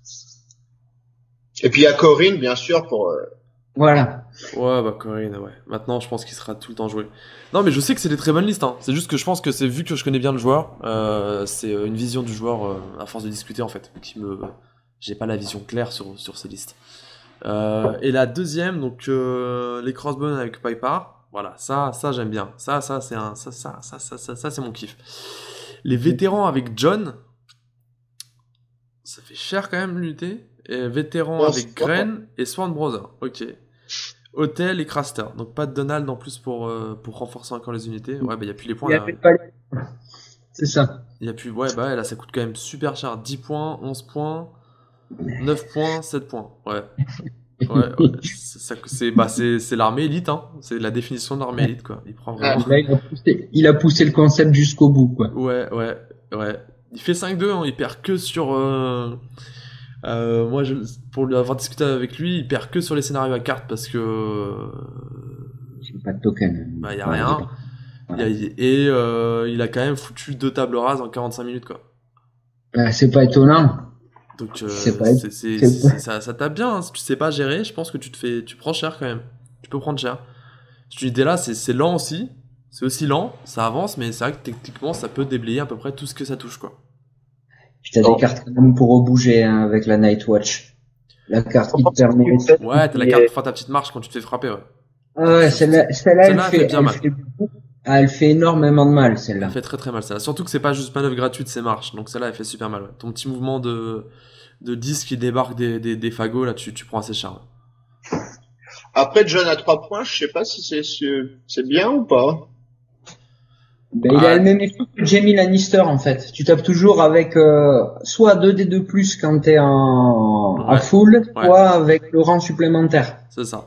Et puis il y a Corinne, bien sûr, pour... euh, Voilà. Ouais, bah Corinne, ouais. Maintenant, je pense qu'il sera tout le temps joué. Non, mais je sais que c'est des très bonnes listes, hein. C'est juste que je pense que c'est vu que je connais bien le joueur, euh, c'est euh, une vision du joueur, euh, à force de discuter, en fait, qui me... J'ai pas la vision claire sur, sur ces listes. Euh, et la deuxième, donc, euh, les crossbones avec Piper. Voilà, ça, ça, j'aime bien. Ça, ça, c'est un... Ça, ça, ça, ça, ça, ça, c'est mon kiff. Les vétérans avec John... Ça fait cher quand même l'unité. Et vétéran Ouais, avec c'est pas Gren et Swan Brother. Ok. Hôtel et Craster. Donc pas de Donald en plus pour, euh, pour renforcer encore les unités. Ouais, bah y a plus les points Il a là. fait pas les- C'est ça. Y a plus. Ouais, bah là ça coûte quand même super cher. dix points, onze points, neuf points, sept points. Ouais. Ouais, ouais. C'est ça que- c'est bah c'est c'est l'armée élite hein. C'est la définition de l'armée élite quoi. Il prend vraiment. Là, il a poussé, il a poussé le concept jusqu'au bout, quoi. Ouais, ouais, ouais. Il fait cinq deux, hein, il perd que sur... euh, euh, moi, je, pour lui avoir discuté avec lui, il perd que sur les scénarios à cartes parce que... euh, J'ai pas de token. bah, y a Ouais, rien. Il a- et euh, il a quand même foutu deux tables rases en quarante-cinq minutes, quoi. Euh, c'est pas étonnant. Donc, euh, C'est pas- c'est, c'est, c'est c'est- pas- ça, ça tape bien. Hein. Si tu sais pas gérer, je pense que tu te fais... Tu prends cher, quand même. Tu peux prendre cher. Cette unité-là, c'est, c'est lent aussi. C'est aussi lent, ça avance, mais c'est vrai que techniquement, ça peut déblayer à peu près tout ce que ça touche, quoi. Puis t'as Non. des cartes quand même pour rebouger hein, avec la Night Watch. La carte qui te permet... Ouais, t'as la carte pour faire ta petite marche quand tu te fais frapper, ouais. Ah ouais, celle-là, celle-là, elle Celle-là, elle fait, fait bien elle mal. fait beaucoup- ah, elle fait énormément de mal, celle-là. Elle fait très très mal celle-là. Surtout que c'est pas juste manœuvre gratuite, c'est marche. Donc celle-là, elle fait super mal. Ouais. Ton petit mouvement de, de disque qui débarque des, des, des fagots, là, tu, tu prends assez cher. Ouais. Après, John à trois points, je sais pas si c'est c'est c'est bien ou pas. Ben, il Ah. a le même effet que Jaime Lannister, en fait. Tu tapes toujours avec euh, soit deux D deux plus quand t'es en à Ouais. full, Ouais. soit avec le rang supplémentaire. C'est ça.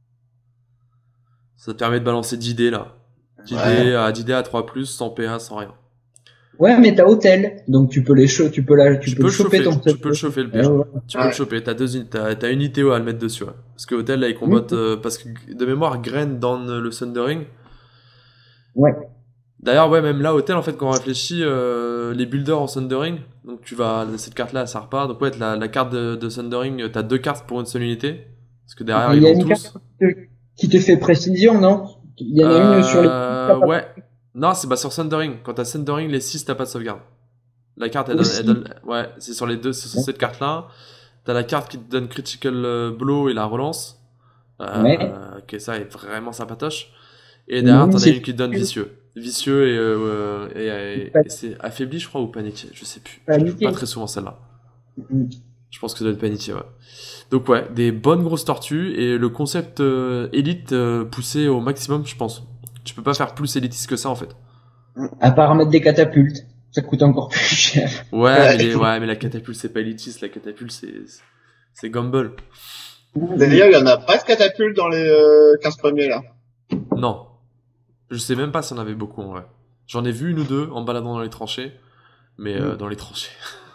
Ça te permet de balancer dix dés, là. dix dés Ouais. à, dix dés à trois plus, sans P A, sans rien. Ouais, mais t'as hôtel, donc tu peux les cho- tu peux la, tu, Tu peux, peux le le choper chauffer, ton tu peux le chauffer le Ouais, pire. ouais. Tu peux Ouais. le choper, t'as deux, t'as, t'as une I T O à le mettre dessus, ouais. Parce que Hotel, là, il combotte, Mhm. euh, parce que de mémoire, Gren dans le Thundering. Ouais. D'ailleurs, ouais, même là, Hotel, en fait, quand on réfléchit, euh, les builders en Thundering, donc tu vas, cette carte-là, ça repart. Donc, ouais, la, la carte de, de Thundering, euh, t'as deux cartes pour une seule unité. Parce que derrière, Il ils y a vont une tous. carte qui te fait précision, non? Il y en a une sur les... Euh, ouais. Non, c'est bah sur Thundering. Quand t'as Thundering, les six, t'as pas de sauvegarde. La carte, elle donne, Aussi. elle donne- ouais, c'est sur les deux, c'est sur Ouais. cette carte-là. T'as la carte qui te donne Critical euh, Blow et la relance. Euh, Ouais. Ok, ça est vraiment sympatoche. Et derrière, Oui, t'en as c'est une qui te donne vicieux. Vicieux et, euh, et, et- et c'est affaibli, je crois, ou paniqué. Je sais plus. Je joue Paniqué. pas très souvent celle-là. Mm. Je pense que ça doit être Panitier, ouais. Donc ouais, des bonnes grosses tortues, et le concept euh, élite euh, poussé au maximum, je pense. Tu peux pas faire plus élitiste que ça, en fait. À part mettre des catapultes, ça coûte encore plus cher. Ouais, mais, les, ouais, mais la catapulte, c'est pas élitiste, la catapulte, c'est, c'est Gumball. D'ailleurs, il y en a pas de catapulte dans les euh, quinze premiers, là. Non. Je sais même pas si on avait beaucoup, en vrai. J'en ai vu une ou deux en baladant dans les tranchées, mais euh, dans les tranchées.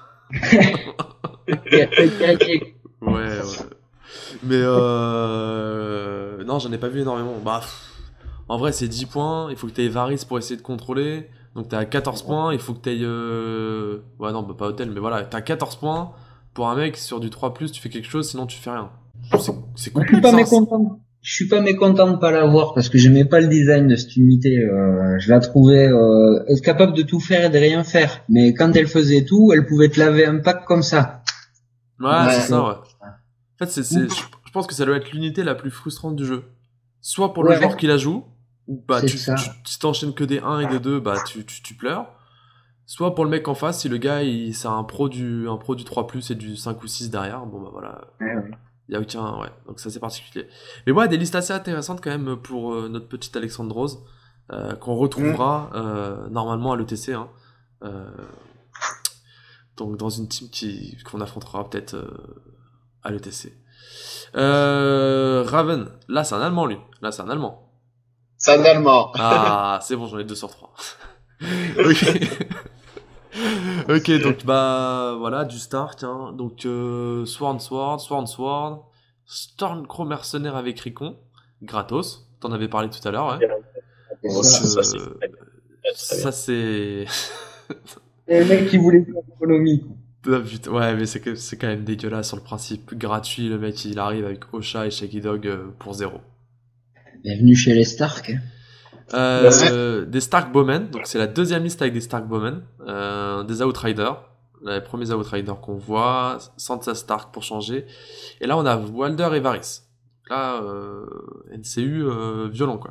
Ouais, ouais. Mais euh... non, j'en ai pas vu énormément. Bah, pff, en vrai, c'est dix points. Il faut que t'aies Varys pour essayer de contrôler. Donc t'as quatorze points. Il faut que t'aies... Euh... Ouais, non, bah, pas Hôtel, mais voilà. T'as quatorze points. Pour un mec, sur du trois plus, tu fais quelque chose, sinon tu fais rien. C'est, c'est Moi, je suis complexe, pas hein. mécontent. Je suis pas mécontent de pas l'avoir parce que j'aimais pas le design de cette unité. Euh, je la trouvais euh, être capable de tout faire et de rien faire. Mais quand elle faisait tout, elle pouvait te laver un pack comme ça. Ouais, Ouais. c'est ça, ouais. En fait, c'est, c'est, je je pense que ça doit être l'unité la plus frustrante du jeu. Soit pour le Ouais. joueur qui la joue, ou bah, C'est tu, ça. tu, si t'enchaînes que des un et des deux, bah, tu, tu, tu pleures. Soit pour le mec en face, si le gars, il, c'est un pro du, un pro du trois plus et du cinq ou six derrière, bon, bah, voilà. Ouais, ouais. Il y a aucun, ouais. Donc, ça, c'est particulier. Mais ouais, des listes assez intéressantes quand même pour euh, notre petite Alexandre Rose, euh, qu'on retrouvera, euh, normalement à l'E T C, hein. Euh, donc, dans une team qui, qu'on affrontera peut-être, euh, à l'E T C. Euh, Raven, là c'est un Allemand lui, là c'est un Allemand. C'est un Allemand. Ah, c'est bon, j'en ai deux sur trois. Ok. Ok, donc bah voilà, du Stark, hein. Donc euh, Sworn Sword, Sworn Sword, Stormcrow mercenaire avec Ricon, gratos, t'en avais parlé tout à l'heure, ouais. Bon, Donc, ça, ça, c'est euh, très, très, très bien. ça c'est... Et le mec qui voulait faire l'économie. Ah, putain, ouais, mais c'est, que- c'est quand même dégueulasse sur le principe gratuit, le mec il arrive avec Osha et Shaggy Dog euh, pour zéro. Bienvenue chez les Stark. Euh, des Stark Bowmen, donc c'est la deuxième liste avec des Stark Bowmen, euh, des Outriders, les premiers Outriders qu'on voit, Sansa Stark pour changer, et là on a Walder et Varys. Là, euh, N C U euh, violent quoi.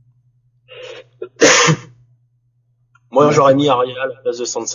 Moi, j'aurais mis Arya à la place de Sansa.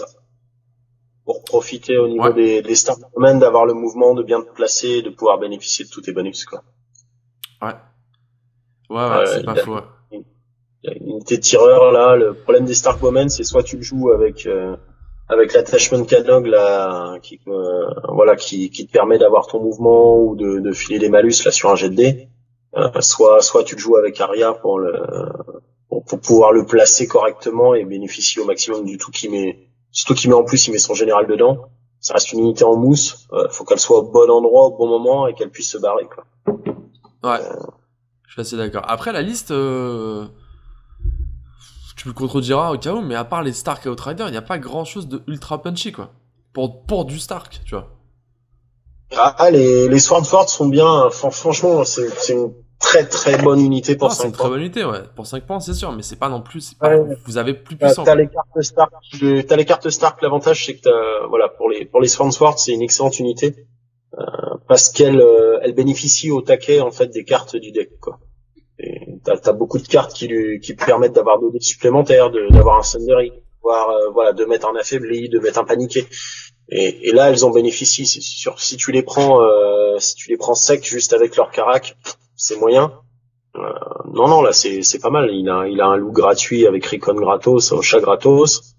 Pour profiter au niveau Ouais. des, des stars domaines, d'avoir le mouvement, de bien te placer, et de pouvoir bénéficier de tous tes bonus, quoi. Ouais. Ouais, ouais, Ouais, c'est il pas a- faux. Ouais. Il y a une unité de tireur, là. Le problème des Starkwomen, c'est soit tu le joues avec, euh, avec l'attachment canog, là, qui, euh, voilà, qui, qui te permet d'avoir ton mouvement ou de, de filer des malus, là, sur un jet de dés. Euh, soit, soit tu le joues avec Arya pour le, pour, pour pouvoir le placer correctement et bénéficier au maximum du tout qui met, surtout qui met en plus, il met son général dedans. Ça reste une unité en mousse. Euh, faut qu'elle soit au bon endroit, au bon moment et qu'elle puisse se barrer, quoi. Ouais. Je suis assez d'accord. Après la liste, euh... tu me contrediras au cas où, mais à part les Stark et Outriders, il n'y a pas grand chose de ultra punchy quoi. Pour, pour du Stark, tu vois. Ah, les, les Swordforts sont bien. Fran- franchement, c'est, c'est une très très bonne unité pour Non, c'est cinq une très points. bonne unité, ouais. Pour cinq points, c'est sûr, mais c'est pas non plus, c'est pas, Ouais. vous avez plus T'as, puissant. t'as quoi. les cartes Stark. le- T'as les cartes Stark. L'avantage, c'est que t'as, voilà, pour les pour les Swordforts, c'est une excellente unité euh, parce qu'elle euh, elle bénéficie au taquet en fait des cartes du deck, quoi. Et t'as, t'as beaucoup de cartes qui lui qui permettent d'avoir des dés supplémentaires, de, d'avoir un Sundering, voire euh, voilà, de mettre un affaibli, de mettre un paniqué. Et, et là, elles en bénéficient. C'est sûr, si tu les prends, euh, si tu les prends sec juste avec leur carac, c'est moyen. Euh, non, non, là, c'est, c'est pas mal. Il a, il a un loup gratuit avec Ricon gratos, Osha gratos,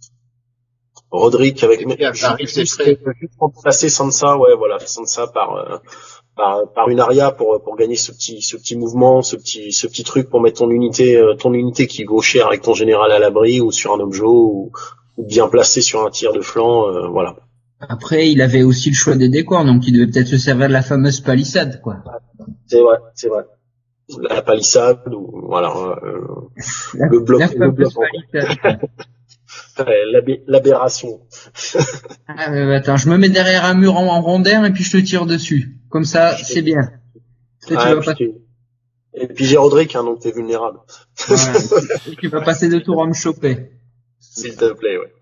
Roderick avec. Et puis, à Paris, c'est juste, frais. juste remplacer Sansa, ouais, voilà, Sansa par, euh, par, par une Arya pour, pour gagner ce petit, ce petit mouvement, ce petit, ce petit truc pour mettre ton unité, euh, ton unité qui vaut cher avec ton général à l'abri ou sur un objet ou, ou bien placé sur un tir de flanc, euh, voilà. Après, il avait aussi le choix des décors, donc il devait peut-être se servir de la fameuse palissade, quoi. C'est vrai, c'est vrai. La palissade ou voilà euh, La, le bloc, la le fameuse bloc en- palissade. ouais, l'abé- l'aberration. Ah, euh, attends, je me mets derrière un mur en, en rondin et puis je te tire dessus. Comme ça, c'est bien. Tu sais, tu Ah, vas puis pas- tu- Et puis j'ai Roderick, hein, donc t'es vulnérable. voilà. Et tu vas passer deux tours à me choper. S'il te plaît, ouais.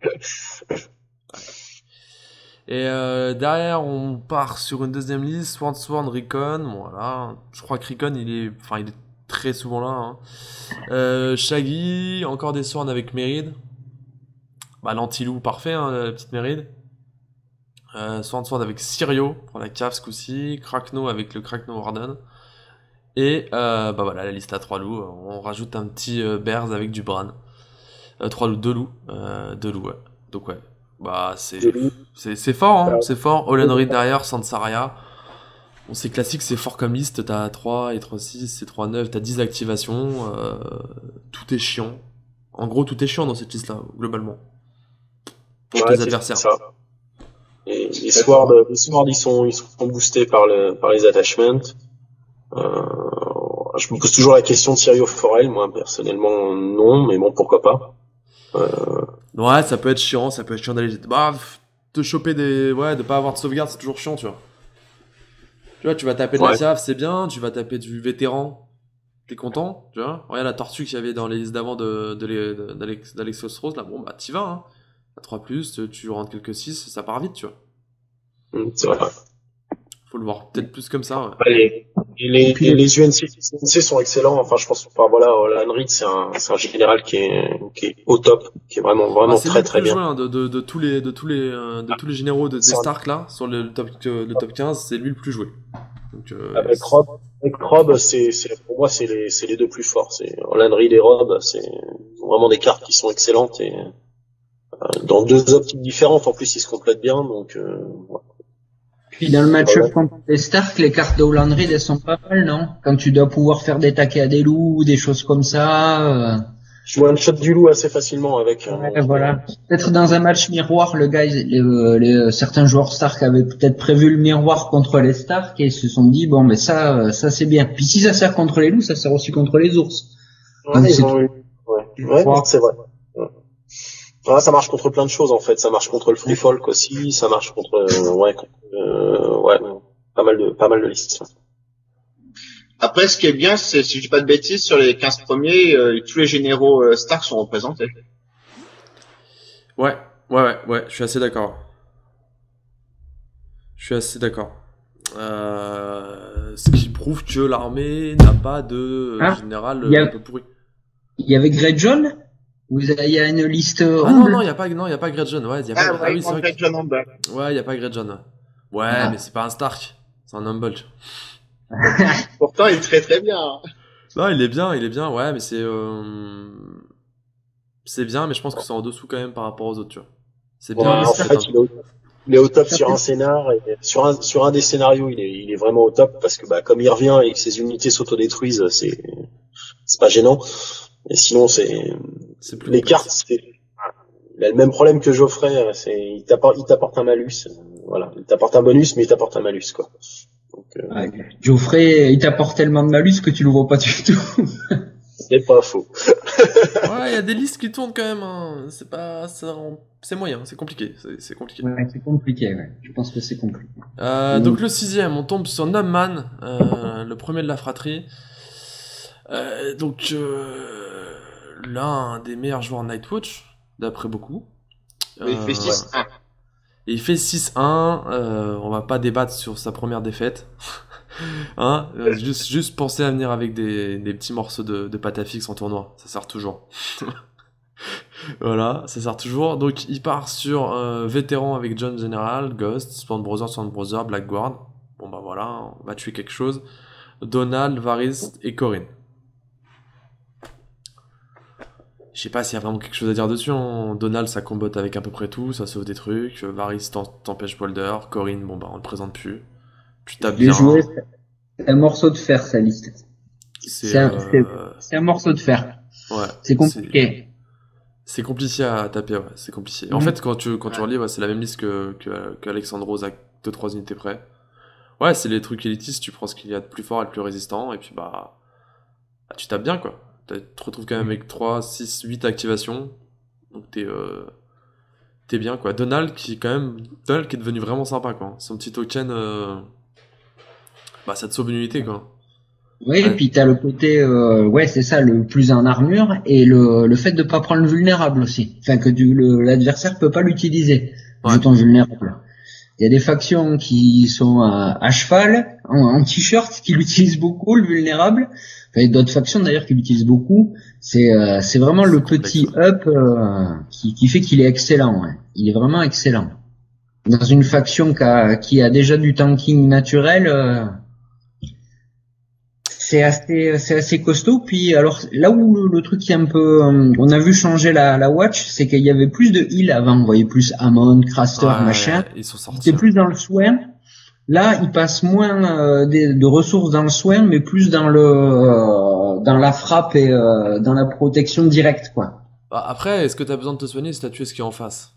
Et euh, derrière, on part sur une deuxième liste, Sworn Sworn Recon. Voilà, je crois que Recon, il est, enfin, il est très souvent là. Hein. Euh, Shaggy, encore des Sworn avec Méride. Bah, l'anti-loup parfait, hein, la petite Méride. Euh, Sword Sword avec Sirio pour la cave ce coup-ci, Krakno avec le Krakno Warden. Et euh, bah voilà, la liste à trois loups, on rajoute un petit euh, Bears avec du Bran. Euh, trois loups, deux loups, euh, deux loups, ouais. Donc ouais, bah c'est c'est c'est fort, hein, c'est fort. Olen Reed derrière, Sansaria. Bon, c'est classique, c'est fort comme liste, t'as trois et trois six, c'est trois neuf, t'as dix activations, euh, tout est chiant. En gros, tout est chiant dans cette liste-là, globalement. Pour Ouais, tes adversaires. Ça. Et les swords, les swords, ils sont, ils sont boostés par le, par les attachments. Euh, je me pose toujours la question de Sirio Forel, moi, personnellement, non, mais bon, pourquoi pas. Euh... Ouais, ça peut être chiant, ça peut être chiant d'aller, bah, te choper des, ouais, de pas avoir de sauvegarde, c'est toujours chiant, tu vois. Tu vois, tu vas taper de ouais. la Siaf, c'est bien, tu vas taper du vétéran, t'es content, tu vois. Regarde la tortue qu'il y avait dans les listes d'avant de, de, de, d'Alex, d'Alexos Rose, là, bon, bah, t'y vas, hein. À trois plus, tu rentres quelques six, ça part vite, tu vois. C'est vrai. Faut le voir peut-être plus comme ça, ouais. Les, les, les, les U N C, les U N C sont excellents, enfin, je pense, enfin, voilà, Olan Reed, c'est un, c'est un général qui est, qui est au top, qui est vraiment, vraiment ah, très, très bien. Joué, hein, de, de, de tous les, de tous les, euh, de tous les généraux de, des Stark, là, sur le top, le top quinze, c'est lui le plus joué. Donc, euh, avec Rob, avec Rob, c'est, c'est, pour moi, c'est les, c'est les deux plus forts. C'est Olan Reed et Rob, c'est vraiment des cartes qui sont excellentes et, euh, dans deux optiques différentes, en plus, ils se complètent bien, donc, euh, ouais. Puis dans le match-up contre les Stark, les cartes de Olan Reed, elles sont pas mal, non? Quand tu dois pouvoir faire des taquets à des loups, des choses comme ça. Euh... Je vois un shot du loup assez facilement avec. Ouais, euh, voilà. Peut-être dans un match miroir, le gars, les, les, les, certains joueurs Stark avaient peut-être prévu le miroir contre les Stark et ils se sont dit bon, mais ça, ça c'est bien. Puis si ça sert contre les loups, ça sert aussi contre les ours. Ouais, Donc, c'est, ouais. Ouais, ouais, c'est vrai. Ouais. Ouais, ça marche contre plein de choses en fait. Ça marche contre le free folk aussi. Ça marche contre, euh, ouais, contre, euh, ouais, pas mal de, pas mal de listes. Après, ce qui est bien, c'est, si je dis pas de bêtises, sur les quinze premiers, euh, tous les généraux euh, Stark sont représentés. Ouais, ouais, ouais, ouais, je suis assez d'accord. Je suis assez d'accord. Euh, ce qui prouve que l'armée n'a pas de ah, général a... un peu pourri. Il y avait Grey John? Vous avez, il y a une liste ah non, non, il y a pas, non, il y a pas Grey John, ouais, il y a pas, ah, ouais, ah oui, c'est vrai Grey que... John en bas. Ouais, il y a pas Grey John. Ouais, ah. mais c'est pas un Stark, c'est un Humble. Pourtant, il est très très bien. Non, il est bien, il est bien, ouais, mais c'est, euh... c'est bien, mais je pense que c'est en dessous quand même par rapport aux autres, tu vois. C'est bien. Ouais, en fait, il est, au, il est au top sur un scénar, et sur un, sur un des scénarios, il est, il est vraiment au top parce que, bah, comme il revient et que ses unités s'autodétruisent, c'est, c'est pas gênant. Et sinon, c'est, c'est plus les complexe. Cartes, c'est, il a le même problème que Geoffrey, c'est, il t'apporte, il t'apporte un malus, voilà. Il t'apporte un bonus, mais il t'apporte un malus, quoi. Donc, euh... ouais, Geoffrey, il t'apporte tellement de malus que tu le vois pas du tout. C'est pas faux. Ouais, il y a des listes qui tournent quand même, hein. C'est pas, c'est, c'est moyen, c'est compliqué, c'est, c'est compliqué. Ouais, c'est compliqué, ouais. Je pense que c'est compliqué. Euh, mmh. Donc le sixième, on tombe sur Numman, euh, le premier de la fratrie. Euh, donc, euh, l'un des meilleurs joueurs Nightwatch, d'après beaucoup. Euh, il fait six un. Et il fait six un, euh, on va pas débattre sur sa première défaite. Hein, euh, juste, juste penser à venir avec des, des petits morceaux de, de pâte à fixe en tournoi, ça sert toujours. Voilà, ça sert toujours. Donc il part sur euh, vétéran avec John General, Ghost, Spawn Brother, Spawn Brother, Blackguard. Bon bah voilà, on va tuer quelque chose. Donald, Varys et Corinne. Je sais pas s'il y a vraiment quelque chose à dire dessus. Hein. Donald, ça combotte avec à peu près tout, ça sauve des trucs. Varys t'empêche Boulder. Corinne, bon bah on le présente plus. Tu tapes bien. Joué, c'est un morceau de fer, sa liste. C'est, c'est, un, euh... c'est, c'est un morceau de fer. Ouais. C'est compliqué. C'est, c'est compliqué à taper, ouais. C'est compliqué. Mmh. En fait, quand tu, quand tu relis, ouais, c'est la même liste que, que, que Alexandros à deux trois unités près. Ouais, c'est les trucs élitistes, tu prends ce qu'il y a de plus fort et de plus résistant, et puis bah, bah tu tapes bien, quoi. Tu te retrouves quand même avec trois, six, huit activations. Donc t'es, euh, t'es bien, quoi. Donald qui, quand même, Donald qui est devenu vraiment sympa, quoi. Son petit token, euh, bah ça te sauve une unité, quoi. Oui, ouais. Et puis t'as le côté, euh, ouais, c'est ça, le plus en armure, et le, le fait de pas prendre le vulnérable aussi. Enfin, que du, le, l'adversaire peut pas l'utiliser, ouais. Jeton vulnérable. Il y a des factions qui sont à, à cheval, en, en t-shirt, qui l'utilisent beaucoup, le vulnérable. Enfin, il y a d'autres factions d'ailleurs qui l'utilisent beaucoup. C'est, euh, c'est vraiment c'est le complexe. Petit up euh, qui, qui fait qu'il est excellent. Ouais. Il est vraiment excellent. dans une faction qui a, qui a déjà du tanking naturel, euh, c'est assez, c'est assez costaud. Puis alors là où le, le truc qui est un peu, euh, on a vu changer la, la watch, c'est qu'il y avait plus de heal avant. Vous voyez plus Amon, Craster, Ouais, machin. ils sont sortis. C'était plus dans le soin. Là, il passe moins euh, des, de ressources dans le soin, mais plus dans le, euh, dans la frappe et euh, dans la protection directe, quoi. Bah, après, est-ce que t'as besoin de te soigner si t'as tué ce qui est en face?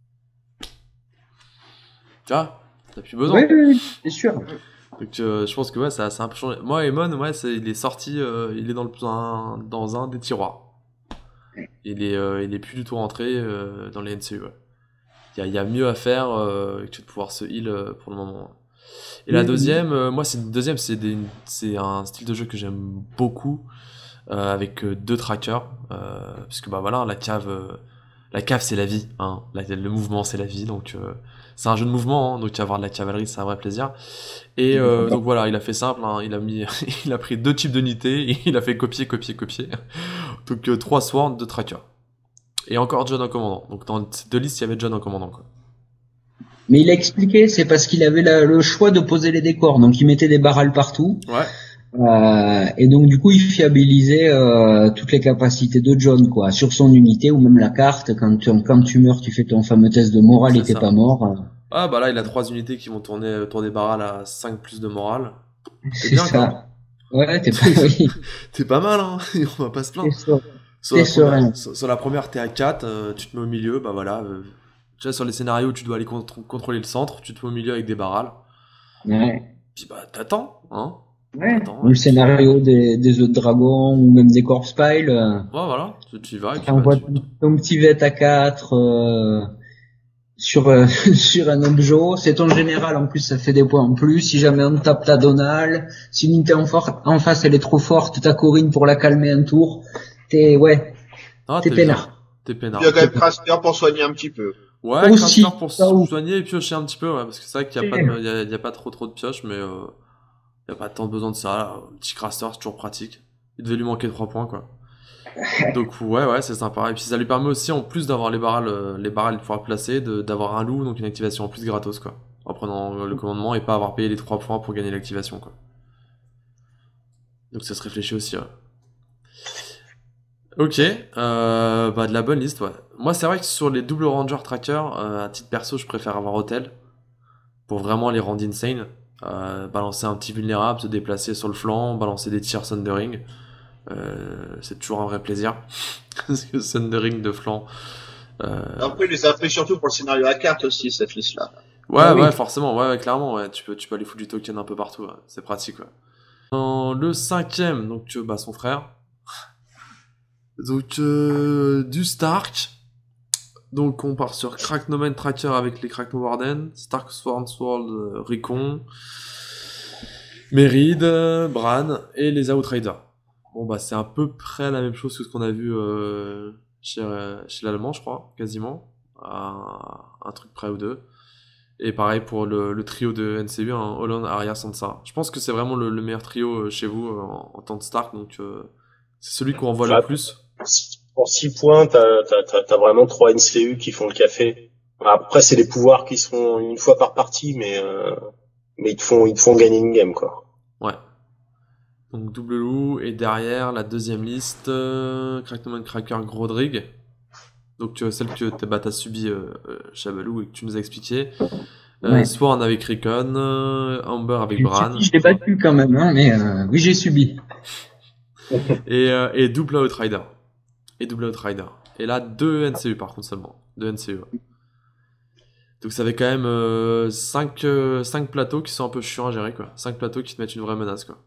Tu vois, t'as plus besoin. Oui, oui, oui, c'est sûr. Donc euh, je pense que ouais, ça, ça a un peu changé. Moi, Emon, ouais, c'est, il est sorti, euh, il est dans, le, un, dans un des tiroirs. Il est, euh, il est plus du tout rentré euh, dans les N C U. Ouais. Il y a, il y a mieux à faire euh, que de pouvoir se heal euh, pour le moment. Et la deuxième, euh, moi, c'est une deuxième, c'est, des, c'est un style de jeu que j'aime beaucoup euh, avec euh, deux trackers, euh, puisque bah voilà, la cave, euh, la cave c'est la vie, hein. La, le mouvement c'est la vie, donc euh, c'est un jeu de mouvement, hein, donc avoir de la cavalerie c'est un vrai plaisir. Et euh, donc voilà, il a fait simple, hein, il a mis, il a pris deux types d'unités, et il a fait copier, copier, copier. Donc euh, trois swords, deux trackers. Et encore John en commandant. Donc dans ces deux listes, il y avait John en commandant, quoi. Mais il a expliqué, c'est parce qu'il avait la, le choix de poser les décors, donc il mettait des barrels partout. Ouais. Euh, et donc du coup, il fiabilisait euh, toutes les capacités de John, quoi, sur son unité ou même la carte. Quand tu, quand tu meurs, tu fais ton fameux test de morale C'est et t'es ça. pas mort. Ah bah là, il a trois unités qui vont tourner autour des barrels à cinq plus de morale. T'es C'est bien, ça. quoi. Ouais, t'es pas, oui. T'es pas mal, hein. On va pas se T'es plaindre. serein. Sur la, T'es serein. première, sur, sur la première, t'es à quatre, euh, tu te mets au milieu, bah voilà. Euh, déjà sur les scénarios où tu dois aller contr- contrôler le centre, tu te mets au milieu avec des barrels. Ouais. Puis bah t'attends, hein. Ouais. T'attends, Ou ouais. le scénario des, des œufs de dragon ou même des corpse piles. Euh, Ouais, voilà, tu, tu y vas et puis bah, t'envoies tu... ton, ton petit V à quatre euh, sur euh, sur un objet. C'est ton général, en plus ça fait des points en plus. Si jamais on tape ta Donald, si une unité en, for- en face elle est trop forte, t'as Corinne pour la calmer un tour. T'es ouais, Ah, t'es t'es peinard. bien. T'es peinard. Il y a quand même Craster pour soigner un petit peu. Ouais, Aussi, Craster pour se ça ou- soigner et piocher un petit peu, ouais, parce que c'est vrai qu'il y a pas, de, il y a, il y a pas trop trop de pioches, mais euh, il y a pas tant besoin de ça. Là. Un petit Craster, c'est toujours pratique. Il devait lui manquer trois points, quoi. Donc ouais, ouais, c'est sympa. Et puis ça lui permet aussi, en plus d'avoir les barrels, euh, les barrels pouvoir placer, de, d'avoir un loup, donc une activation en plus gratos, quoi. En prenant le commandement et pas avoir payé les trois points pour gagner l'activation, quoi. Donc ça se réfléchit aussi, ouais. Ok, euh, bah de la bonne liste, ouais. Moi, c'est vrai que sur les double ranger trackers, euh, à titre perso, je préfère avoir Hotel pour vraiment les rendre insane. Euh, balancer un petit vulnérable, se déplacer sur le flanc, balancer des tirs Thundering. Euh, c'est toujours un vrai plaisir. Parce que Thundering de flanc. Euh... Après, il les a fait surtout pour le scénario à carte aussi, cette liste-là. Ouais, Ah oui. ouais, forcément, ouais, ouais, clairement, ouais. Tu peux, tu peux aller foutre du token un peu partout, ouais. C'est pratique, ouais. Dans le cinquième, donc, tu bah, son frère. Donc, euh, du Stark. Donc, on part sur Cracknomen Tracker avec les Crackno Warden, Stark Swordsword euh, Recon, Merid, euh, Bran et les Outriders. Bon, bah, c'est à peu près la même chose que ce qu'on a vu euh, chez, euh, chez l'Allemand, je crois, quasiment. À un truc près ou deux. Et pareil pour le, le trio de N C U, hein, Holland, Arya, Sansa. Je pense que c'est vraiment le, le meilleur trio euh, chez vous euh, en, en tant que Stark, donc euh, c'est celui qu'on envoie Ah. le plus. Pour six points, t'as, t'as, t'as, t'as vraiment trois N C U qui font le café. Après, c'est les pouvoirs qui seront une fois par partie, mais euh, mais ils te font ils te font gagner une game, quoi. Ouais. Donc double loup, et derrière la deuxième liste, euh, Cracknoman Cracker Grodrig. Donc euh, celle que t'as, bah, t'as subi euh, euh, Chabalou et que tu nous as expliqué. Euh, Ouais. Sworn avec Recon, euh, Amber avec J'ai Bran. subi, je l'ai battu quand même, hein, mais euh, oui, j'ai subi. Et, euh, et double Outrider. Et double Outrider. Et là, deux N C U par contre seulement. Deux N C U. Donc ça fait quand même euh, cinq plateaux qui sont un peu chiants à gérer, quoi. cinq plateaux qui te mettent une vraie menace, quoi.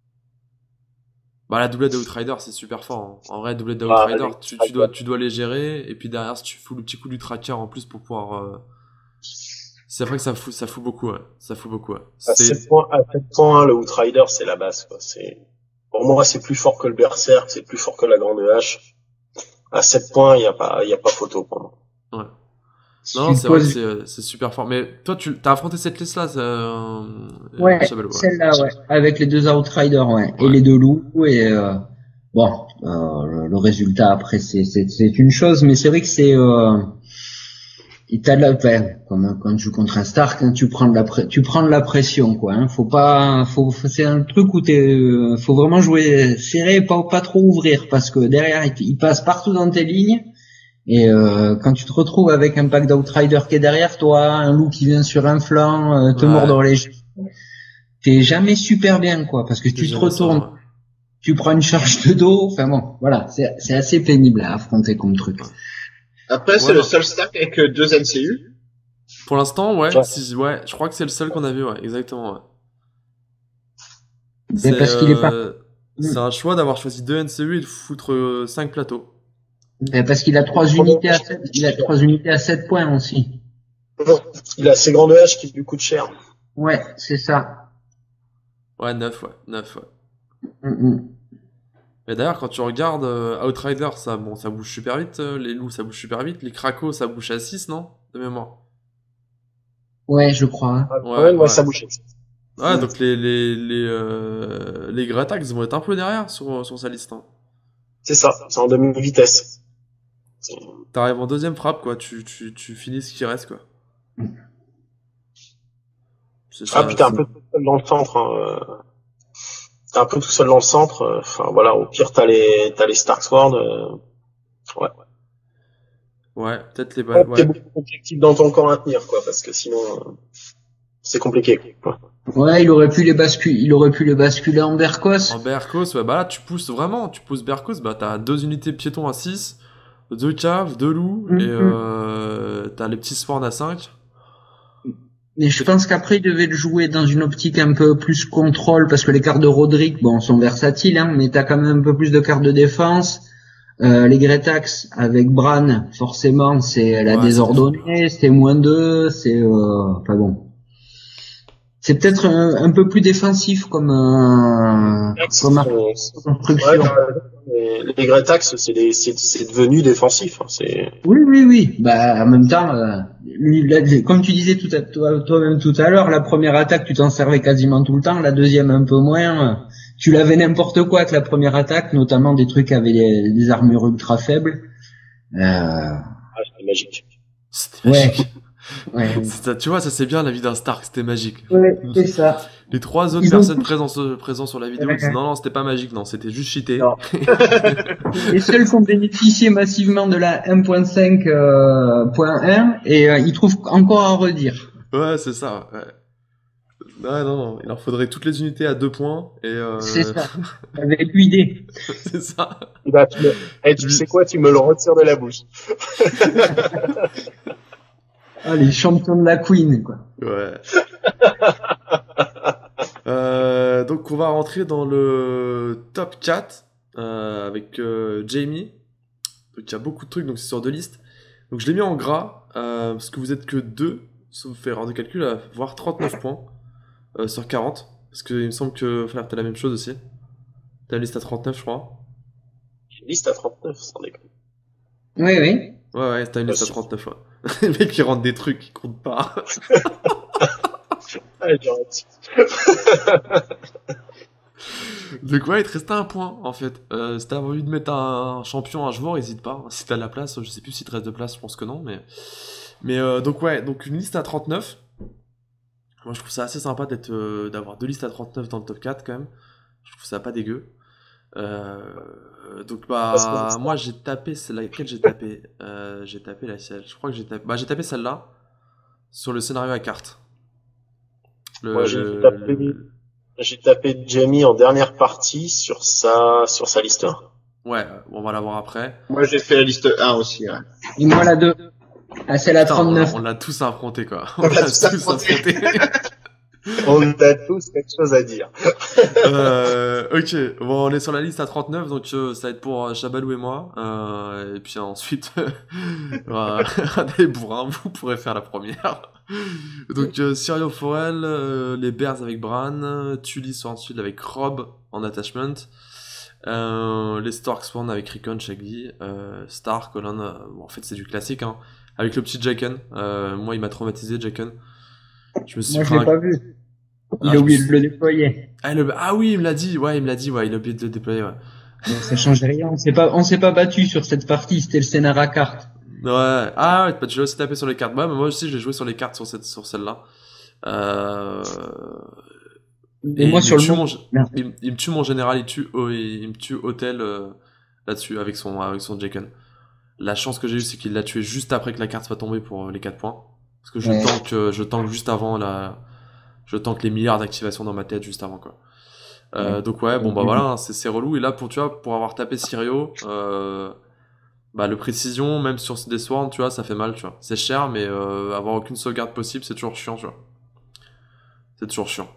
Bah la doublette d'Outrider c'est super fort, hein. En vrai, doublette d'Outrider, Ah, tu, tu, dois, tu dois les gérer, et puis derrière si tu fous le petit coup du tracker en plus pour pouvoir... Euh... C'est vrai que ça fout, ça fout beaucoup, ouais. Ça fout beaucoup, ouais. À C'est... sept points, à sept points, le Outrider, c'est la base, quoi. C'est, pour moi, c'est plus fort que le Berserk, c'est plus fort que la Grande Hache. À sept points, il y a pas, il y a pas photo pour moi. Ouais. Non, non, c'est vrai que c'est, c'est super fort. Mais toi, tu as affronté cette liste-là, euh, Ouais, Chabalou, ouais. celle-là, ouais, avec les deux Outriders, ouais, et Ouais. les deux loups, et euh, bon, euh, le, le résultat après c'est c'est c'est une chose, mais c'est vrai que c'est euh, Et t'as de la peine, comme quand tu joues contre un Stark, hein, tu prends de la pré- tu prends de la pression, quoi. Hein. Faut pas, faut, faut- c'est un truc où t'es, euh, faut vraiment jouer serré, pas pas trop ouvrir, parce que derrière il, il passe partout dans tes lignes. Et euh, quand tu te retrouves avec un pack d'Outrider qui est derrière toi, un loup qui vient sur un flanc, euh, te Ouais. mordre les genoux, t'es jamais super bien, quoi, parce que tu te Jamais ça, retournes, ouais. tu prends une charge de dos. Enfin bon, voilà, c'est c'est assez pénible à affronter comme truc. Après, c'est Ouais, le non. seul stack avec euh, deux N C U. Pour l'instant, ouais, Ouais. si, ouais, je crois que c'est le seul qu'on a vu, ouais, exactement, ouais. Mais C'est, parce qu'il est pas, euh, c'est un choix d'avoir choisi deux N C U et de foutre euh, cinq plateaux. mais parce qu'il a trois unités à sept, il a trois unités à sept points aussi. Non, il a ses grands nuages qui lui coûtent cher. Ouais, c'est ça. Ouais, neuf, ouais, neuf, ouais. Mm, mm. Mais d'ailleurs, quand tu regardes euh, Outrider, ça, bon, ça bouge super vite, euh, les loups, ça bouge super vite, les cracos, ça bouge à six, non? De mémoire. Ouais, je crois. Hein. Ah, Ouais, quand même, ouais, ouais. ça bouge. Ouais, donc les, les, les, euh, les Gretax vont être un peu derrière sur, sur sa liste, hein. C'est ça, c'est en demi-vitesse. T'arrives en deuxième frappe, quoi, tu, tu, tu finis ce qui reste, quoi. C'est Ah, ça, puis t'es un c'est- peu tout seul dans le centre. Hein. euh, T'es un peu tout seul dans le centre. euh, Enfin, voilà, au pire, t'as les, t'as les Stark Sword. Euh... Ouais. Ouais, peut-être les Ouais, balles, t'es ouais. beaucoup d'objectifs dans ton camp à tenir, quoi, parce que sinon, euh, c'est compliqué, quoi. Ouais, il aurait pu les basculer, il aurait pu les basculer en Berkos. En Berkos, ouais, bah là, tu pousses vraiment, tu pousses Berkos, bah t'as deux unités piétons à six, deux caves, deux loups, Mhm. et euh, t'as les petits swords à cinq. Mais je pense qu'après, il devait le jouer dans une optique un peu plus contrôle, parce que les cartes de Roderick, bon, sont versatiles, hein, mais t'as quand même un peu plus de cartes de défense. Euh, les Gretax avec Bran, forcément, c'est la Ouais, c'est désordonnée, c'est moins deux, c'est, euh, enfin bon. C'est peut-être un, un peu plus défensif comme, euh, comme Sont- construction. Ouais, t'as raison. Les, les Gretax, c'est des- c'est c'est devenu défensif. Hein, c'est Oui, oui, oui. Bah, en même temps, euh, lui, là, comme tu disais tout à toi, toi-même tout à l'heure, la première attaque, tu t'en servais quasiment tout le temps, la deuxième un peu moins. Tu l'avais n'importe quoi avec la première attaque, notamment des trucs avec des, des armures ultra faibles. Euh, ah, c'est magique. C'était ouais, magique. ouais, C'est ça, tu vois, ça c'est bien la vie d'un Stark, c'était magique. ouais, c'est ça. Les trois autres Ils ont personnes tous- présentes présents sur la vidéo Ouais. disent non, non, c'était pas magique, non, c'était juste cheaté. Non. Les seuls qui ont bénéficié massivement de la un point cinq euh, point un et euh, ils trouvent encore à redire. Ouais, c'est ça, ouais. Ouais, non, non, il leur faudrait toutes les unités à deux points, et euh... C'est ça. Avec huit dés. c'est ça. Bah, tu, me... eh, tu Lui- sais quoi, tu me le retires de la bouche. Ah, les champions de la Queen, quoi. Ouais. euh, donc on va rentrer dans le top quatre euh, avec euh, Jamie. Donc il y a beaucoup de trucs, donc c'est sur deux listes. Donc je l'ai mis en gras euh, parce que vous êtes que deux, sauf erreur de calcul, à avoir trente-neuf points euh, sur quarante. Parce que il me semble que Flair, t'as la même chose aussi. T'as la liste à trente-neuf, je crois. J'ai une liste à trente-neuf, sans déconner. Oui, oui. Ouais, ouais, t'as une liste à Ouais, trente-neuf, ouais. Les mecs qui rentrent des trucs qui comptent pas. Ouais, j'arrête. Donc ouais, il te restait un point en fait. Euh, si t'as envie de mettre un champion un jour, hésite pas. Si t'as de la place, je sais plus si te reste de place, je pense que non. Mais, mais euh, donc ouais, donc une liste à trente-neuf. Moi je trouve ça assez sympa d'être, euh, d'avoir deux listes à trente-neuf dans le top quatre quand même. Je trouve ça pas dégueu. Euh, donc Parce que bah c'est moi j'ai tapé, c'est laquelle j'ai tapé euh, J'ai tapé laquelle Je crois que j'ai tapé. Bah j'ai tapé celle-là sur le scénario à carte. Le, Moi, j'ai le- tapé- le- J'ai tapé Jamie en dernière partie sur sa, sur sa liste un. Ouais, on va la voir après. Moi, j'ai fait la liste un aussi. Ouais. Et moi, la deux. Ah, c'est la Putain, on trente-neuf. l'a- on l'a tous affronté quoi. On l'a tous affronté. On a tous quelque chose à dire. euh, ok, bon, on est sur la liste à trente-neuf, donc euh, ça va être pour euh, Chabalou et moi. Euh, et puis ensuite, euh, des bourrins, vous pourrez faire la première. Donc euh, Sirio Forel, euh, les Bears avec Bran, Tully sur ensuite avec Rob en attachment, euh, les Stark Spawn avec Rickon, Shaggy, euh, Star, Colin, euh, bon, en fait c'est du classique, hein, avec le petit Jacken. Euh, moi il m'a traumatisé Jacken. Je me suis Moi, je pris l'ai un- pas vu. Il Ah, a je oublié me de le déployer. Ah, le- ah oui, il me l'a dit, ouais, il me l'a dit, ouais, il a oublié de le déployer, ouais. Donc, ça change rien. On s'est pas, on s'est pas battu sur cette partie. C'était le scénar à carte. Ouais. Ah ouais, bah, tu l'as aussi tapé sur les cartes. Ouais, mais moi aussi, j'ai joué sur les cartes sur cette, sur celle-là. Euh... Et, Et moi, il sur me le tue monde, mon, gé- il, il me tue mon général, il tue, oh, il, il me tue Hôtel euh, là-dessus avec son, avec son Jaken. La chance que j'ai eue, c'est qu'il l'a tué juste après que la carte soit tombée pour euh, les quatre points. Parce que je ouais. tank, euh, je tank juste avant la, je tank les milliards d'activations dans ma tête juste avant quoi. Euh, Ouais. donc ouais, bon bah voilà, hein, c'est c'est relou. Et là pour tu vois, pour avoir tapé Sirio, euh, bah le précision même sur des swarms, tu vois, ça fait mal, tu vois. C'est cher, mais euh, avoir aucune sauvegarde possible, c'est toujours chiant, tu vois. C'est toujours chiant.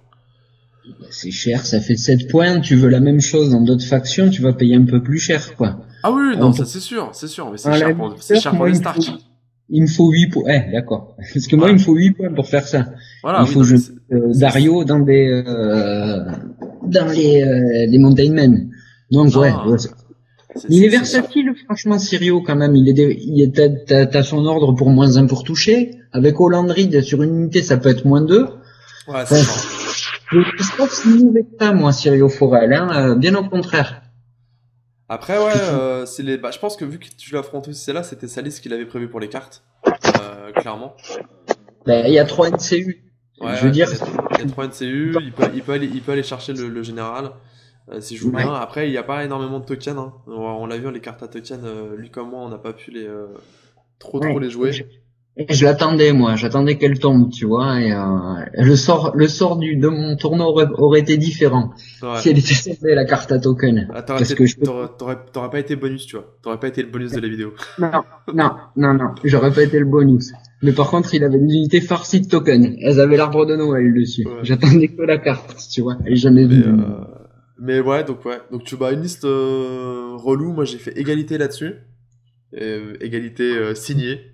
C'est cher, ça fait sept points. Tu veux la même chose dans d'autres factions, tu vas payer un peu plus cher, quoi. Ah oui, On non, peut- ça c'est sûr, c'est sûr, mais c'est À la cher pour, c'est limite, cher pour moi, les il me faut, Stark. il me faut huit points. Eh, d'accord. Parce que moi, Voilà. il me faut huit points pour faire ça. Voilà, Il oui, faut non, que je mais mette c'est, euh, c'est- Dario dans des, euh, dans les, euh, les Mountain Men. Donc, ouais, non, ouais, c'est- c'est, il est c'est, c'est cher. versatile, franchement, Sirio, quand même. Il est, dé- il est, t'as, t'as- t'as son ordre pour moins un pour toucher. Avec Hollandrid, sur une unité, ça peut être moins deux. Ouais, Enfin, c'est ça. je trouve pas si mauvais que ça, moi, Sirio Forel, hein. euh, bien au contraire. Après, ouais, euh, c'est les, bah, je pense que vu que tu l'affrontes aussi, c'est là, c'était sa liste qu'il avait prévu pour les cartes. Euh, clairement. Ben, il y a trois N C U. Ouais, Je veux ouais, dire, il y a, il y a trois N C U, il peut, il peut aller, il peut aller chercher le, le général, euh, s'il joue ouais. bien. Après, il n'y a pas énormément de tokens, hein. On, on l'a vu, les cartes à tokens, euh, lui comme moi, on n'a pas pu les, euh, trop, trop Ouais. les Et jouer. je, et je l'attendais, moi. J'attendais qu'elle tombe, tu vois. Et euh, le sort, le sort du, de mon tournoi aurait, aurait été différent Ouais. si elle était tombée, la carte à token. Ah, t'aurais Parce été- que je peux. t'aurais, t'aurais, t'aurais pas été bonus, tu vois. T'aurais pas été le bonus de la vidéo. Non, non, non, non. J'aurais pas été le bonus. Mais par contre, il avait des unités farcies de tokens. Elles avaient l'arbre de Noël dessus. Ouais. J'attendais que la carte, tu vois. Et jamais Mais, vu. euh, mais ouais, donc ouais. Donc tu bats une liste euh, relou. Moi, j'ai fait égalité là-dessus. Euh, égalité euh, signée.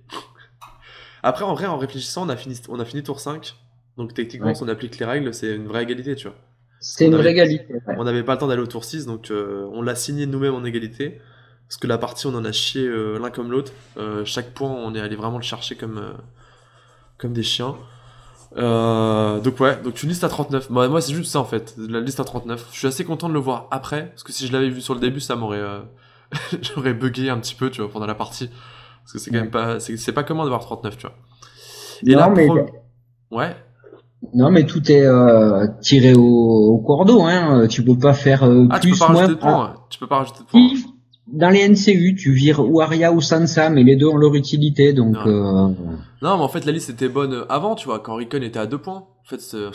Après, en vrai, en réfléchissant, on a fini, on a fini tour cinq. Donc techniquement, Ouais. si on applique les règles, c'est une vraie égalité, tu vois. C'est On une avait- vraie égalité. Ouais. On n'avait pas le temps d'aller au tour six, donc euh, on l'a signé nous-mêmes en égalité. Parce que la partie, on en a chié euh, l'un comme l'autre. Euh, chaque point, on est allé vraiment le chercher comme, euh, comme des chiens. Euh, donc ouais, donc une liste à trente-neuf. Moi, moi c'est juste ça en fait, la liste à trente-neuf. Je suis assez content de le voir après, parce que si je l'avais vu sur le début, ça m'aurait... euh, j'aurais bugué un petit peu, tu vois, pendant la partie. Parce que c'est quand Ouais. même pas... C'est, c'est pas commun de voir trente-neuf, tu vois. Et Non, là, mais, pro... Ouais. non, mais tout est euh, tiré au, au cordeau, hein. Tu peux pas faire euh, Ah, tu peux plus, pas moins. rajouter de points, ouais. Tu peux pas rajouter de points. ouais. Si, dans les N C U, tu vires ou Arya ou Sansa, mais les deux ont leur utilité, donc Ouais. euh, Non, mais en fait, la liste était bonne avant, tu vois, quand Recon était à deux points. En fait, c'est-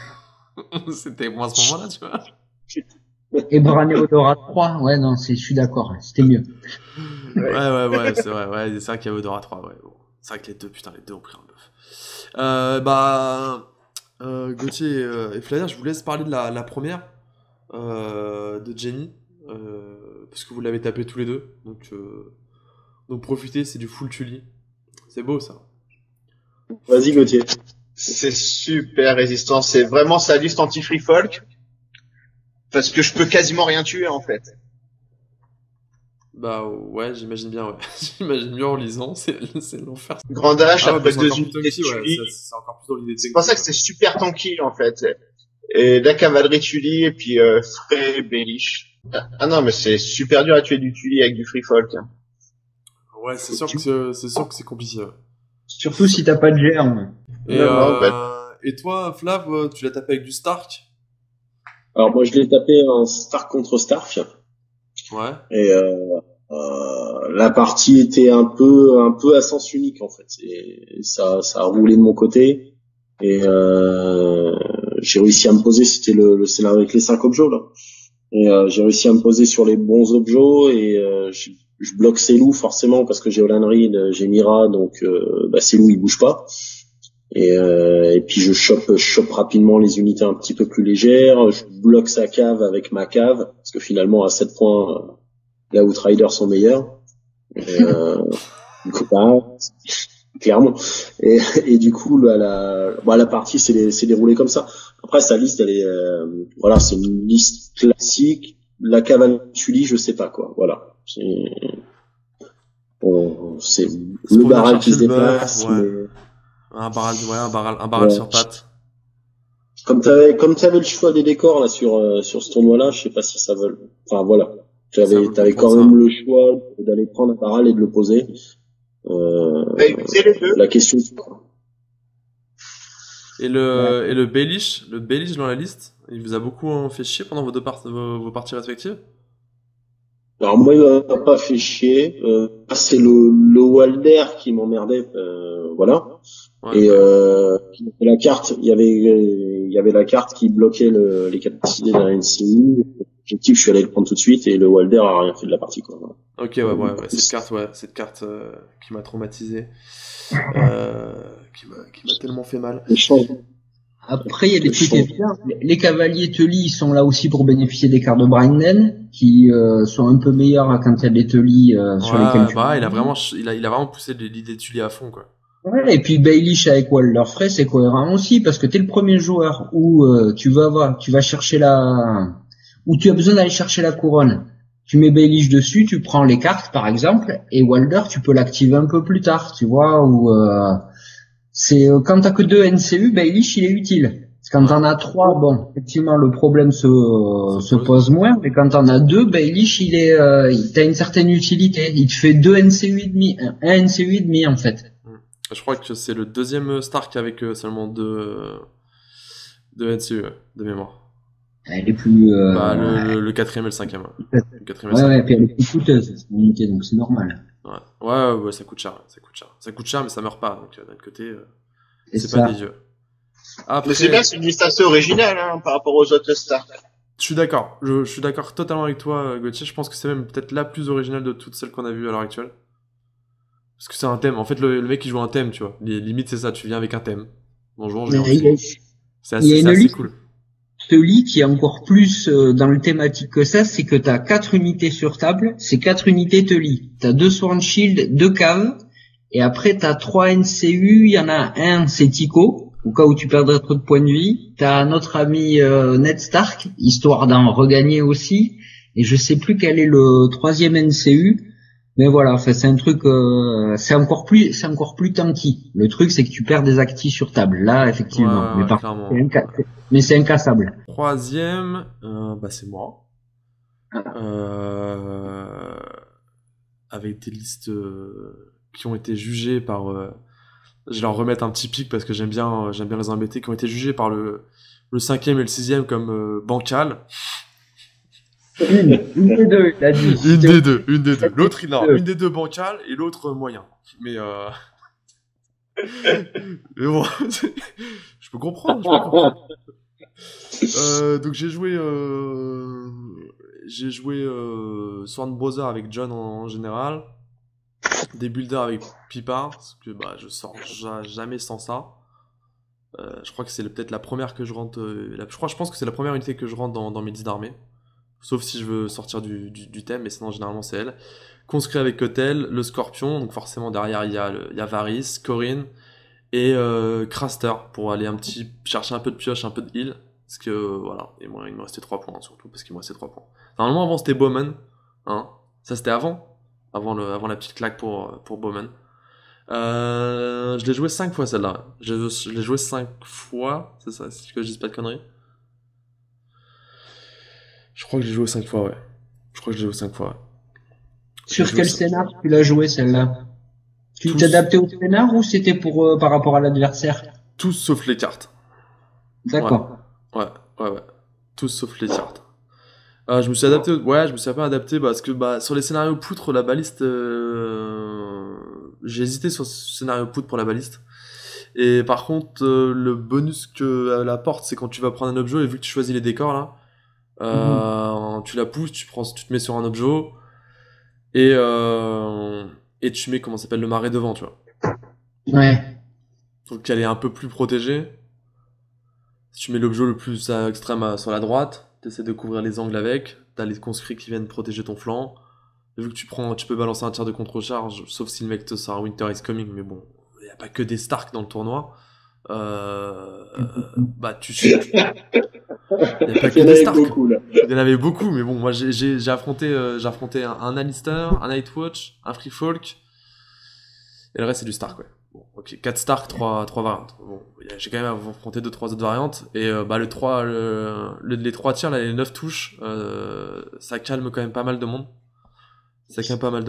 c'était moins à ce moment-là, tu vois. et Bran et Odora trois, ouais, non, c'est, je suis d'accord, c'était mieux. Ouais, ouais, ouais, c'est vrai, ouais, c'est vrai qu'il y avait Odora trois, ouais. Bon. C'est vrai que les deux, putain, les deux ont pris un bœuf. Euh, bah, euh, Gauthier euh, et Flavien, je vous laisse parler de la, la première, euh, de Jenny, euh, parce que vous l'avez tapé tous les deux, donc, euh, donc profitez, c'est du full Tully. C'est beau, ça. Vas-y, Gauthier. C'est super résistant. C'est vraiment sa liste anti-free folk. Parce que je peux quasiment rien tuer, en fait. Bah ouais, j'imagine bien, ouais. J'imagine bien en lisant, c'est, c'est l'enfer. Grand H, Ah ouais, après bah, c'est deux encore plus unités de tanky, ouais, Tully. c'est, c'est encore plus dans l'idée de C'est pour ça que c'est super tanky, en fait. Et la cavalerie Tully, et puis euh, Frey, Baelish. Ah non, mais c'est super dur à tuer du Tully avec du free folk. Hein. Ouais, c'est sûr que c'est, c'est sûr que c'est compliqué. Ouais. Surtout si t'as pas de germe. Et, Non, non, euh, bah- et toi, Flav, euh, tu l'as tapé avec du Stark? Alors moi, je l'ai tapé en Stark contre Stark. Ouais. Et euh, euh, la partie était un peu un peu à sens unique en fait. Et ça ça a roulé de mon côté et euh, j'ai réussi à me poser. C'était le, le c'est là avec les cinq objets là. Et euh, j'ai réussi à me poser sur les bons objets et euh, je, je bloque Selou forcément parce que j'ai Olanrid, j'ai Mira, donc euh, bah Selou il bouge pas. Et, euh, et puis je chope, je chope rapidement les unités un petit peu plus légères. Je bloque sa cave avec ma cave parce que finalement à sept points, euh, les Outriders sont meilleurs. Et, euh, du coup, bah, clairement. Et, et du coup, la, la, bah, la partie s'est, s'est déroulée comme ça. Après, sa liste, elle est, euh, voilà, c'est une liste classique. La cavalerie Tully, je sais pas quoi. Voilà. C'est, bon, c'est C'est le pour venir barrage qui chercher se le bœuf, déplace. ouais. Mais... Un barral, ouais, un barral, un barral Ouais. sur pattes. Comme t'avais, comme t'avais le choix des décors là sur euh, sur ce tournoi-là, je sais pas si ça veut. Enfin voilà, Ça vaut t'avais le t'avais coup de quand prendre même ça. le choix d'aller prendre un barral et de le poser. Euh, Bah, écoutez les deux. la question. Et le, et le Baelish, le Baelish dans la liste, il vous a beaucoup hein, fait chier pendant vos deux part- vos, vos parties respectives? Alors moi, il m'a pas fait chier. Euh, c'est le, le Walder qui m'emmerdait. Euh, voilà. Ouais, Et ouais. euh, la carte, il y avait, il y avait la carte qui bloquait le, les capacités d'un N C U. Objectif, je suis allé le prendre tout de suite et le Walder a rien fait de la partie, quoi. Ok, ouais, ouais, ouais, cette carte, ouais, cette carte euh, qui m'a traumatisé, euh, qui m'a, qui m'a tellement fait mal. Les chances- Après, il y a des les trucs chances- évidents. Les- Les cavaliers Tully, ils sont là aussi pour bénéficier des cartes de Brightnen, qui euh, sont un peu meilleurs quand il y a des Tully euh, sur lesquels Ouais, tu... bah, il a vraiment, ch- il a, il a vraiment poussé l'idée de Tully à fond, quoi. Ouais, et puis Baelish avec Walder Frey, c'est cohérent aussi, parce que t'es le premier joueur où euh, tu vas voir, tu vas chercher la... où tu as besoin d'aller chercher la couronne. Tu mets Baelish dessus, tu prends les cartes, par exemple, et Walder, tu peux l'activer un peu plus tard, tu vois, ou... Euh... C'est euh, quand t'as que deux N C U, Baelish il est utile. Quand Ouais. t'en as trois, bon, effectivement le problème se Se se pose. pose moins, mais quand t'en as deux, Baelish il est, euh, il t'as une certaine utilité. Il te fait deux N C U et demi, un un N C U et demi en fait. Je crois que c'est le deuxième Stark avec euh, seulement deux, euh, deux N C U, ouais, de mémoire. Elle est plus, euh, Bah, le, le, le quatrième et le cinquième, ouais. Le quatrième et ouais le ouais, cinquième. puis elle est plus coûteuse cette unité, donc c'est normal. Ouais. Ouais, ouais, ouais, ça coûte cher, ouais, ça coûte cher. Ça coûte cher, mais ça meurt pas, donc euh, d'un côté, euh, C'est c'est ça. pas dégueu. Après, Mais c'est bien, c'est une liste assez originale hein, par rapport aux autres stars. je suis d'accord. Je, je suis d'accord totalement avec toi, euh, Gauthier. Je pense que c'est même peut-être la plus originale de toutes celles qu'on a vues à l'heure actuelle. Parce que c'est un thème. En fait, le, le mec, il joue un thème, tu vois. Les limites, c'est ça. Tu viens avec un thème. Bonjour, je viens Mais il y a, aussi. C'est il y a assez, c'est une assez liste cool. Tully qui est encore plus euh, dans le thématique que ça, c'est que t'as quatre unités sur table, c'est quatre unités Tully. T'as deux Sworn Shield, deux caves, et après t'as trois N C U, il y en a un, c'est Tico, au cas où tu perdrais trop de points de vie. T'as notre ami euh, Ned Stark, histoire d'en regagner aussi, et je sais plus quel est le troisième N C U, mais voilà, enfin, c'est un truc, euh, c'est encore plus, c'est encore plus tanky. Le truc, c'est que tu perds des actifs sur table, là, Ouais, effectivement, mais ouais, par clairement. c'est inca- mais c'est incassable. Troisième, euh, bah, c'est moi. Euh, avec des listes euh, qui ont été jugées par. Euh, je vais leur remettre un petit pic parce que j'aime bien, euh, j'aime bien les embêter, qui ont été jugées par le, le cinquième et le sixième comme euh, bancal. Une, une des deux, il a dit. Une des deux, une des deux. C'était L'autre, il- non, deux. une des deux bancale et l'autre euh, moyen. Mais euh... Mais bon, je peux comprendre, je peux comprendre. Euh, donc j'ai joué, euh... j'ai joué euh... Sworn Brother avec John en, en général, des builders avec Pipard, parce que bah je sors ja- jamais sans ça. Euh, je crois que c'est le- peut-être la première que je rentre, euh, la- je crois, je pense que c'est la première unité que je rentre dans, dans mes dix d'armée. Sauf si je veux sortir du, du, du thème, mais sinon généralement c'est elle. Conscrit avec Kotel, le Scorpion, donc forcément derrière il y a, le- il y a Varys, Corinne et euh, Craster pour aller un petit chercher un peu de pioche, un peu de heal. Parce que euh, voilà, et moi il me restait trois points surtout, parce qu'il me restait trois points. Normalement avant c'était Bowman, hein. Ça c'était avant, avant, le, avant la petite claque pour, pour Bowman. Euh, je l'ai joué cinq fois celle-là. Je, je l'ai joué cinq fois, c'est ça, si que je dise pas de conneries. Je crois que j'ai joué cinq fois, ouais. Je crois que j'ai joué cinq fois, ouais. Sur J'ai joué quel ça. scénar tu l'as joué celle-là? Tu Tous. t'es adapté au scénar ou c'était pour euh, par rapport à l'adversaire? Tous sauf les cartes. D'accord. Ouais, ouais, ouais. Tous sauf les cartes. Euh, je me suis adapté, au- ouais, je me suis un peu adapté parce que bah, sur les scénarios poutres, la baliste, euh, j'ai hésité sur ce scénario poutre pour la baliste. Et par contre, euh, le bonus que elle apporte, c'est quand tu vas prendre un objet et vu que tu choisis les décors là, euh, tu la pousses, tu prends, tu te mets sur un objet et euh, et tu mets comment ça s'appelle le marais devant, tu vois. Ouais. Donc elle est un peu plus protégée. Si tu mets l'objet le plus à extrême à- sur la droite, t'essaies de couvrir les angles avec, t'as les conscrits qui viennent protéger ton flanc. Et vu que tu prends, tu peux balancer un tir de contre-charge, sauf si le mec te sort Winter is Coming, mais bon, y a pas que des Stark dans le tournoi. Euh, bah tu shoots. Y a pas que Il y en des avait Stark. beaucoup, là. Il y en avait beaucoup, mais bon, moi j'ai j'ai j'ai affronté euh, j'ai affronté un, un Alistair, un Nightwatch, un Free Folk, et le reste c'est du Stark, ouais. Bon, ok, quatre Stark, trois trois variantes. Bon, y a- j'ai quand même affronté deux trois autres variantes, et euh, bah le trois, le, le- les trois tirs, là, les neuf touches, euh, ça calme quand même pas mal de monde. Ça calme pas mal de monde.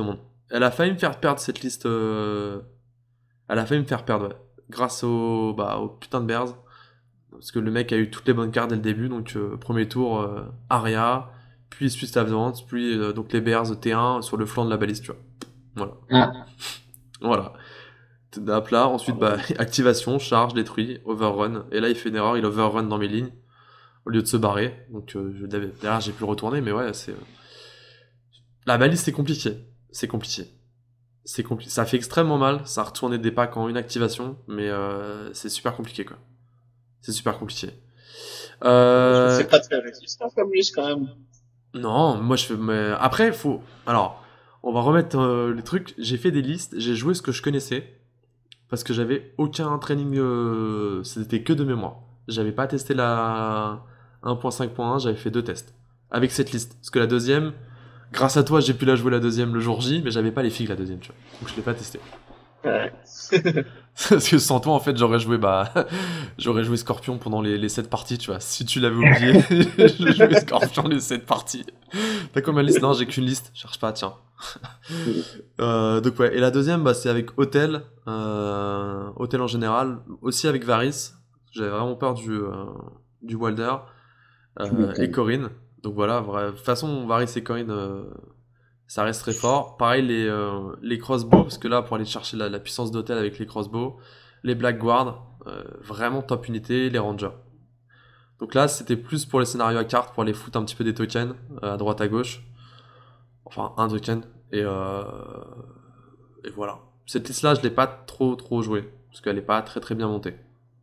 Elle a failli me faire perdre cette liste. euh, Elle a failli me faire perdre, ouais. Grâce au, bah, au putain de Bears. Parce que le mec a eu toutes les bonnes cartes dès le début. Donc, euh, premier tour, euh, Aria, puis Swiss Advance, puis euh, donc les Bears T un sur le flanc de la balise, tu vois. Voilà. Ah, Voilà. À plat, ensuite, bah, activation, charge, détruit, overrun. Et là, il fait une erreur, il overrun dans mes lignes, au lieu de se barrer. Donc, euh, je, derrière, j'ai pu le retourner, mais ouais, c'est. La balise, c'est compliqué. C'est compliqué. C'est compliqué. Ça fait extrêmement mal, ça a retourné des packs en une activation, mais euh, c'est super compliqué, quoi. C'est super compliqué. Euh... C'est pas très résistant comme liste quand même. Non, moi je fais. Mais... Après, faut. Alors, on va remettre euh, les trucs. J'ai fait des listes, j'ai joué ce que je connaissais. Parce que j'avais aucun training, euh, c'était que de mémoire. J'avais pas testé la un point cinq point un, j'avais fait deux tests. Avec cette liste. Parce que la deuxième, grâce à toi, j'ai pu la jouer la deuxième le jour J, mais j'avais pas les figues la deuxième, tu vois. Donc je l'ai pas testé. Ouais. Parce que sans toi, en fait, j'aurais joué, bah, j'aurais joué Scorpion pendant les, les sept parties, tu vois. Si tu l'avais oublié, je jouais Scorpion les sept parties. T'as combien de listes? Non, j'ai qu'une liste. Cherche pas, tiens. euh, donc ouais. Et la deuxième, bah, c'est avec Hôtel. Euh, Hôtel en général. Aussi avec Varys. J'avais vraiment peur du, euh, du Walder. Euh, et Corinne. Donc voilà, vrai- de toute façon, Varys et Corinne, euh, ça reste très fort. Pareil, les, euh, les crossbows, parce que là, pour aller chercher la, la puissance d'hôtel avec les crossbows, les Black Guard, euh, vraiment top unité, les Rangers. Donc là, c'était plus pour les scénarios à cartes, pour aller foutre un petit peu des tokens, euh, à droite à gauche. Enfin, un token. Et, euh, et voilà. Cette liste-là, je l'ai pas trop trop jouée, parce qu'elle est pas très très bien montée.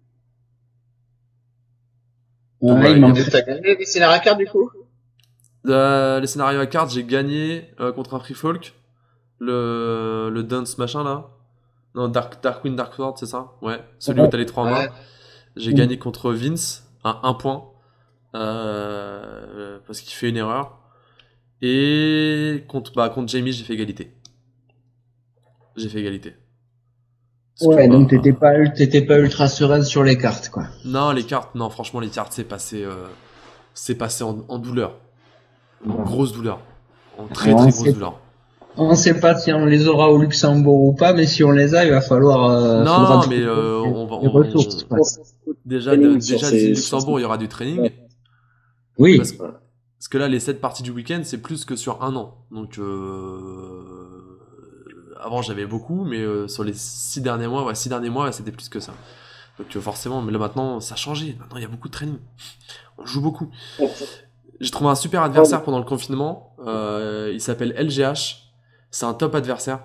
Donc, ouais, voilà, il il y a- manque- T'as gagné des scénarios à carte du coup? Euh, les scénarios à cartes, j'ai gagné euh, contre un Free Folk. Le, le Dance machin là. Non, Dark, Darkwing Dark Sword, c'est ça? Ouais. Celui où t'as les trois Ouais. mains. J'ai gagné contre Vince à un point. Euh, parce qu'il fait une erreur. Et contre, bah, contre Jamie, j'ai fait égalité. J'ai fait égalité. Parce que, Ouais, donc bah, t'étais pas, t'étais pas ultra sereine sur les cartes, quoi. Non, les cartes, non, franchement, les cartes, c'est passé, euh, c'est passé en, en douleur. En grosse douleur. En très Ouais, très c'est- grosse douleur. On sait pas si on les aura au Luxembourg ou pas, mais si on les a, il va falloir, euh, Non, faudra non, trouver mais euh, des- on va. des on- ressources, quoi. Déjà, Training de- sur déjà ces- d'ici le sur Luxembourg, ces- il y aura du training. Oui. Parce, parce que là, les sept parties du week-end, c'est plus que sur un an. Donc, euh, avant, j'avais beaucoup, mais euh, sur les six derniers mois, ouais, six derniers mois, ouais, c'était plus que ça. Donc, euh, forcément, mais là maintenant, ça a changé. Maintenant, il y a beaucoup de training. On joue beaucoup. J'ai trouvé un super adversaire pendant le confinement. Euh, il s'appelle L G H. C'est un top adversaire.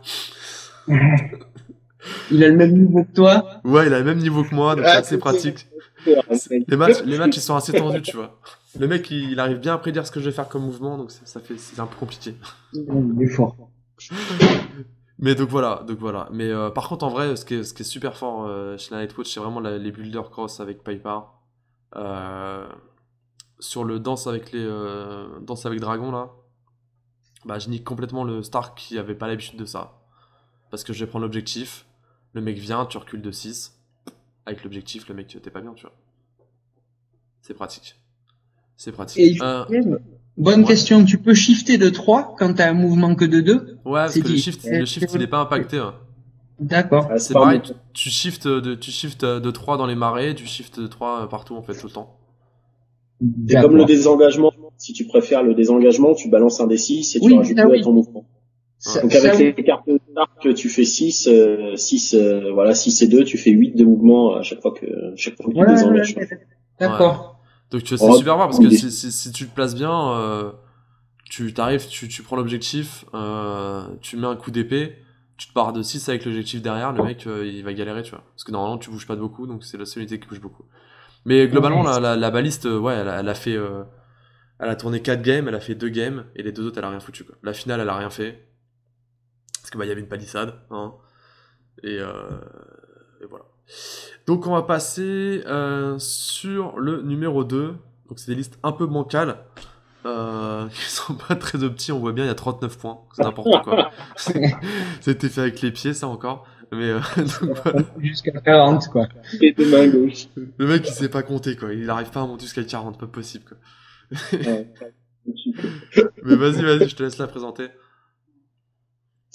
Il a le même niveau que toi. Ouais, il a le même niveau que moi, donc c'est assez pratique. Les matchs, les matchs, ils sont assez tendus, tu vois. Le mec, il, il arrive bien à prédire ce que je vais faire comme mouvement, donc c'est- ça fait, c'est un peu compliqué. Il est fort. Mais donc voilà, donc voilà. Mais euh, par contre, en vrai, ce qui est, ce qui est super fort euh, chez la Nightwatch, c'est vraiment la- les builder cross avec Piper. Euh, sur le danse avec les euh, danse avec Dragon là, bah je nique complètement le Stark qui avait pas l'habitude de ça. Parce que je vais prendre l'objectif, le mec vient, tu recules de six. Avec l'objectif, le mec, t'es pas bien, tu vois. C'est pratique. C'est pratique. Et Euh, bonne ouais. question, tu peux shifter de trois quand t'as un mouvement que de deux? Ouais, parce C'est que le dit. shift, le shift il est pas impacté. Hein. D'accord. Ah, C'est pas pareil, bon. tu, tu shifts de, tu shifts de trois dans les marais, tu shifts de trois partout en fait tout le temps. C'est comme le désengagement. Si tu préfères le désengagement, tu balances un D six et tu Oui, rajoutes ça deux oui. à ton mouvement. Ça- Donc ça, avec oui. les cartes de Stark, tu fais six, euh, six, euh, voilà, six et deux, tu fais huit de mouvement à chaque fois que, chaque fois que tu Ouais, ouais, désengages. ouais, d'accord. Donc tu vois, c'est Oh, super fort parce que des- si, si, si tu te places bien, euh, tu t'arrives, tu, tu prends l'objectif, euh, tu mets un coup d'épée, tu te barres de six avec l'objectif derrière, le mec euh, il va galérer, tu vois. Parce que normalement tu bouges pas de beaucoup, donc c'est la seule unité qui bouge beaucoup. Mais globalement, Ouais. la, la, la baliste, euh, ouais, elle a, elle a fait. Euh, elle a tourné quatre games, elle a fait deux games, et les deux autres elle a rien foutu, quoi. La finale elle a rien fait. Parce que bah il y avait une palissade, hein. Et, euh, et voilà. Donc on va passer euh, sur le numéro deux. Donc c'est des listes un peu bancales. Euh, qui sont pas très optis, on voit bien il y a trente-neuf points, c'est n'importe quoi. C'était fait avec les pieds ça encore. Mais euh, donc, voilà. Jusqu'à quarante, quoi. Et deux mains gauche. Le mec il sait pas compter quoi, il arrive pas à monter jusqu'à quarante, pas possible quoi. Ouais. Mais vas-y, vas-y, je te laisse la présenter.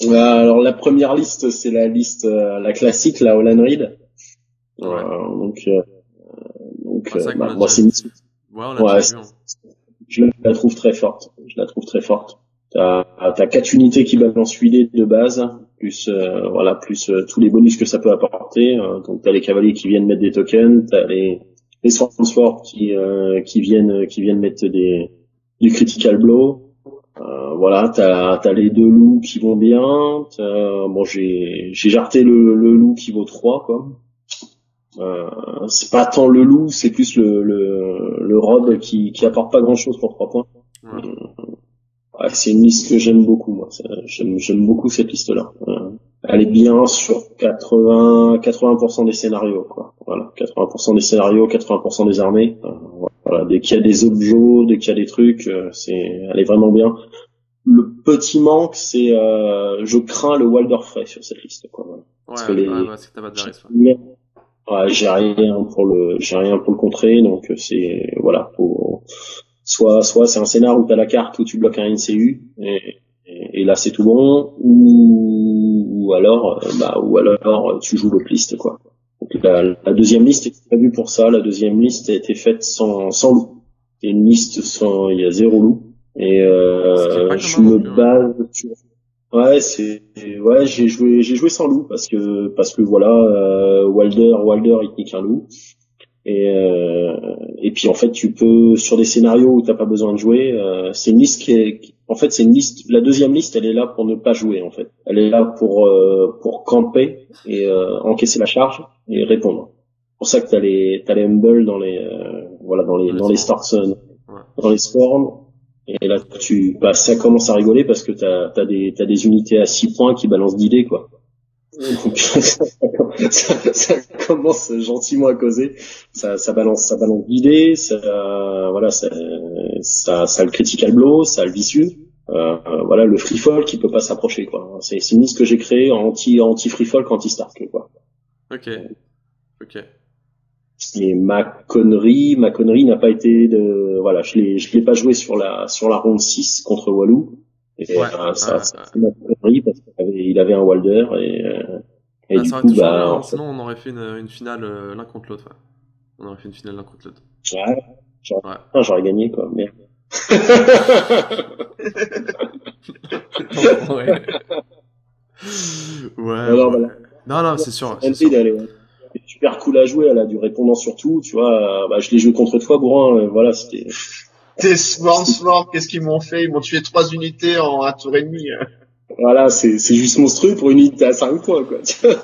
Euh, alors la première liste, c'est la liste, euh, la classique, la Holland Reed. Ouais. Euh, donc, euh, donc, Ah, c'est euh, vrai qu'on bah, l'a moi, déjà c'est vu. une- Ouais, on l'a ouais, déjà vu. hein. je la trouve très forte. Je la trouve très forte. T'as, t'as quatre unités qui balancent huit dés de base, plus euh, voilà, plus euh, tous les bonus que ça peut apporter. Euh, donc t'as les cavaliers qui viennent mettre des tokens, t'as les les Swordsword qui euh, qui viennent qui viennent mettre des du critical blow. Euh, voilà, t'as t'as les deux loups qui vont bien. T'as, bon, j'ai j'ai jarté le le loup qui vaut trois quoi. Euh, c'est pas tant le loup, c'est plus le le le robe qui qui apporte pas grand chose pour trois points. Ouais. Ouais, c'est une liste que j'aime beaucoup, moi. Ça, J'aime, j'aime beaucoup cette liste-là. Euh, elle est bien sur quatre-vingts, quatre-vingts pour cent des scénarios, quoi. Voilà, quatre-vingts pour cent des scénarios, quatre-vingts pour cent des armées. Euh, voilà, dès qu'il y a des objets, dès qu'il y a des trucs, euh, c'est, elle est vraiment bien. Le petit manque, c'est, euh, je crains le Walder Frey sur cette liste, quoi. Voilà. Parce Ouais, que les, ouais, ouais, parce que t'as pas de Varys. Ouais. ouais, j'ai rien pour le, j'ai rien pour le contrer, donc c'est, voilà, pour, soit soit c'est un scénar où t'as la carte où tu bloques un N C U et, et, et là c'est tout bon, ou, ou alors euh, bah ou alors tu joues l'autre liste quoi. Donc la, la deuxième liste est prévue pour ça. La deuxième liste a été faite sans sans loup. C'est une liste sans, il y a zéro loup et euh, je me base sur, ouais c'est ouais j'ai joué j'ai joué sans loup parce que parce que voilà euh, Walder Walder il nique un loup. Et, euh, et puis en fait tu peux sur des scénarios où t'as pas besoin de jouer, euh, c'est une liste qui est, en fait c'est une liste, la deuxième liste elle est là pour ne pas jouer en fait, elle est là pour euh, pour camper et euh, encaisser la charge et répondre. C'est pour ça que t'as les t'as les humble dans les euh, voilà dans les dans les starts Ouais. dans les swarms et là tu bah ça commence à rigoler parce que t'as t'as des t'as des unités à six points qui balancent dix dés quoi. Donc ça, ça, ça commence gentiment à causer, ça, ça balance, ça balance l'idée, ça, voilà, ça, ça, ça a le critical blow, ça a le vicieux, euh, voilà, le free fall qui peut pas s'approcher quoi. C'est, c'est une liste que j'ai créée anti, anti free fall, anti stark quoi. Ok, ok. Et ma connerie, ma connerie n'a pas été de, voilà, je l'ai, je l'ai pas joué sur la, sur la ronde six contre Walou. Et Ouais, euh, ça, ouais, ça ouais. c'est ma connerie parce qu'il avait, il avait un Walder et, euh, et Ah, du ça aurait coup, été chaud, bah, hein, en fait, sinon on aurait fait une, une finale euh, l'un contre l'autre. Ouais. On aurait fait une finale l'un contre l'autre. ouais, j'aurais, Ouais. ah, j'aurais gagné quoi, merde. Non, ouais. Ouais, Alors, ouais. voilà. Non, non, c'est sûr, c'est N sûr. P, elle est, elle est super cool à jouer, elle a du répondant sur tout, tu vois. euh, Bah, je l'ai joué contre toi, Bourrin, euh, voilà, c'était. Tes Swarm Swarm, qu'est-ce qu'ils m'ont fait? Ils m'ont tué trois unités en un tour et demi. Voilà, c'est, c'est juste monstrueux pour une unité à cinq points, quoi.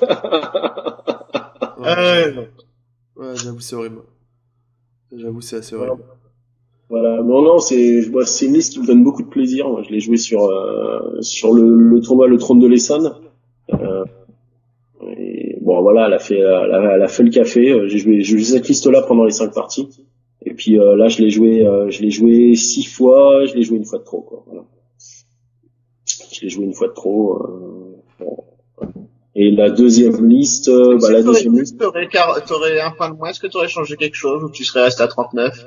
Ouais, Euh, non. ouais, j'avoue, c'est horrible. J'avoue, c'est assez horrible. Voilà, non, non, c'est, moi, c'est une liste qui me donne beaucoup de plaisir. Moi, je l'ai joué sur euh, sur le, le tournoi Le Trône de l'Essonne. Euh, et bon, voilà, elle a fait, elle a, elle a fait le café. J'ai joué, j'ai joué cette liste-là pendant les cinq parties. Et puis euh, là, je l'ai joué, euh, je l'ai joué six fois. Je l'ai joué une fois de trop, quoi. Voilà. Je l'ai joué une fois de trop. Euh, bon. Et la deuxième liste, euh, bah, Si la t'aurais- deuxième liste. T'aurais, car- t'aurais un point de moins, est-ce que t'aurais changé quelque chose ou tu serais resté à trente-neuf?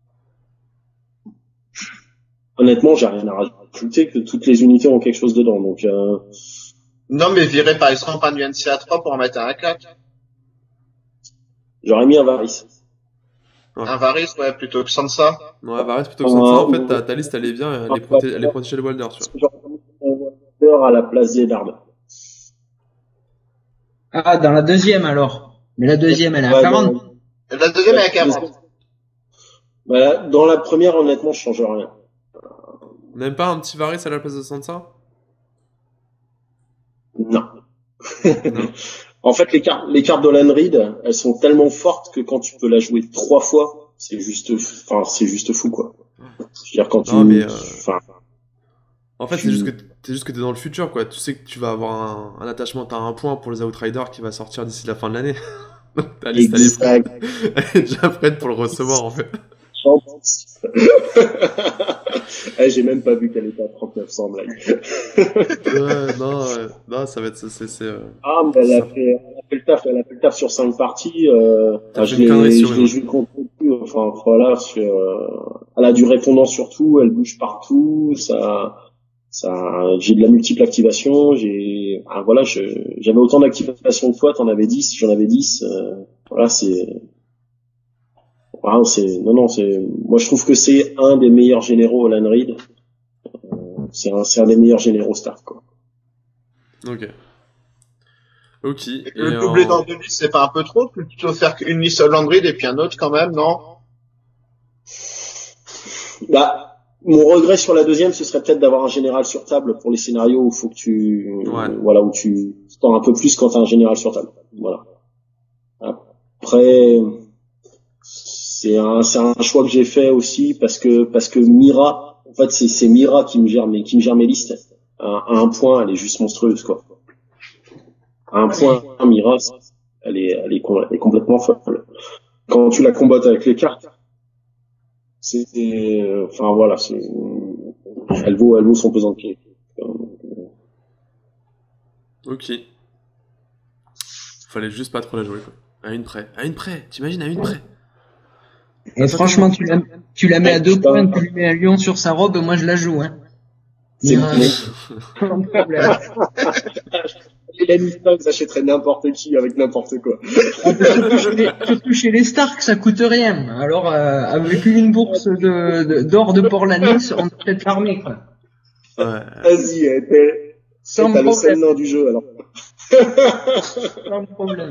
Honnêtement, j'ai rien à rajouter, que toutes les unités ont quelque chose dedans. Donc, euh, Non, mais virer par exemple un U N C à trois pour en mettre un à quatre. j'aurais mis un Varys. Ouais. Un Varys, ouais, plutôt que Sansa. Ouais, bah reste plutôt que Sansa, en Euh, fait, ta, ta liste, elle est bien, elle est, proté- elle est protégée les Walder, tu vois. J'aurais mis un Walder à la place des Dardes. Ah, dans la deuxième alors. Mais la deuxième, elle est à Ouais, quarante. dans- La deuxième est à quarante. Voilà, dans la première, honnêtement, je change rien. Même pas un petit Varys à la place de Sansa? Non. Non. En fait, les cartes, les cartes d'Holland Reed, elles sont tellement fortes que quand tu peux la jouer trois fois, c'est juste, enfin, c'est juste fou, quoi. Je veux dire, quand tu, Non, mais, euh, enfin, En fait, Tu- c'est juste que t'es juste que t'es dans le futur, quoi. Tu sais que tu vas avoir un, un attachement, t'as un point pour les Outriders qui va sortir d'ici la fin de l'année. Donc ta liste, elle est prête. exact. Elle est déjà prête pour le recevoir, en fait. Eh, j'ai même pas vu qu'elle était à trente-neuf cents, blague. Ouais, non, ouais. Non, ça va être, c'est, c'est, c'est, euh, Ah, mais elle a ça- fait, elle a fait le taf, elle a fait le taf sur cinq parties, euh, T'as ah, fait je une connerie l'ai, sur je une, l'ai ouais. joué contre tout, enfin, voilà, sur, euh, elle a du répondant sur tout, elle bouge partout, ça, Ça, j'ai de la multiple activation, j'ai, ah, voilà, je, j'avais autant d'activation que toi, t'en avais dix, j'en avais dix, euh, voilà, c'est, voilà, c'est, non, non, c'est, moi je trouve que c'est un des meilleurs généraux Alan Reed, euh, c'est un, c'est un des meilleurs généraux Stark, quoi. Ok. Ok. Et que Et le doubler en- dans deux listes, c'est pas un peu trop? Plutôt faire qu'une liste Holland Reed et puis un autre quand même, non? Bah, mon regret sur la deuxième, ce serait peut-être d'avoir un général sur table pour les scénarios où faut que tu, Ouais. voilà, où tu tends un peu plus quand t'as un général sur table. Voilà. Après, c'est un, c'est un choix que j'ai fait aussi parce que, parce que Mira, en fait, c'est, c'est Mira qui me gère mes, qui me gère mes listes. À, à un point, elle est juste monstrueuse, quoi. À un point, Mira, elle est, elle est, elle est complètement folle. Quand tu la combattes avec les cartes, c'est, euh, enfin voilà, c'est, elle vaut, elle vaut son pesant de pied. Ok. Fallait juste pas trop la jouer, quoi. À une près. À une près. T'imagines, à une près. Et franchement, tu la, tu la mets à deux points, tu lui mets un lion sur sa robe, moi je la joue, hein. C'est Mira, sans problème. les Lannister, ils achèteraient n'importe qui avec n'importe quoi. Ah, mais surtout, chez les, surtout chez les Stark, ça coûte rien. Alors, euh, avec une bourse de, de, d'or de Port-Lanis, on achète l'armée, quoi. Ouais. Vas-y, euh, t'es, Sans t'as le seul problème. nom du jeu, alors. Sans problème.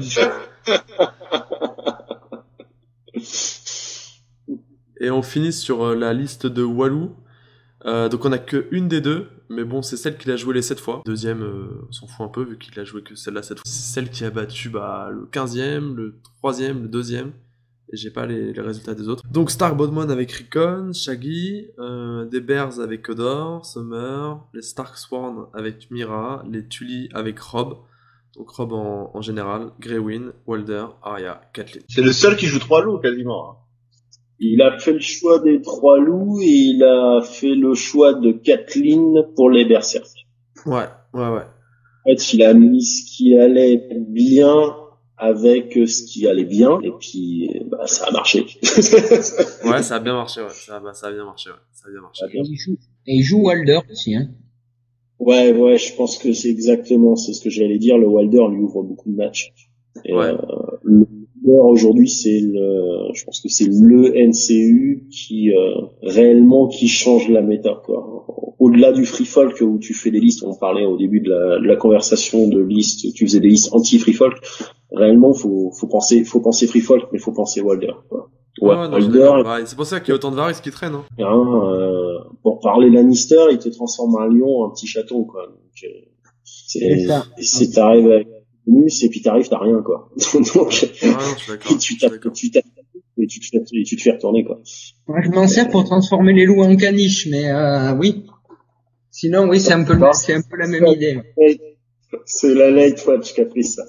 Et on finit sur euh, la liste de Walou. Euh, donc on a que une des deux, mais bon, c'est celle qu'il a joué les sept fois. Deuxième, euh, on s'en fout un peu vu qu'il a joué que celle-là sept fois. C'est celle qui a battu bah, le quinzième, le troisième, le deuxième. Et j'ai pas les, les résultats des autres. Donc Stark Bodman avec Rickon, Shaggy, euh, des Bears avec Odor, Summer, les Stark Sworn avec Mira, les Tully avec Rob. Donc Rob en, en général, Greywyn, Walder, Arya, Catelyn. C'est le seul qui joue trois loups, quasiment. hein. Il a fait le choix des trois loups et il a fait le choix de Catelyn pour les berserk. Ouais, ouais, ouais. En fait, il a mis ce qui allait bien avec ce qui allait bien et puis bah, ça a marché. Ouais, ça a bien marché, ouais. Ça, bah, ça a bien marché, ouais. Ça a bien marché. Et il joue, et il joue Walder aussi, hein. Ouais, ouais, je pense que c'est exactement, c'est ce que j'allais dire. Le Wilder lui ouvre beaucoup de matchs. Et, Ouais. euh, le Wilder aujourd'hui, c'est le, je pense que c'est le N C U qui euh, réellement qui change la méta, quoi. Au-delà du free folk où tu fais des listes, on parlait au début de la, de la conversation de listes, tu faisais des listes anti-free folk. Réellement, faut, faut penser, faut penser free folk, mais faut penser Wilder, quoi. Ouais, ouais, non, je suis Wilder, d'accord. Bah, c'est pour ça qu'il y a autant de Varys qui traînent, hein. hein, euh, pour parler Lannister, il te transforme un lion en petit chaton, quoi. Donc, euh, c'est, C'est ça. c'est t'arrives avec Mus et puis t'arrives, t'as rien, quoi. Donc, Ouais, non, je suis d'accord. tu Je suis tapes, d'accord. tu tapes, et tu te fais, et tu te fais retourner, quoi. Moi, je m'en sers pour transformer les loups en caniches, mais euh, oui. Sinon, oui, c'est un peu, le- c'est un peu la même idée. C'est la late watch qui a pris ça.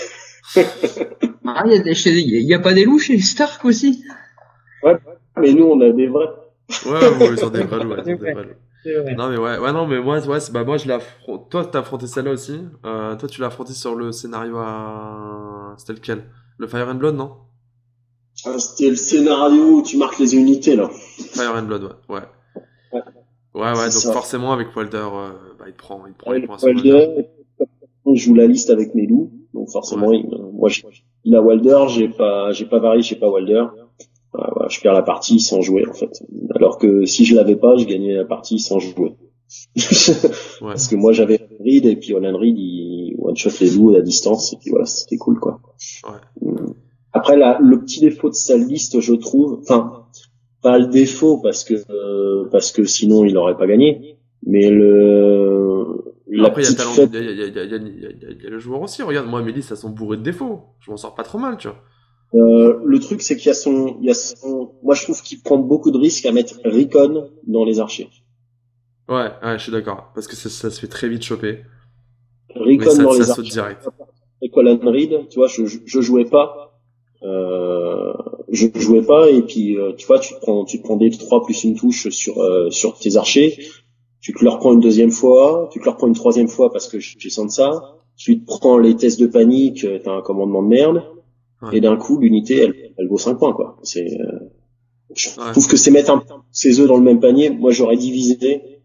Ah, il y a des, chez- il y a pas des loups chez les Stark aussi? Mais nous, on a des vrais. Ouais, bon, ils ont des vrais loups, ouais, ils ont C'est des vrai. vrais loups. C'est vrai. Non, mais ouais, ouais, non, mais moi, ouais, c'est- bah, moi, je l'ai affronté. Toi, t'as affronté celle-là aussi. Euh, toi, tu l'as affronté sur le scénario à. C'était lequel? Le Fire and Blood, non? Ah, c'était le scénario où tu marques les unités, là. Fire and Blood, ouais. Ouais, Ouais. ouais, ouais, C'est donc ça. forcément, avec Walder, euh, bah, il te prend, il te prend, il Avec prend à son Walder. Wilder, je joue la liste avec mes loups, donc forcément, il, moi, j'ai, il a Wilder, j'ai pas, j'ai pas Varys, j'ai pas Wilder. Voilà, voilà, je perds la partie sans jouer, en fait. Alors que si je l'avais pas, je gagnais la partie sans jouer. Ouais. Parce que moi, j'avais Reed, et puis Alan Reed, il one-shot les loups à distance, et puis voilà, c'était cool, quoi. Ouais. Après, la, le petit défaut de sa liste, je trouve, enfin, pas le défaut, parce que, euh, parce que sinon, il aurait pas gagné, mais le, la Après, il y a petite talent, fête, il y a, il y a, il y a, il y a, il y a- il y a le joueur aussi. Regarde, moi, mes listes, elles sont bourrées de défauts. Je m'en sors pas trop mal, tu vois. Euh, le truc, c'est qu'il y a son, il y a son, moi je trouve qu'il prend beaucoup de risques à mettre Rickon dans les archers. Ouais, ouais, je suis d'accord. Parce que ça, ça se fait très vite choper. Mais Rickon ça, dans ça les saute archers. direct. Et Colin Reed, tu vois, je, je, je jouais pas, euh, je jouais pas, et puis, euh, tu vois, tu te prends, tu te prends des trois plus une touche sur, euh, sur tes archers, tu te le reprends une deuxième fois, tu te le reprends une troisième fois parce que j'ai senti ça, tu te prends les tests de panique, t'as un commandement de merde, Ouais. et d'un coup, l'unité, elle, elle vaut cinq points, quoi. C'est, euh, je Ouais. trouve que c'est mettre un, ses œufs dans le même panier. Moi, j'aurais divisé,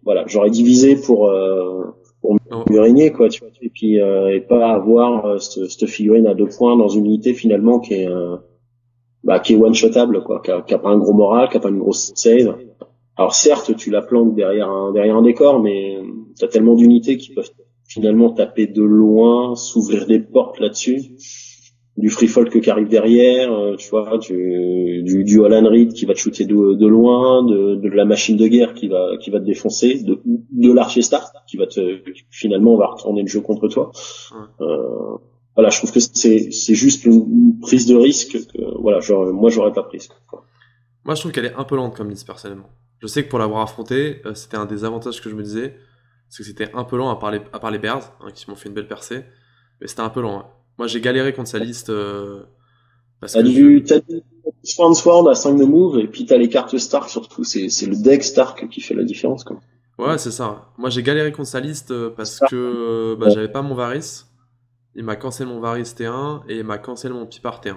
voilà, j'aurais divisé pour euh, pour Oh. mieux régner, quoi, tu vois, et puis euh, et pas avoir euh, cette, cette figurine à deux points dans une unité finalement qui est euh, bah qui est one shotable, quoi, qui a, qui a pas un gros moral, qui a pas une grosse save. Alors certes, tu la planques derrière un derrière un décor, mais t'as tellement d'unités qui peuvent finalement taper de loin, s'ouvrir des portes là-dessus. Du free folk qui arrive derrière, euh, tu vois, du, du, du Alan Reed qui va te shooter de, de loin, de, de la machine de guerre qui va qui va te défoncer, de, de l'archer star qui va te finalement va retourner le jeu contre toi. Ouais. Euh, voilà, je trouve que c'est c'est juste une, une prise de risque que voilà, genre, moi j'aurais pas prise, quoi. Moi, je trouve qu'elle est un peu lente comme liste, personnellement. Je sais que pour l'avoir affronté, euh, c'était un des avantages que je me disais, c'est que c'était un peu lent à part les, à part les Bears, hein, qui m'ont fait une belle percée, mais c'était un peu lent. Ouais. Moi, j'ai galéré contre sa liste euh, parce T'as que du, je... t'as du Sword à cinq de move, et puis t'as les cartes Stark surtout, c'est, c'est le deck Stark qui fait la différence, quoi. Ouais, c'est ça. Moi, j'ai galéré contre sa liste euh, parce Stark, que euh, bah, ouais. j'avais pas mon Varys. Il m'a cancel mon Varys T un et il m'a cancel mon Pipar T un.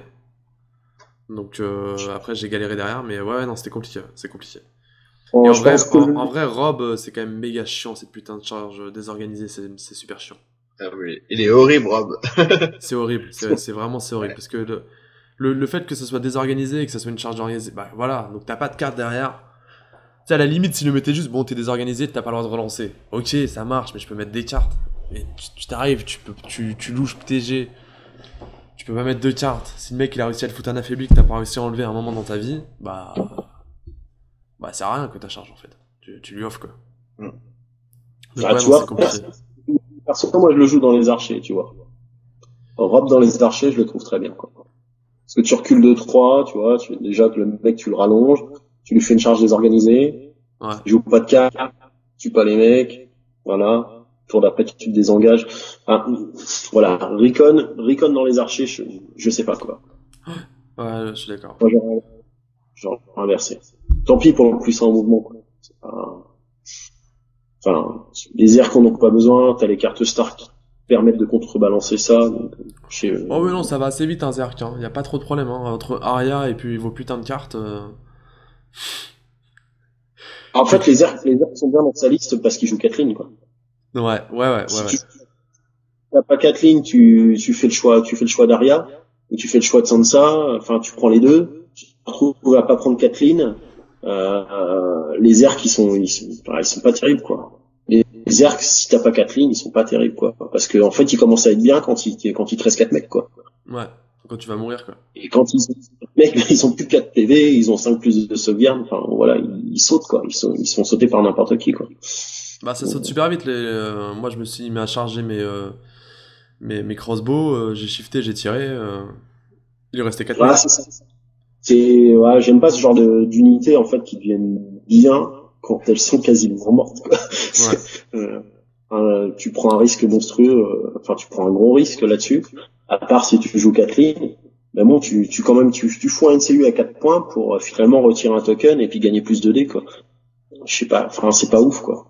Donc euh, après, j'ai galéré derrière, mais ouais, non, c'était compliqué. C'est compliqué. Et Bon, en je vrai, pense que en, le- en vrai, Rob, euh, c'est quand même méga chiant cette putain de charge désorganisée, c'est c'est super chiant. Ah oui, il est horrible, Rob. C'est horrible, c'est c'est vraiment c'est horrible parce que le, le, le fait que ça soit désorganisé et que ça soit une charge organisée, bah voilà, donc t'as pas de carte derrière. Tu sais, à la limite, si le mettais juste, bon, t'es désorganisé, t'as pas le droit de relancer. Ok, ça marche, mais je peux mettre des cartes. Mais tu tu t'arrives, tu peux, tu, tu louches P T G, tu peux pas mettre deux cartes. Si le mec il a réussi à te foutre un affaibli que t'as pas réussi à enlever à un moment dans ta vie, bah. Bah, ça sert à rien que ta charge en fait. Tu, tu lui offres quoi. Mm. Donc Ah, ouais, tu non, vois, c'est compliqué. perso, moi je le joue dans les archers, tu vois. Rob dans les archers, je le trouve très bien, quoi. Parce que tu recules de trois, tu vois, tu, déjà que le mec tu le rallonges, tu lui fais une charge désorganisée, Ouais. il joue pas de cartes, tu pas les mecs, voilà. Tour d'après tu te désengages. Ah, voilà, Recon, Recon dans les archers, je, je sais pas quoi. Ouais, je suis d'accord. Moi j'aurais, j'aurais inversé. Tant pis pour le puissant mouvement, quoi. C'est pas... Enfin, les airs qu'on n'a pas besoin, t'as les cartes Stark qui permettent de contrebalancer ça. Donc, chez, Oh oui, non, ça va assez vite un Zerk, hein. Y a pas trop de problème, hein. Entre Arya et puis vos putains de cartes. euh, En fait, les airs, les airs sont bien dans sa liste parce qu'ils jouent Kathleen, quoi. Ouais, ouais, ouais, ouais, Si ouais. tu n'as pas Kathleen, tu, tu fais le choix, tu fais le choix d'Arya, ou tu fais le choix de Sansa, enfin, tu prends les deux, tu te retrouves à pas prendre Kathleen, euh, euh, les airs qui sont, ils sont, enfin, ils sont pas terribles, quoi. Les, les airs, si t'as pas Kathleen, ils sont pas terribles, quoi. Parce que, en fait, ils commencent à être bien quand il, quand il te reste quatre mecs, quoi. Ouais, quand tu vas mourir, quoi. Et quand ils ont quatre mecs, ils ont plus quatre P V, ils ont cinq plus de sauvegarde, enfin, voilà, ils, ils sautent, quoi. Ils sont, ils sont sautés par n'importe qui, quoi. Bah, ça saute super vite. Les, euh, moi, je me suis mis à charger mes, euh, mes, mes crossbows, euh, j'ai shifté, j'ai tiré. euh, Il restait quatre Voilà, mecs. c'est ça. C'est, ouais, j'aime pas ce genre de, d'unités, en fait, qui deviennent bien quand elles sont quasiment mortes, quoi. Ouais. C'est, euh, euh, tu prends un risque monstrueux, euh, enfin, tu prends un gros risque là-dessus. À part si tu joues Kathleen, mais bon, tu, tu quand même, tu, tu fous un N C U à quatre points pour euh, finalement retirer un token et puis gagner plus de dés, quoi. Je sais pas, enfin, c'est pas ouf, quoi.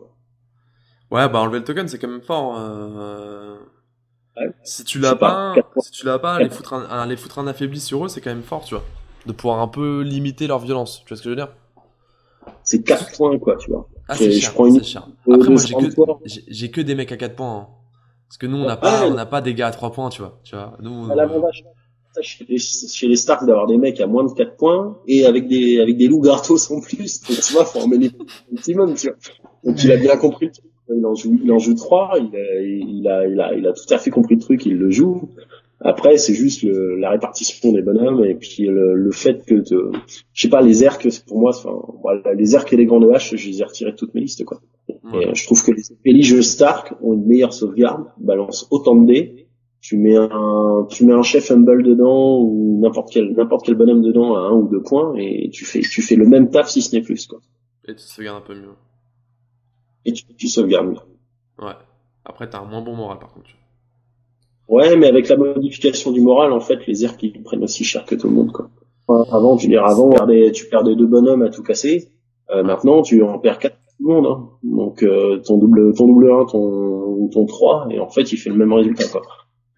Ouais, bah, enlever le token, c'est quand même fort. euh, Ouais. Si tu Je l'as sais pas, pas, quatre points. si tu l'as pas, les foutre un, un- les foutre un affaibli sur eux, c'est quand même fort, tu vois. De pouvoir un peu limiter leur violence. Tu vois ce que je veux dire? C'est quatre points, quoi, tu vois. Ah, Je, c'est je cher, prends une c'est cher. de, Après, de moi, j'ai que, Sword. j'ai j'ai que des mecs à quatre points, hein. Parce que nous, on n'a Ouais, pas, on n'a pas des gars à trois points, tu vois. Tu vois, nous, à euh, l'avantage ça, chez les, chez les Stark d'avoir des mecs à moins de quatre points et avec des avec des loups gartos en plus. Donc, tu vois, faut en mener un maximum, tu vois. Donc il a bien compris le truc. Il en joue, il en joue trois. Il a, il a, il a, il a tout à fait compris le truc. Il le joue. Après, c'est juste le, la répartition des bonhommes et puis le, le fait que, te, je sais pas, les erques, pour moi, enfin, voilà, les erques et les grandes haches, je les ai retirés de toutes mes listes, quoi. ouais. Et euh, je trouve que les Élige Stark ont une meilleure sauvegarde, balancent autant de dés. Tu mets un, tu mets un chef humble dedans ou n'importe quel, n'importe quel bonhomme dedans à un ou deux points et tu fais, tu fais le même taf si ce n'est plus, quoi. Et tu se gardes un peu mieux. Et tu, tu sauvegardes mieux. Ouais. Après, t'as un moins bon moral, par contre. Ouais, mais avec la modification du moral, en fait, les airs qui prennent aussi cher que tout le monde, quoi. Enfin, avant, tu veux dire, avant, tu perdais, tu perdais deux bonhommes à tout casser. Euh, maintenant, tu en perds quatre tout le monde, hein. Donc, euh, ton double, ton double un, ton, ton trois, et en fait, il fait le même résultat, quoi.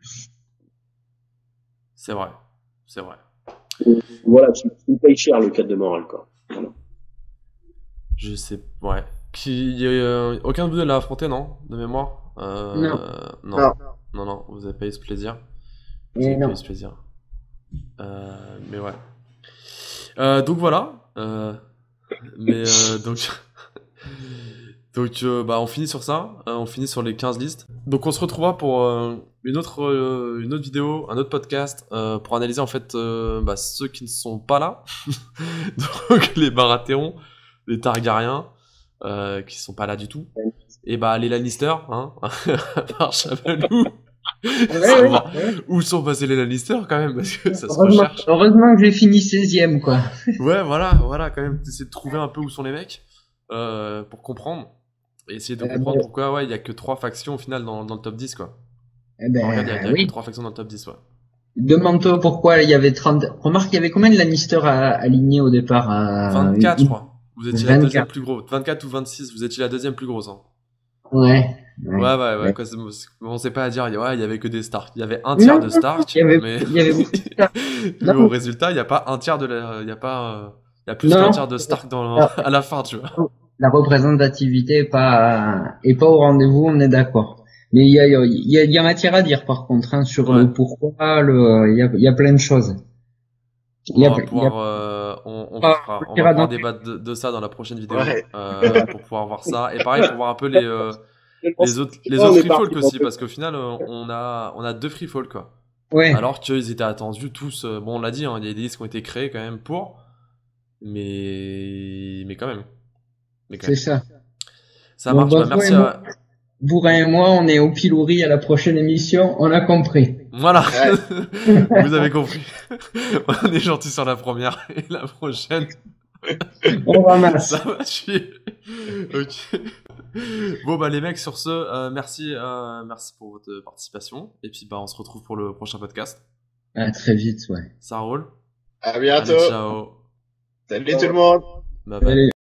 C'est vrai. C'est vrai. Et voilà, tu, tu payes cher le quatre de moral, quoi. Voilà. Je sais, ouais. qui, y a, euh, aucun de vous l'a affronté, non? De mémoire? Euh, Non. non. Non. Non, non, vous avez pas eu ce plaisir. Vous Et avez pas non. eu ce plaisir. Euh, mais ouais. Euh, donc voilà. Euh, mais euh, donc, donc euh, bah on finit sur ça. Euh, on finit sur les quinze listes. Donc on se retrouvera pour euh, une autre euh, une autre vidéo, un autre podcast euh, pour analyser en fait euh, bah, ceux qui ne sont pas là. Donc les Baratheons, les Targaryens, euh, qui sont pas là du tout. Et bah les Lannister, hein, à part Chabalou. Savoir où sont passés les Lannister quand même, parce que ça se Heureusement, recherche. heureusement que j'ai fini seizième, quoi. Ouais, voilà, voilà, quand même, essayer de trouver un peu où sont les mecs, euh, pour comprendre, et essayer de Euh, comprendre bon. pourquoi, ouais, il y a que trois factions au final dans, dans le top dix, quoi. Eh ben, Regarde, il y a, il y a que oui. trois factions dans le top dix, ouais. Demande-toi pourquoi il y avait trente. Remarque, il y avait combien de Lannister à, alignés au départ à... vingt-quatre, je crois. Vous étiez la vingt-quatre. deuxième plus grosse. vingt-quatre ou vingt-six, vous étiez la deuxième plus grosse, hein. Ouais. Ouais, ouais, ouais, Ouais. quoi, c'est- on sait pas à dire, ouais, il y avait que des Stark. Il y avait un tiers Non, de non, Stark, il y avait- mais, il y avait beaucoup de Stark. mais Non. au résultat, il y a pas un tiers de la, il y a pas, euh, il y a plus Non. qu'un tiers de Stark dans, Ah. à la fin, tu vois. La représentativité est pas, est pas au rendez-vous, on est d'accord. Mais il y a, il y a, il y a matière à dire, par contre, hein, sur Ouais. le pourquoi, le, il y a, il y a plein de choses. Il y On a, va il y a- pouvoir, euh, on, on, Ah, fera- on on va ira pouvoir dans- débattre de, de ça dans la prochaine vidéo, Ouais. euh, pour pouvoir voir ça. Et pareil, pour voir un peu les, euh, les autres, les On autres est free folk parti aussi, pour- parce qu'au final, euh, on a, on a deux free folk, quoi. ouais. Alors qu'ils étaient attendus tous, euh, bon, on l'a dit, hein, il y a des listes qui ont été créées quand même pour, mais, mais quand même. Mais quand C'est même. ça. Ça Bon, marche, bah, bah, merci toi et à, Bourrin et moi, on est au pilori à la prochaine émission, on a compris. voilà. Ouais. Vous avez compris. On est gentil sur la première et la prochaine. On ramasse. Ça va chier. Ok. Bon bah les mecs sur ce, euh, merci, euh, merci pour votre participation et puis bah on se retrouve pour le prochain podcast. À très vite, ouais. Ça roule. À bientôt. Allez, ciao. Salut tout le monde. Bye bye. Allez.